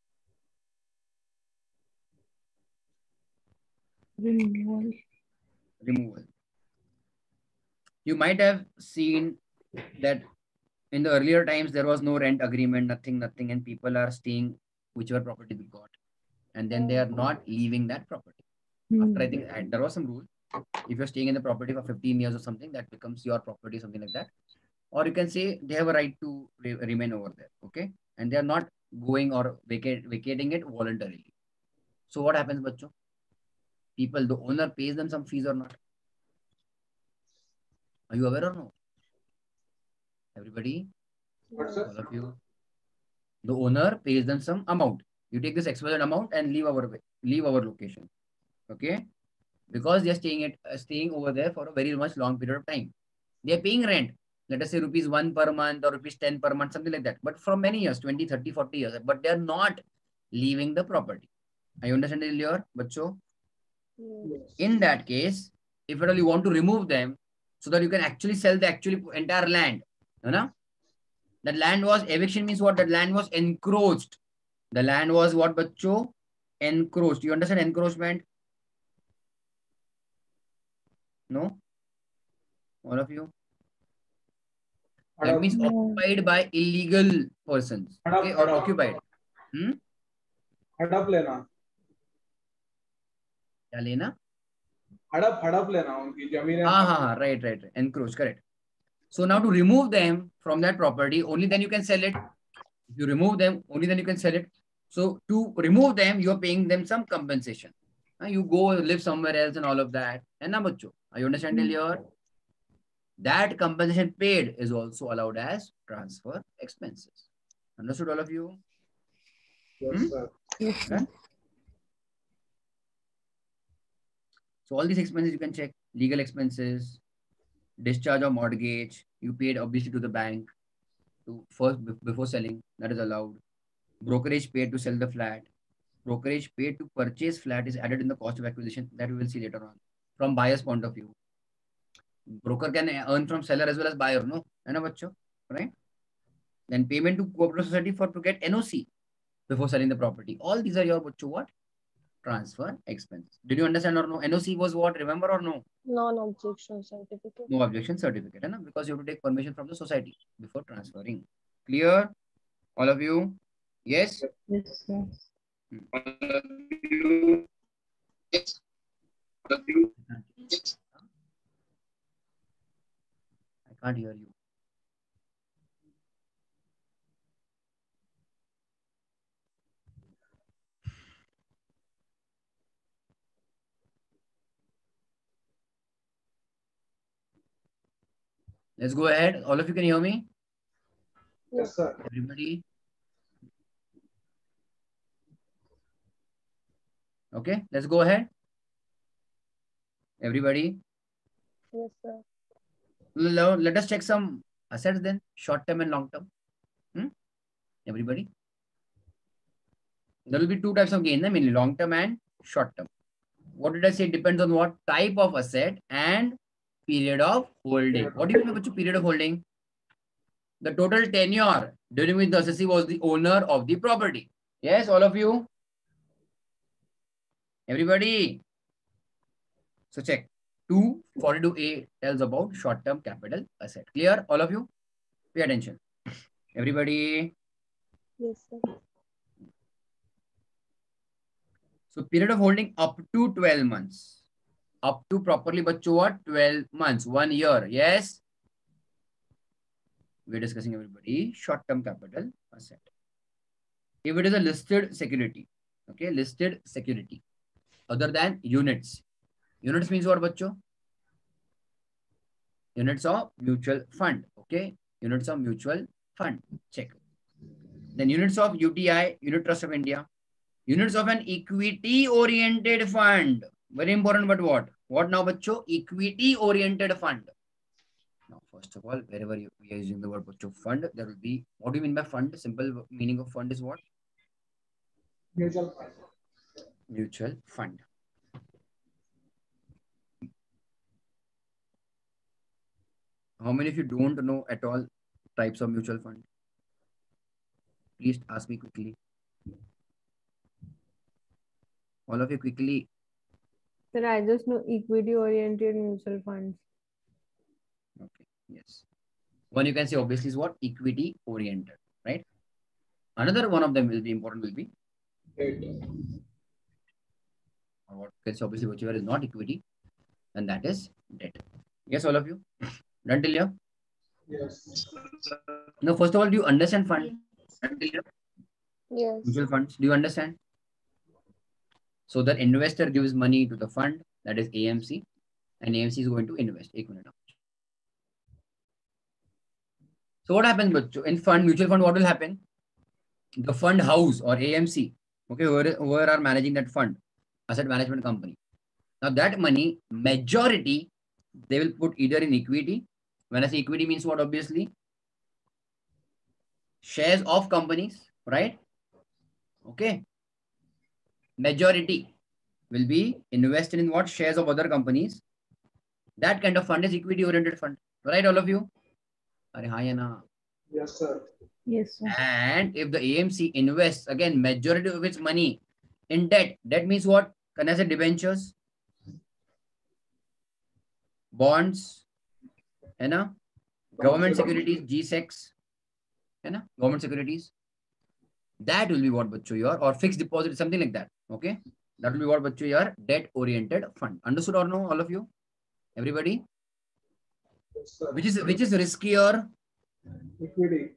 C: Removal.
A: Removal. You might have seen that in the earlier times there was no rent agreement, nothing, and people are staying whichever property they got, and then they are not leaving that property. After, I think there was some rule. If you're staying in the property for 15 years or something, that becomes your property, something like that. Or you can say they have a right to remain over there, okay? And they are not going or vacating it voluntarily. So what happens, bachcho? People, the owner pays them some fees or not? Are you aware or no? Everybody?
B: What's
A: All of you? The owner pays them some amount. You take this XYZ amount and leave our location, okay? Because they are staying over there for a very much long period of time. They are paying rent. Let us say rupees 1 per month or rupees 10 per month, something like that. But from many years, 20, 30, 40 years. But they are not leaving the property. Are you understanding here, Bacho? In that case, if at all you want to remove them so that you can actually sell the entire land, you know? That land was, eviction means what? That land was encroached. The land was what, Bacho? Encroached. You understand encroachment? No? All of you? That means occupied by illegal persons. Okay, or occupied.
B: हड़प लेना.
A: क्या लेना?
B: हड़प लेना उनकी जमीन.
A: हाँ, right. Encroach, correct. So now to remove them from that property, only then you can sell it. If you remove them, only then you can sell it. So to remove them, you are paying them some compensation. You go live somewhere else and all of that. And now, bachcho, are you understand till here? That compensation paid is also allowed as transfer expenses. Understood, all of you?
B: Yes, sir.
C: Yes, sir.
A: So all these expenses you can check. Legal expenses, discharge of mortgage, you paid obviously to the bank to first before selling, that is allowed. Brokerage paid to sell the flat. Brokerage paid to purchase flat is added in the cost of acquisition, that we will see later on. From buyer's point of view, broker can earn from seller as well as buyer, no? Right? Then payment to cooperative society to get NOC before selling the property. All these are your what? Transfer expenses. Did you understand or no? NOC was what? Remember or no?
D: Non-objection certificate.
A: No objection certificate, no? Because you have to take permission from the society before transferring. Clear? All of you? Yes?
C: Yes, sir.
A: All of you? Yes. All of you? Yes. I can't hear you. Let's go ahead. All of you can hear me?
B: Yes, sir.
A: Everybody? Okay, let's go ahead. Everybody?
D: Yes, sir.
A: Let us check some assets then, short term and long term. Everybody? There will be two types of gain, mainly long term and short term. What did I say? It depends on what type of asset and period of holding. What do you mean by period of holding? The total tenure during which the assessee was the owner of the property. Yes, all of you? Everybody? So check. 242A tells about short-term capital asset. Clear, all of you? Pay attention. Everybody?
D: Yes, sir.
A: So period of holding up to 12 months. Up to properly, but what? 12 months, 1 year. Yes? We're discussing, everybody, short-term capital asset. If it is a listed security, okay, listed security, other than units. Units means what, bachcho? Units of mutual fund, okay? Units of mutual fund, check. Then units of UTI, Unit Trust of India. Units of an equity-oriented fund. Very important, but what? What now, bachcho? Equity-oriented fund. Now, first of all, wherever we are using the word bachcho, fund, there will be, what do you mean by fund? Simple meaning of fund is what?
B: Mutual fund.
A: Mutual fund. How many of you don't know at all types of mutual fund? Please ask me quickly. All of you quickly.
E: Sir, I just know equity-oriented mutual funds.
A: Okay. Yes. One you can say obviously is what? Equity oriented, right? Another one of them will be important will be or what you can say obviously whichever is not equity, and that is debt. Yes, all of you. Done till here?
B: Yes.
A: Now, first of all, do you understand fund? Done till here?
D: Yes.
A: Mutual funds. Do you understand? So the investor gives money to the fund, that is AMC, and AMC is going to invest. एक minute. So what happens, bachcho? In fund, mutual fund, what will happen? The fund house or AMC, okay, whoever are managing that fund, asset management company. Now that money, majority, they will put either in equity. When I say equity means what? Obviously, shares of companies, right? Okay. Majority will be invested in what? Shares of other companies. That kind of fund is equity oriented fund, right? All of you?
B: Yes, sir.
C: Yes, sir.
A: And if the AMC invests, again, majority of its money in debt, debt means what? Can I say debentures, bonds, government securities, G-Secs, government securities. That will be what, bachcho, your, or fixed deposit, something like that. Okay. That will be what, bachcho, your debt oriented fund. Understood or no, all of you? Everybody?
B: Yes, sir.
A: Which is riskier?
B: Equity.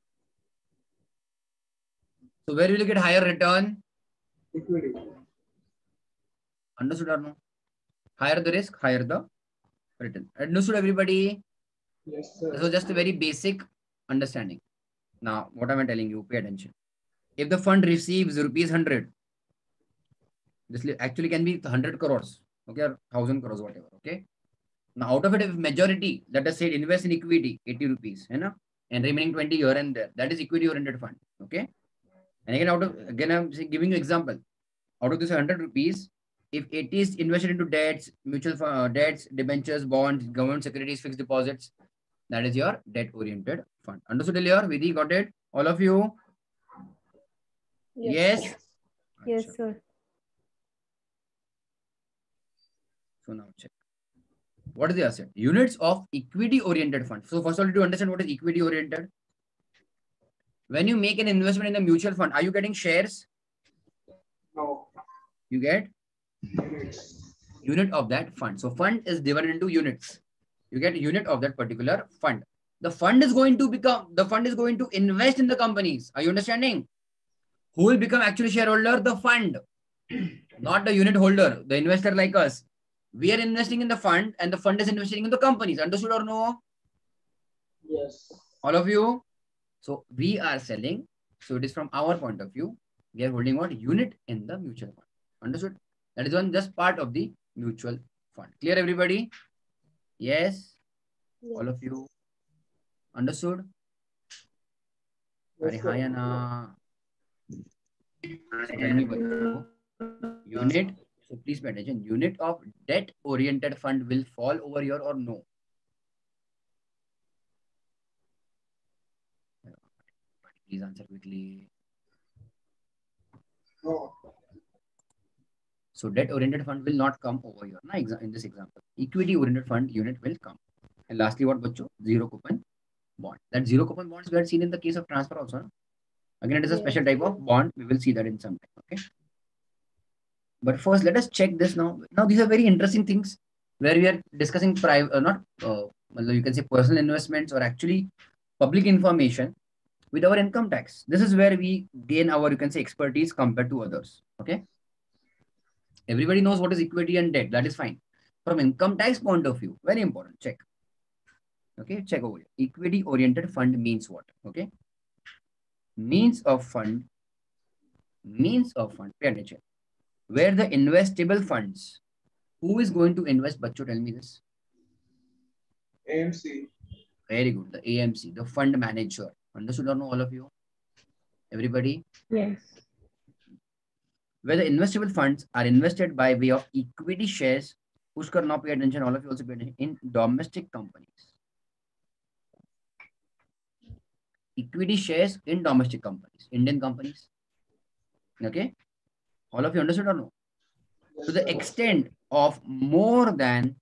A: So where will you get higher return?
B: Equity.
A: Understood or no? Higher the risk, higher the return. Understood, everybody?
B: Yes, sir.
A: This was just a very basic understanding. Now, what am I telling you? Pay attention. If the fund receives rupees 100, this actually can be 100 crores, okay, or 1000 crores, whatever, okay. Now, out of it, if majority, let us say, invest in equity, 80 rupees, and remaining 20 here and there, that is equity oriented fund, okay. And again, I'm giving you example. Out of this 100 rupees, if 80 is invested into debts, mutual fund, debts, debentures, bonds, government securities, fixed deposits, that is your debt oriented fund. Understood earlier? Vidhi, got it? All of you? Yes?
E: Yes, sir.
A: So now check. What is the asset? Units of equity oriented fund. So first of all, to understand what is equity oriented. When you make an investment in a mutual fund, are you getting shares?
B: No.
A: You get
B: Units.
A: unit of that fund. So fund is divided into units. You get unit of that particular fund. The fund is going to invest in the companies. Are you understanding? Who will become actually shareholder? The fund, not the unit holder, the investor like us. We are investing in the fund and the fund is investing in the companies. Understood or no?
B: Yes.
A: All of you? So we are selling. So it is from our point of view. We are holding what? Unit in the mutual fund. Understood? That is one just part of the mutual fund. Clear, everybody? Yes?
D: Yes.
A: All of you? Understood?
B: Yes, sir.
A: So tell me, unit. So please pay attention. Unit of debt oriented fund will fall over here or no? Please answer quickly.
B: No.
A: So debt oriented fund will not come over here. In this example, equity oriented fund unit will come. And lastly, what bacho? Zero coupon bond. That zero coupon bonds we had seen in the case of transfer also. No? Again, it is a special type of bond. We will see that in some time. Okay. But first, let us check this now. Now, these are very interesting things where we are discussing private, you can say personal investments or actually public information with our income tax. This is where we gain our, you can say, expertise compared to others. Okay. Everybody knows what is equity and debt. That is fine. From income tax point of view, very important. Check. Okay. Check over here. Equity oriented fund means what? Okay. Means of fund. Pay attention. Where the investable funds, who is going to invest? Bacho, tell me this.
B: AMC.
A: Very good. The AMC, the fund manager. Understood or no, all of you? Everybody?
C: Yes.
A: Where the investable funds are invested by way of equity shares, Pushkar, now pay attention, all of you also pay attention, in domestic companies. equity shares in domestic companies, Indian companies. Okay, all of you understood or no? To the extent of more than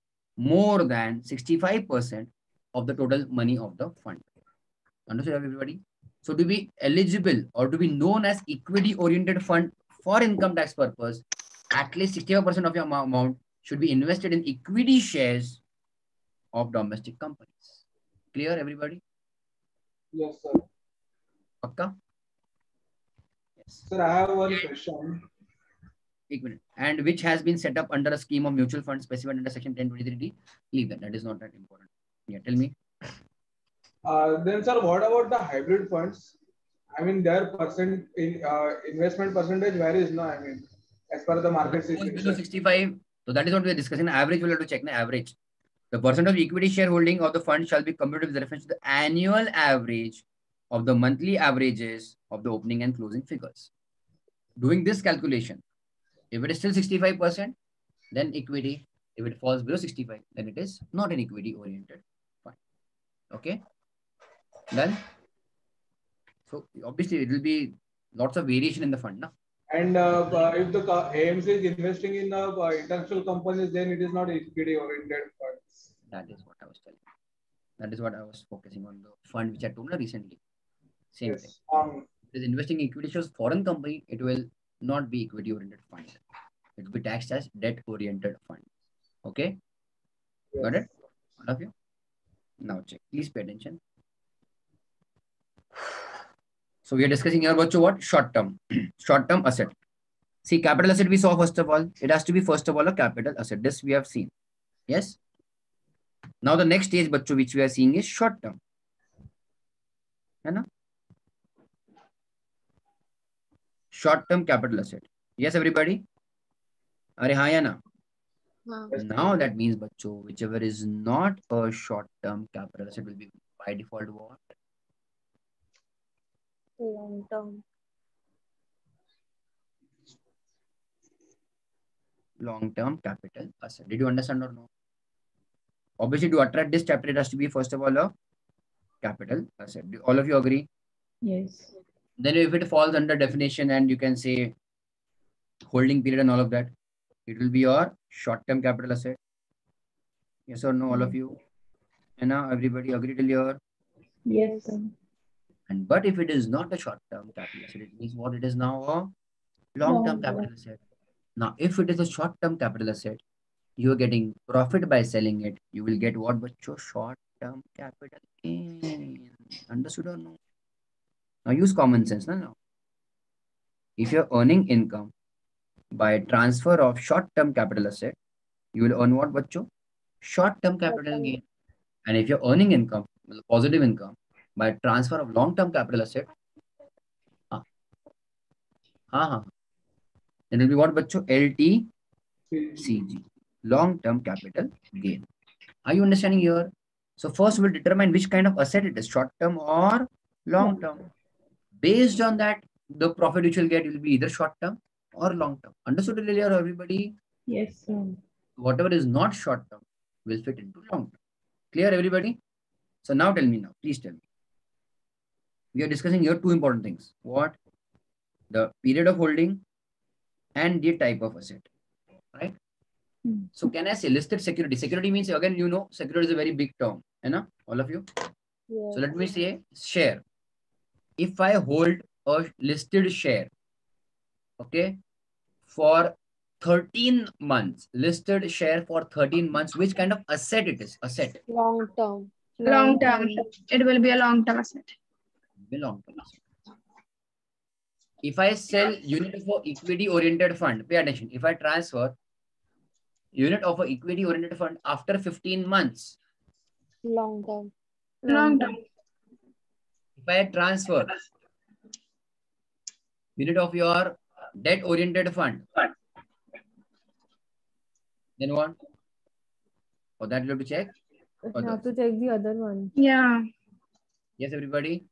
A: 65% of the total money of the fund. Understood, everybody? So to be eligible or to be known as equity oriented fund for income tax purpose, at least 65% of your amount should be invested in equity shares of domestic companies. Clear, everybody?
B: Yes, sir.
A: Pakka? Yes.
B: Sir, I have one question.
A: And which has been set up under a scheme of mutual fund specified under section 1023D. Leave that. That is not that important. Yeah, tell me.
B: Then, sir, what about the hybrid funds? I mean, their investment percentage varies, no? I mean, as per the market situation.
A: Below 65. So that is what we are discussing. Average, we'll have to check the average. The percent of equity shareholding of the fund shall be computed with reference to the annual average of the monthly averages of the opening and closing figures. Doing this calculation, if it is still 65%, then equity. If it falls below 65, then it is not an equity oriented fund. Okay. Done. So obviously it will be lots of variation in the fund. No?
B: And if the AMC is investing in international companies, then it is not equity oriented funds.
A: That is what I was telling. That is what I was focusing on, the fund which I told you recently. Same
B: Yes.
A: thing. If it is investing in equity shares foreign company, it will not be equity oriented fund. It will be taxed as debt oriented fund. Okay.
B: Yes.
A: Got it? All of you? Now check. Please pay attention. So we are discussing here about what? Short term. Short term asset. See, capital asset we saw first of all. It has to be first of all a capital asset. This we have seen. Yes. Now the next stage, bachcho, which we are seeing is short term. है ना? Short term capital asset. Yes, everybody? Are हाँ या ना? Now that means, bachcho, whichever is not a short term capital asset will be by default what?
D: Long term.
A: Long term capital asset. Did you understand or no? Obviously, to attract this chapter, it has to be first of all a capital asset. Do all of you agree?
C: Yes.
A: Then if it falls under definition and you can say holding period and all of that, it will be your short-term capital asset. Yes or no, all of you? And now everybody agree till here?
C: Yes. Sir.
A: And but if it is not a short-term capital asset, it means what it is now a long-term capital asset. Now, if it is a short-term capital asset, you are getting profit by selling it. You will get what? But short-term capital gain. Understood or no? Now use common sense now. If you're earning income by transfer of short-term capital asset, you will earn what, bachcho? Short-term capital gain. And if you're earning income, positive income, by transfer of long-term capital asset, then it will be what, bachcho? LTCG, long-term capital gain. Are you understanding here? So first we'll determine which kind of asset it is, short-term or long-term. Based on that, the profit which you'll get will be either short-term or long-term. Understood earlier, everybody?
C: Yes, sir.
A: Whatever is not short-term will fit into long-term. Clear, everybody? So now tell me now, please tell me. We are discussing here two important things. What? The period of holding and the type of asset, right? So can I say listed security? Security means, again, you know, security is a very big term, all of you?
D: Yes.
A: So let me say share. If I hold a listed share, okay, for 13 months, listed share for 13 months, which kind of asset it is? Asset.
D: Long term.
F: Long term. It will be a long term asset.
A: Long term asset. If I sell unit of a equity oriented fund, pay attention. If I transfer unit of a equity oriented fund after 15 months.
D: Long term.
F: Long term.
A: If I transfer unit of your debt oriented fund, then what? For that you have to check.
E: You have to check the other one.
F: Yeah.
A: Yes, everybody?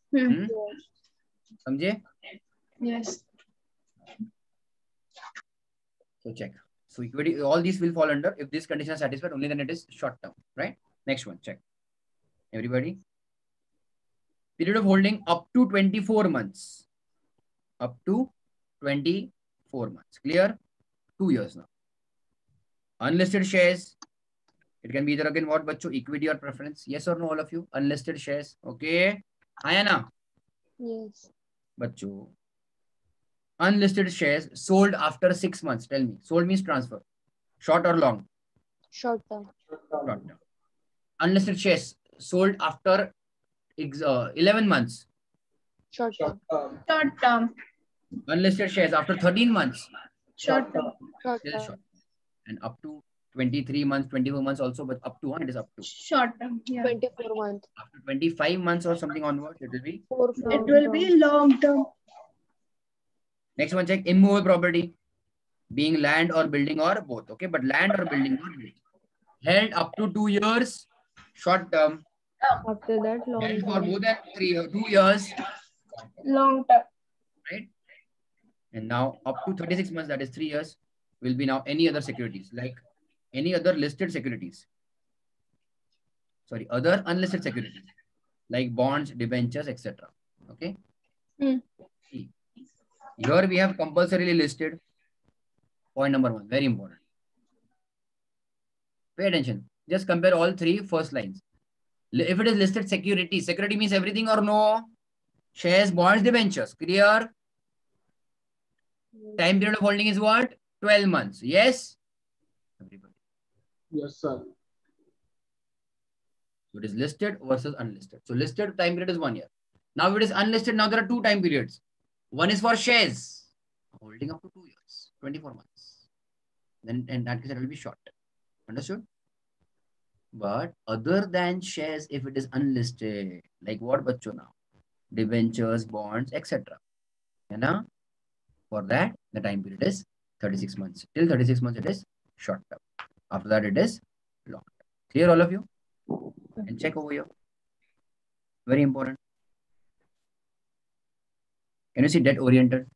A: Samjhe?
F: Yes.
A: So check. So equity, all these will fall under, if this condition is satisfied, only then it is short term, right? Next one, check. Everybody? Period of holding up to 24 months. Up to 24 months. Clear? 2 years now. Unlisted shares. It can be either again what, bacho? Equity or preference. Yes or no, all of you? Unlisted shares. Okay. Ayana?
D: Yes.
A: Bacho. Unlisted shares sold after 6 months. Tell me. Sold means transfer. Short or long?
D: Short term.
A: Short term. Unlisted shares sold after 11 months.
D: Short term.
F: Short term.
A: Unlisted shares after 13 months.
F: Short term.
D: Short
A: Still
D: term.
A: short. And up to 23 months, 24 months also, but up to, it is up to.
F: Short term. Yeah.
D: 24 months.
A: After 25 months or something onwards, it will be.
F: It will be long term.
A: Next one, check immovable property. Being land or building or both. Okay, but land or building or both. Held up to 2 years, short term.
E: After that, long
A: Held for
E: term.
A: more than 2 years,
F: Long term.
A: right? And now up to 36 months, that is 3 years, will be now any other securities, like any other listed securities. Sorry, other unlisted securities, like bonds, debentures, etc. Okay. See, here we have compulsorily listed. Point number 1, very important. Pay attention. Just compare all 3 first lines. If it is listed security, security means everything or no? Shares, bonds, debentures. Clear? Time period of holding is what? 12 months. Yes? Everybody.
B: Yes, sir.
A: So it is listed versus unlisted. So listed time period is 1 year. Now it is unlisted. Now there are 2 time periods. One is for shares, holding up to 2 years, 24 months. Then in that case, it will be short. Understood? But other than shares, if it is unlisted, like what, bacho now? Debentures, bonds, etc. For that, the time period is 36 months. Till 36 months, it is short term. After that, it is long term. Clear, all of you? And check over here. Very important. Can you see debt oriented?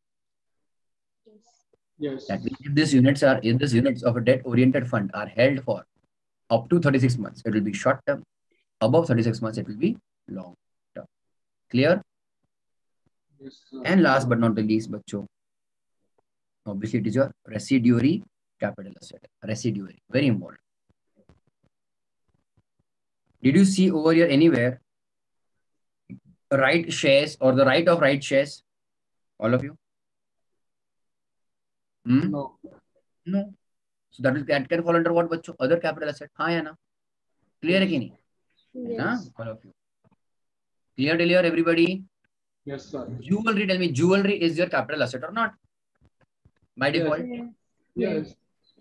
B: Yes.
A: That means if these units of a debt oriented fund are held for up to 36 months, it will be short term. Above 36 months, it will be long term. Clear?
B: Yes, sir.
A: And last but not the least, bacho, obviously it is your residuary capital asset. Residuary, very important. Did you see over here anywhere right shares or the right of right shares? All of you?
B: No.
A: No. So that can fall under what, bacho? Other capital asset. हाँ या ना? Clear है कि नहीं?
D: Yes.
A: All of you. Clear till here, everybody?
B: Yes, sir.
A: Jewelry, tell me, jewelry is your capital asset or not? By default?
B: Yes.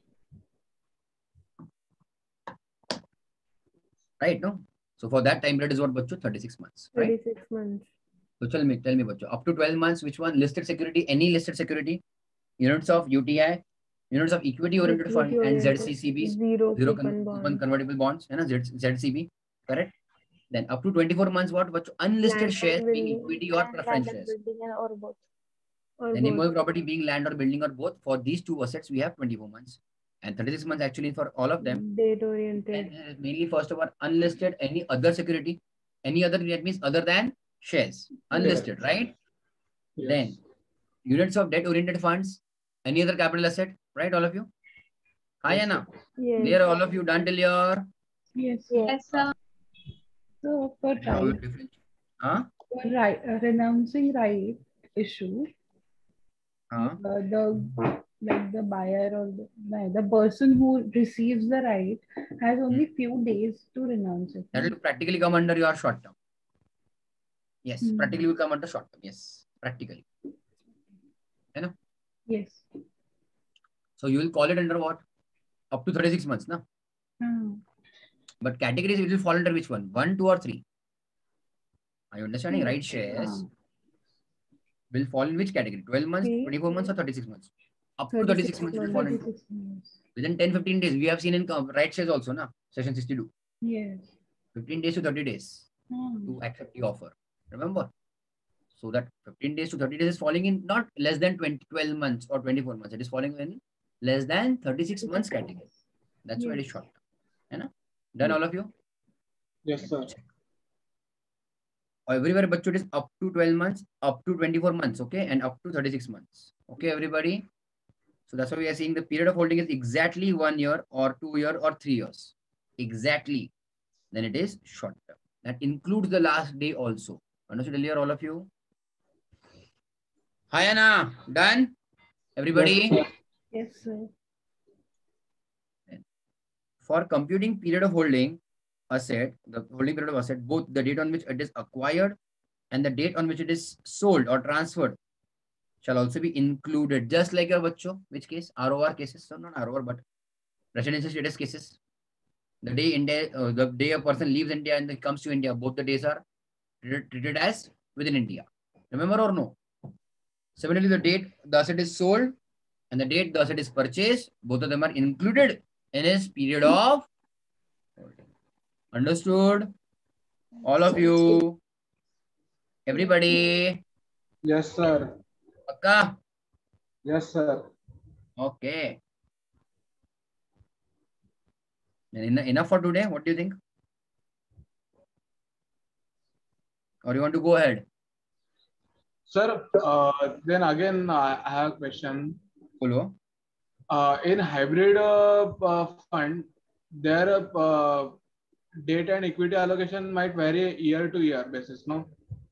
A: Right, no? So for that time period is what, bacho? 36 months, right?
E: 36 months.
A: So tell me, bacho, up to 12 months, which one? Listed security, any listed security, units of UTI, units of equity oriented fund, and ZCCBs,
E: Zero
A: zero
E: coupon
A: coupon
E: bond.
A: convertible bonds, ZCB, correct? Then up to 24 months, what? Bacho? Unlisted
E: Land
A: shares
E: or
A: being
E: building.
A: equity or
D: And
A: preference
D: land and
A: shares.
D: building or both.
E: Or
A: Then
E: both.
A: immovable property being land or building or both. For these 2 assets, we have 24 months. And 36 months actually for all of them.
E: Date oriented.
A: And mainly first of all, unlisted, any other security, any other, that means other than shares. Unlisted, right?
B: Yes.
A: Then units of debt oriented funds, any other capital asset, right? All of you? Hi,
B: Yes,
A: Anna.
E: Yes.
A: Clear, all of you? Done till here?
C: Yes.
F: Yes, sir.
C: So for
A: How you
C: right,
A: different? Huh?
C: renouncing right issue,
A: Huh?
C: the buyer or the person who receives the right has only few days to renounce it.
A: That will practically come under your short term. Yes,
C: Hmm.
A: practically will come under short term. Yes, practically. You know?
C: Yes.
A: So you will call it under what? Up to 36 months, na? But categories, it will fall under which one? 1, 2, or 3? Are you understanding? Right shares will fall in which category? 12 months, 24 months, or 36 months? Up to 36 months, it will fall into.
C: 36 months.
A: Within 10-15 days, we have seen in right shares also, na? Section 62.
C: Yes.
A: 15 days to 30 days to accept the offer. Remember? So that 15 days to 30 days is falling in not less than 12 months or 24 months. It is falling in less than 36 months category. That's why it is short term. Done, all of you?
B: Yes, sir.
A: everywhere बच्चों it is up to 12 months, up to 24 months, okay, and up to 36 months, okay, everybody. So that's why we are saying the period of holding is exactly 1 year or 2 year or 3 years, exactly. Then it is short term. That includes the last day also. Understood earlier, all of you? Hi Anna, done? Everybody?
C: Yes, sir.
A: For computing period of holding asset, the holding period of asset, both the date on which it is acquired and the date on which it is sold or transferred shall also be included, just like your bacho. Which case? ROR cases. So not ROR, but residential status cases. The day India, the day a person leaves India and then comes to India, both the days are treated as within India. Remember or no? Similarly, the date the asset is sold and the date the asset is purchased, both of them are included in his period of holding. Understood? All of you? Everybody?
B: Yes, sir.
A: Akka?
B: Yes, sir.
A: Okay. Then enough for today. What do you think? Or you want to go ahead?
B: Sir, then again, I have a question.
A: Follow.
B: In hybrid fund, their data and equity allocation might vary year to year basis, no?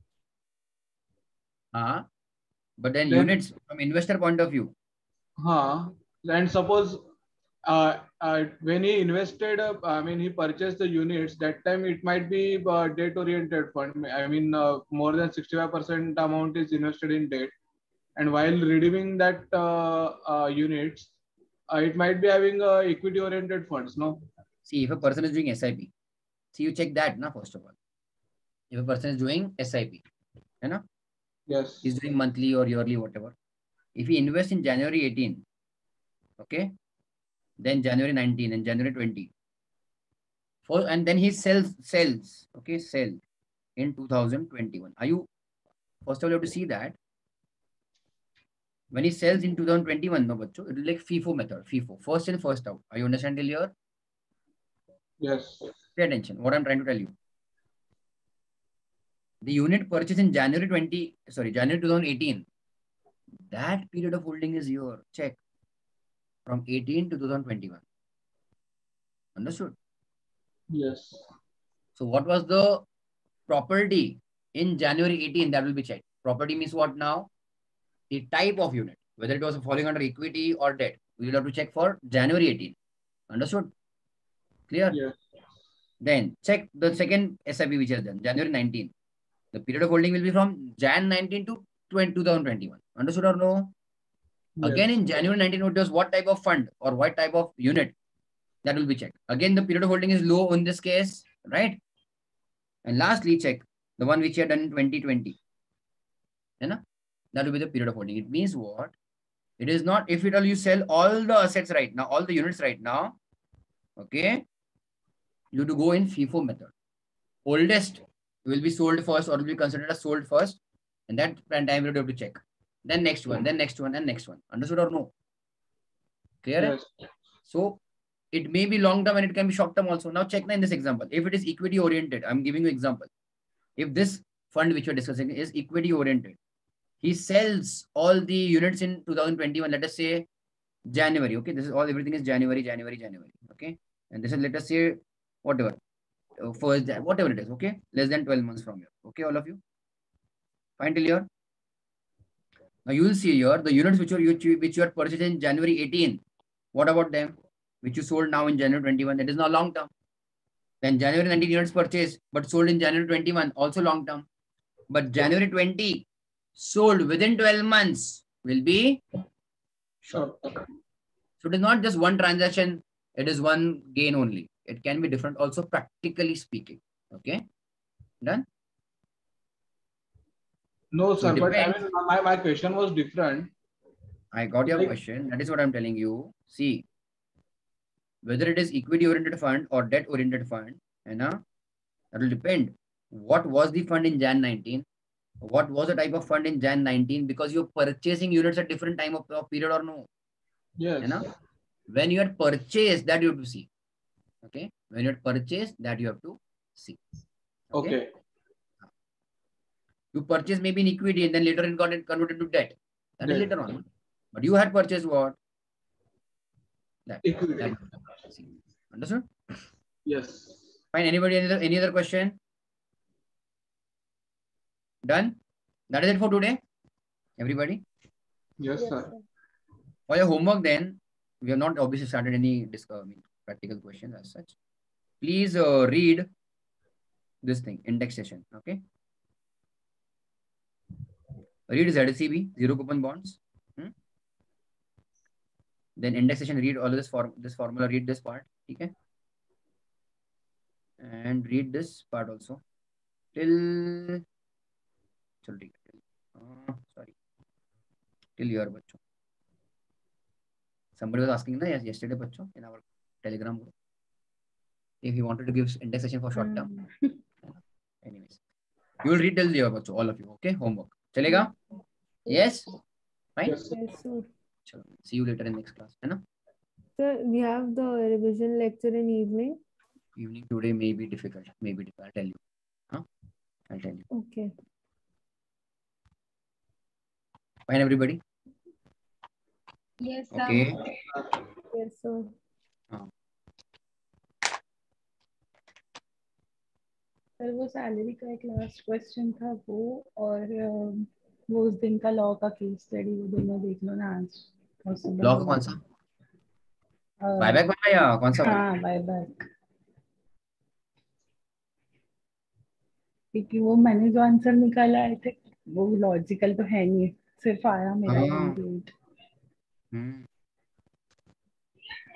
A: But then
B: Then,
A: units from investor point of view.
B: and suppose when he invested, I mean, he purchased the units, that time it might be debt-oriented fund. I mean, more than 65% amount is invested in debt. And while redeeming that units, it might be having equity-oriented funds, no?
A: See, if a person is doing SIP, see, you check that, na, first of all. If a person is doing SIP, you know?
B: Yes.
A: He's doing monthly or yearly, whatever. If he invests in January 18, okay, then January 19 and January 20, and then he sells, okay, sell in 2021. Are you, first of all, you have to see that when he sells in 2021, no, bacho, it will like FIFO method, FIFO, first in, first out. Are you understand till here?
B: Yes.
A: Pay attention, what I'm trying to tell you. The unit purchased in January 2018, that period of holding is your check from 18 to 2021. Understood?
B: Yes.
A: So what was the property in January 18? That will be checked. Property means what now? The type of unit, whether it was falling under equity or debt. We will have to check for January 18. Understood? Clear?
B: Yes.
A: Then check the second SIP which is done, January 19. The period of holding will be from Jan 19 to 2021. Understood or no?
B: Yes.
A: Again in January 19, it was what type of fund or what type of unit, that will be checked. Again, the period of holding is low in this case, right? And lastly, check the one which you had done in 2020. You know? That will be the period of holding. It means what? It is not if you sell all the assets right now, all the units right now, okay? You have to go in FIFO method. Oldest will be sold first or will be considered as sold first. And that time period you have to check. Then next one, then next one, and next one. Understood or no? Clear?
B: Yes.
A: So it may be long term and it can be short term also. Now check in this example. If it is equity oriented, I'm giving you example. If this fund which you're discussing is equity oriented, he sells all the units in 2021, let us say January. Okay, this is all, everything is January. Okay, and this is, let us say, whatever, first, whatever it is. Okay, less than 12 months from here. Okay, all of you. Fine till here. Now you will see here the units which you are purchased in January 18. What about them? Which you sold now in January 21. That is now long term. Then January 19 units purchased but sold in January 21, also long term. But January 20 sold within 12 months will be short term. So it is not just one transaction, it is one gain only. It can be different also, practically speaking. Okay, done?
B: No,
A: So
B: sir, but I mean, my question was different.
A: I got your question. That is what I'm telling you. See, whether it is equity-oriented fund or debt-oriented fund, that will depend. What was the fund in Jan 19? What was the type of fund in Jan 19? Because you're purchasing units at different time of period or no?
B: Yes.
A: When you had purchased, that you have to see. Okay. When you had purchased, that you have to see.
B: Okay.
A: You purchased maybe in equity and then later it got converted to debt. That is
B: Debt.
A: later on. But you had purchased what? That.
B: Equity.
A: Understood?
B: Yes.
A: Fine. Anybody? Any other question? Done? That is it for today. Everybody?
B: Yes,
D: Yes,
B: sir.
D: sir.
A: For your homework then, we have not obviously started any practical questions as such. Please read this thing, indexation. Okay. Read ZCB, zero coupon bonds. Then indexation, read all of this formula, read this part. Okay. And read this part also. Till sorry. Till here, bachcho. Somebody was asking yesterday, bachcho, in our Telegram group, if he wanted to give indexation for short term. Anyways, you will read till here, bachcho, all of you. Okay, homework. Chalega? Yes? Fine?
B: Yes, sir.
E: Yes, sir.
A: Chalo. See you later in next class. Hai na?
E: Sir, we have the revision lecture in evening.
A: Evening today may be difficult. I'll tell you. Huh? I'll tell you.
E: Okay.
A: Fine, everybody?
F: Yes, sir.
A: Okay.
E: Yes, sir.
C: Sir वो salary का एक last question था वो और वो उस दिन का लॉ का केस स्टडी वो दोनों देख लो ना आज पॉसिबल
A: लॉ का कौन सा? बायबैक वाला या कौन सा?
C: हाँ बायबैक, क्योंकि वो मैंने जो आंसर निकाला है थे वो लॉजिकल तो है नहीं, सिर्फ आया मेरा 28।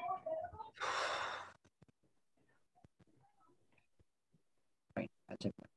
A: Fine. I'll check.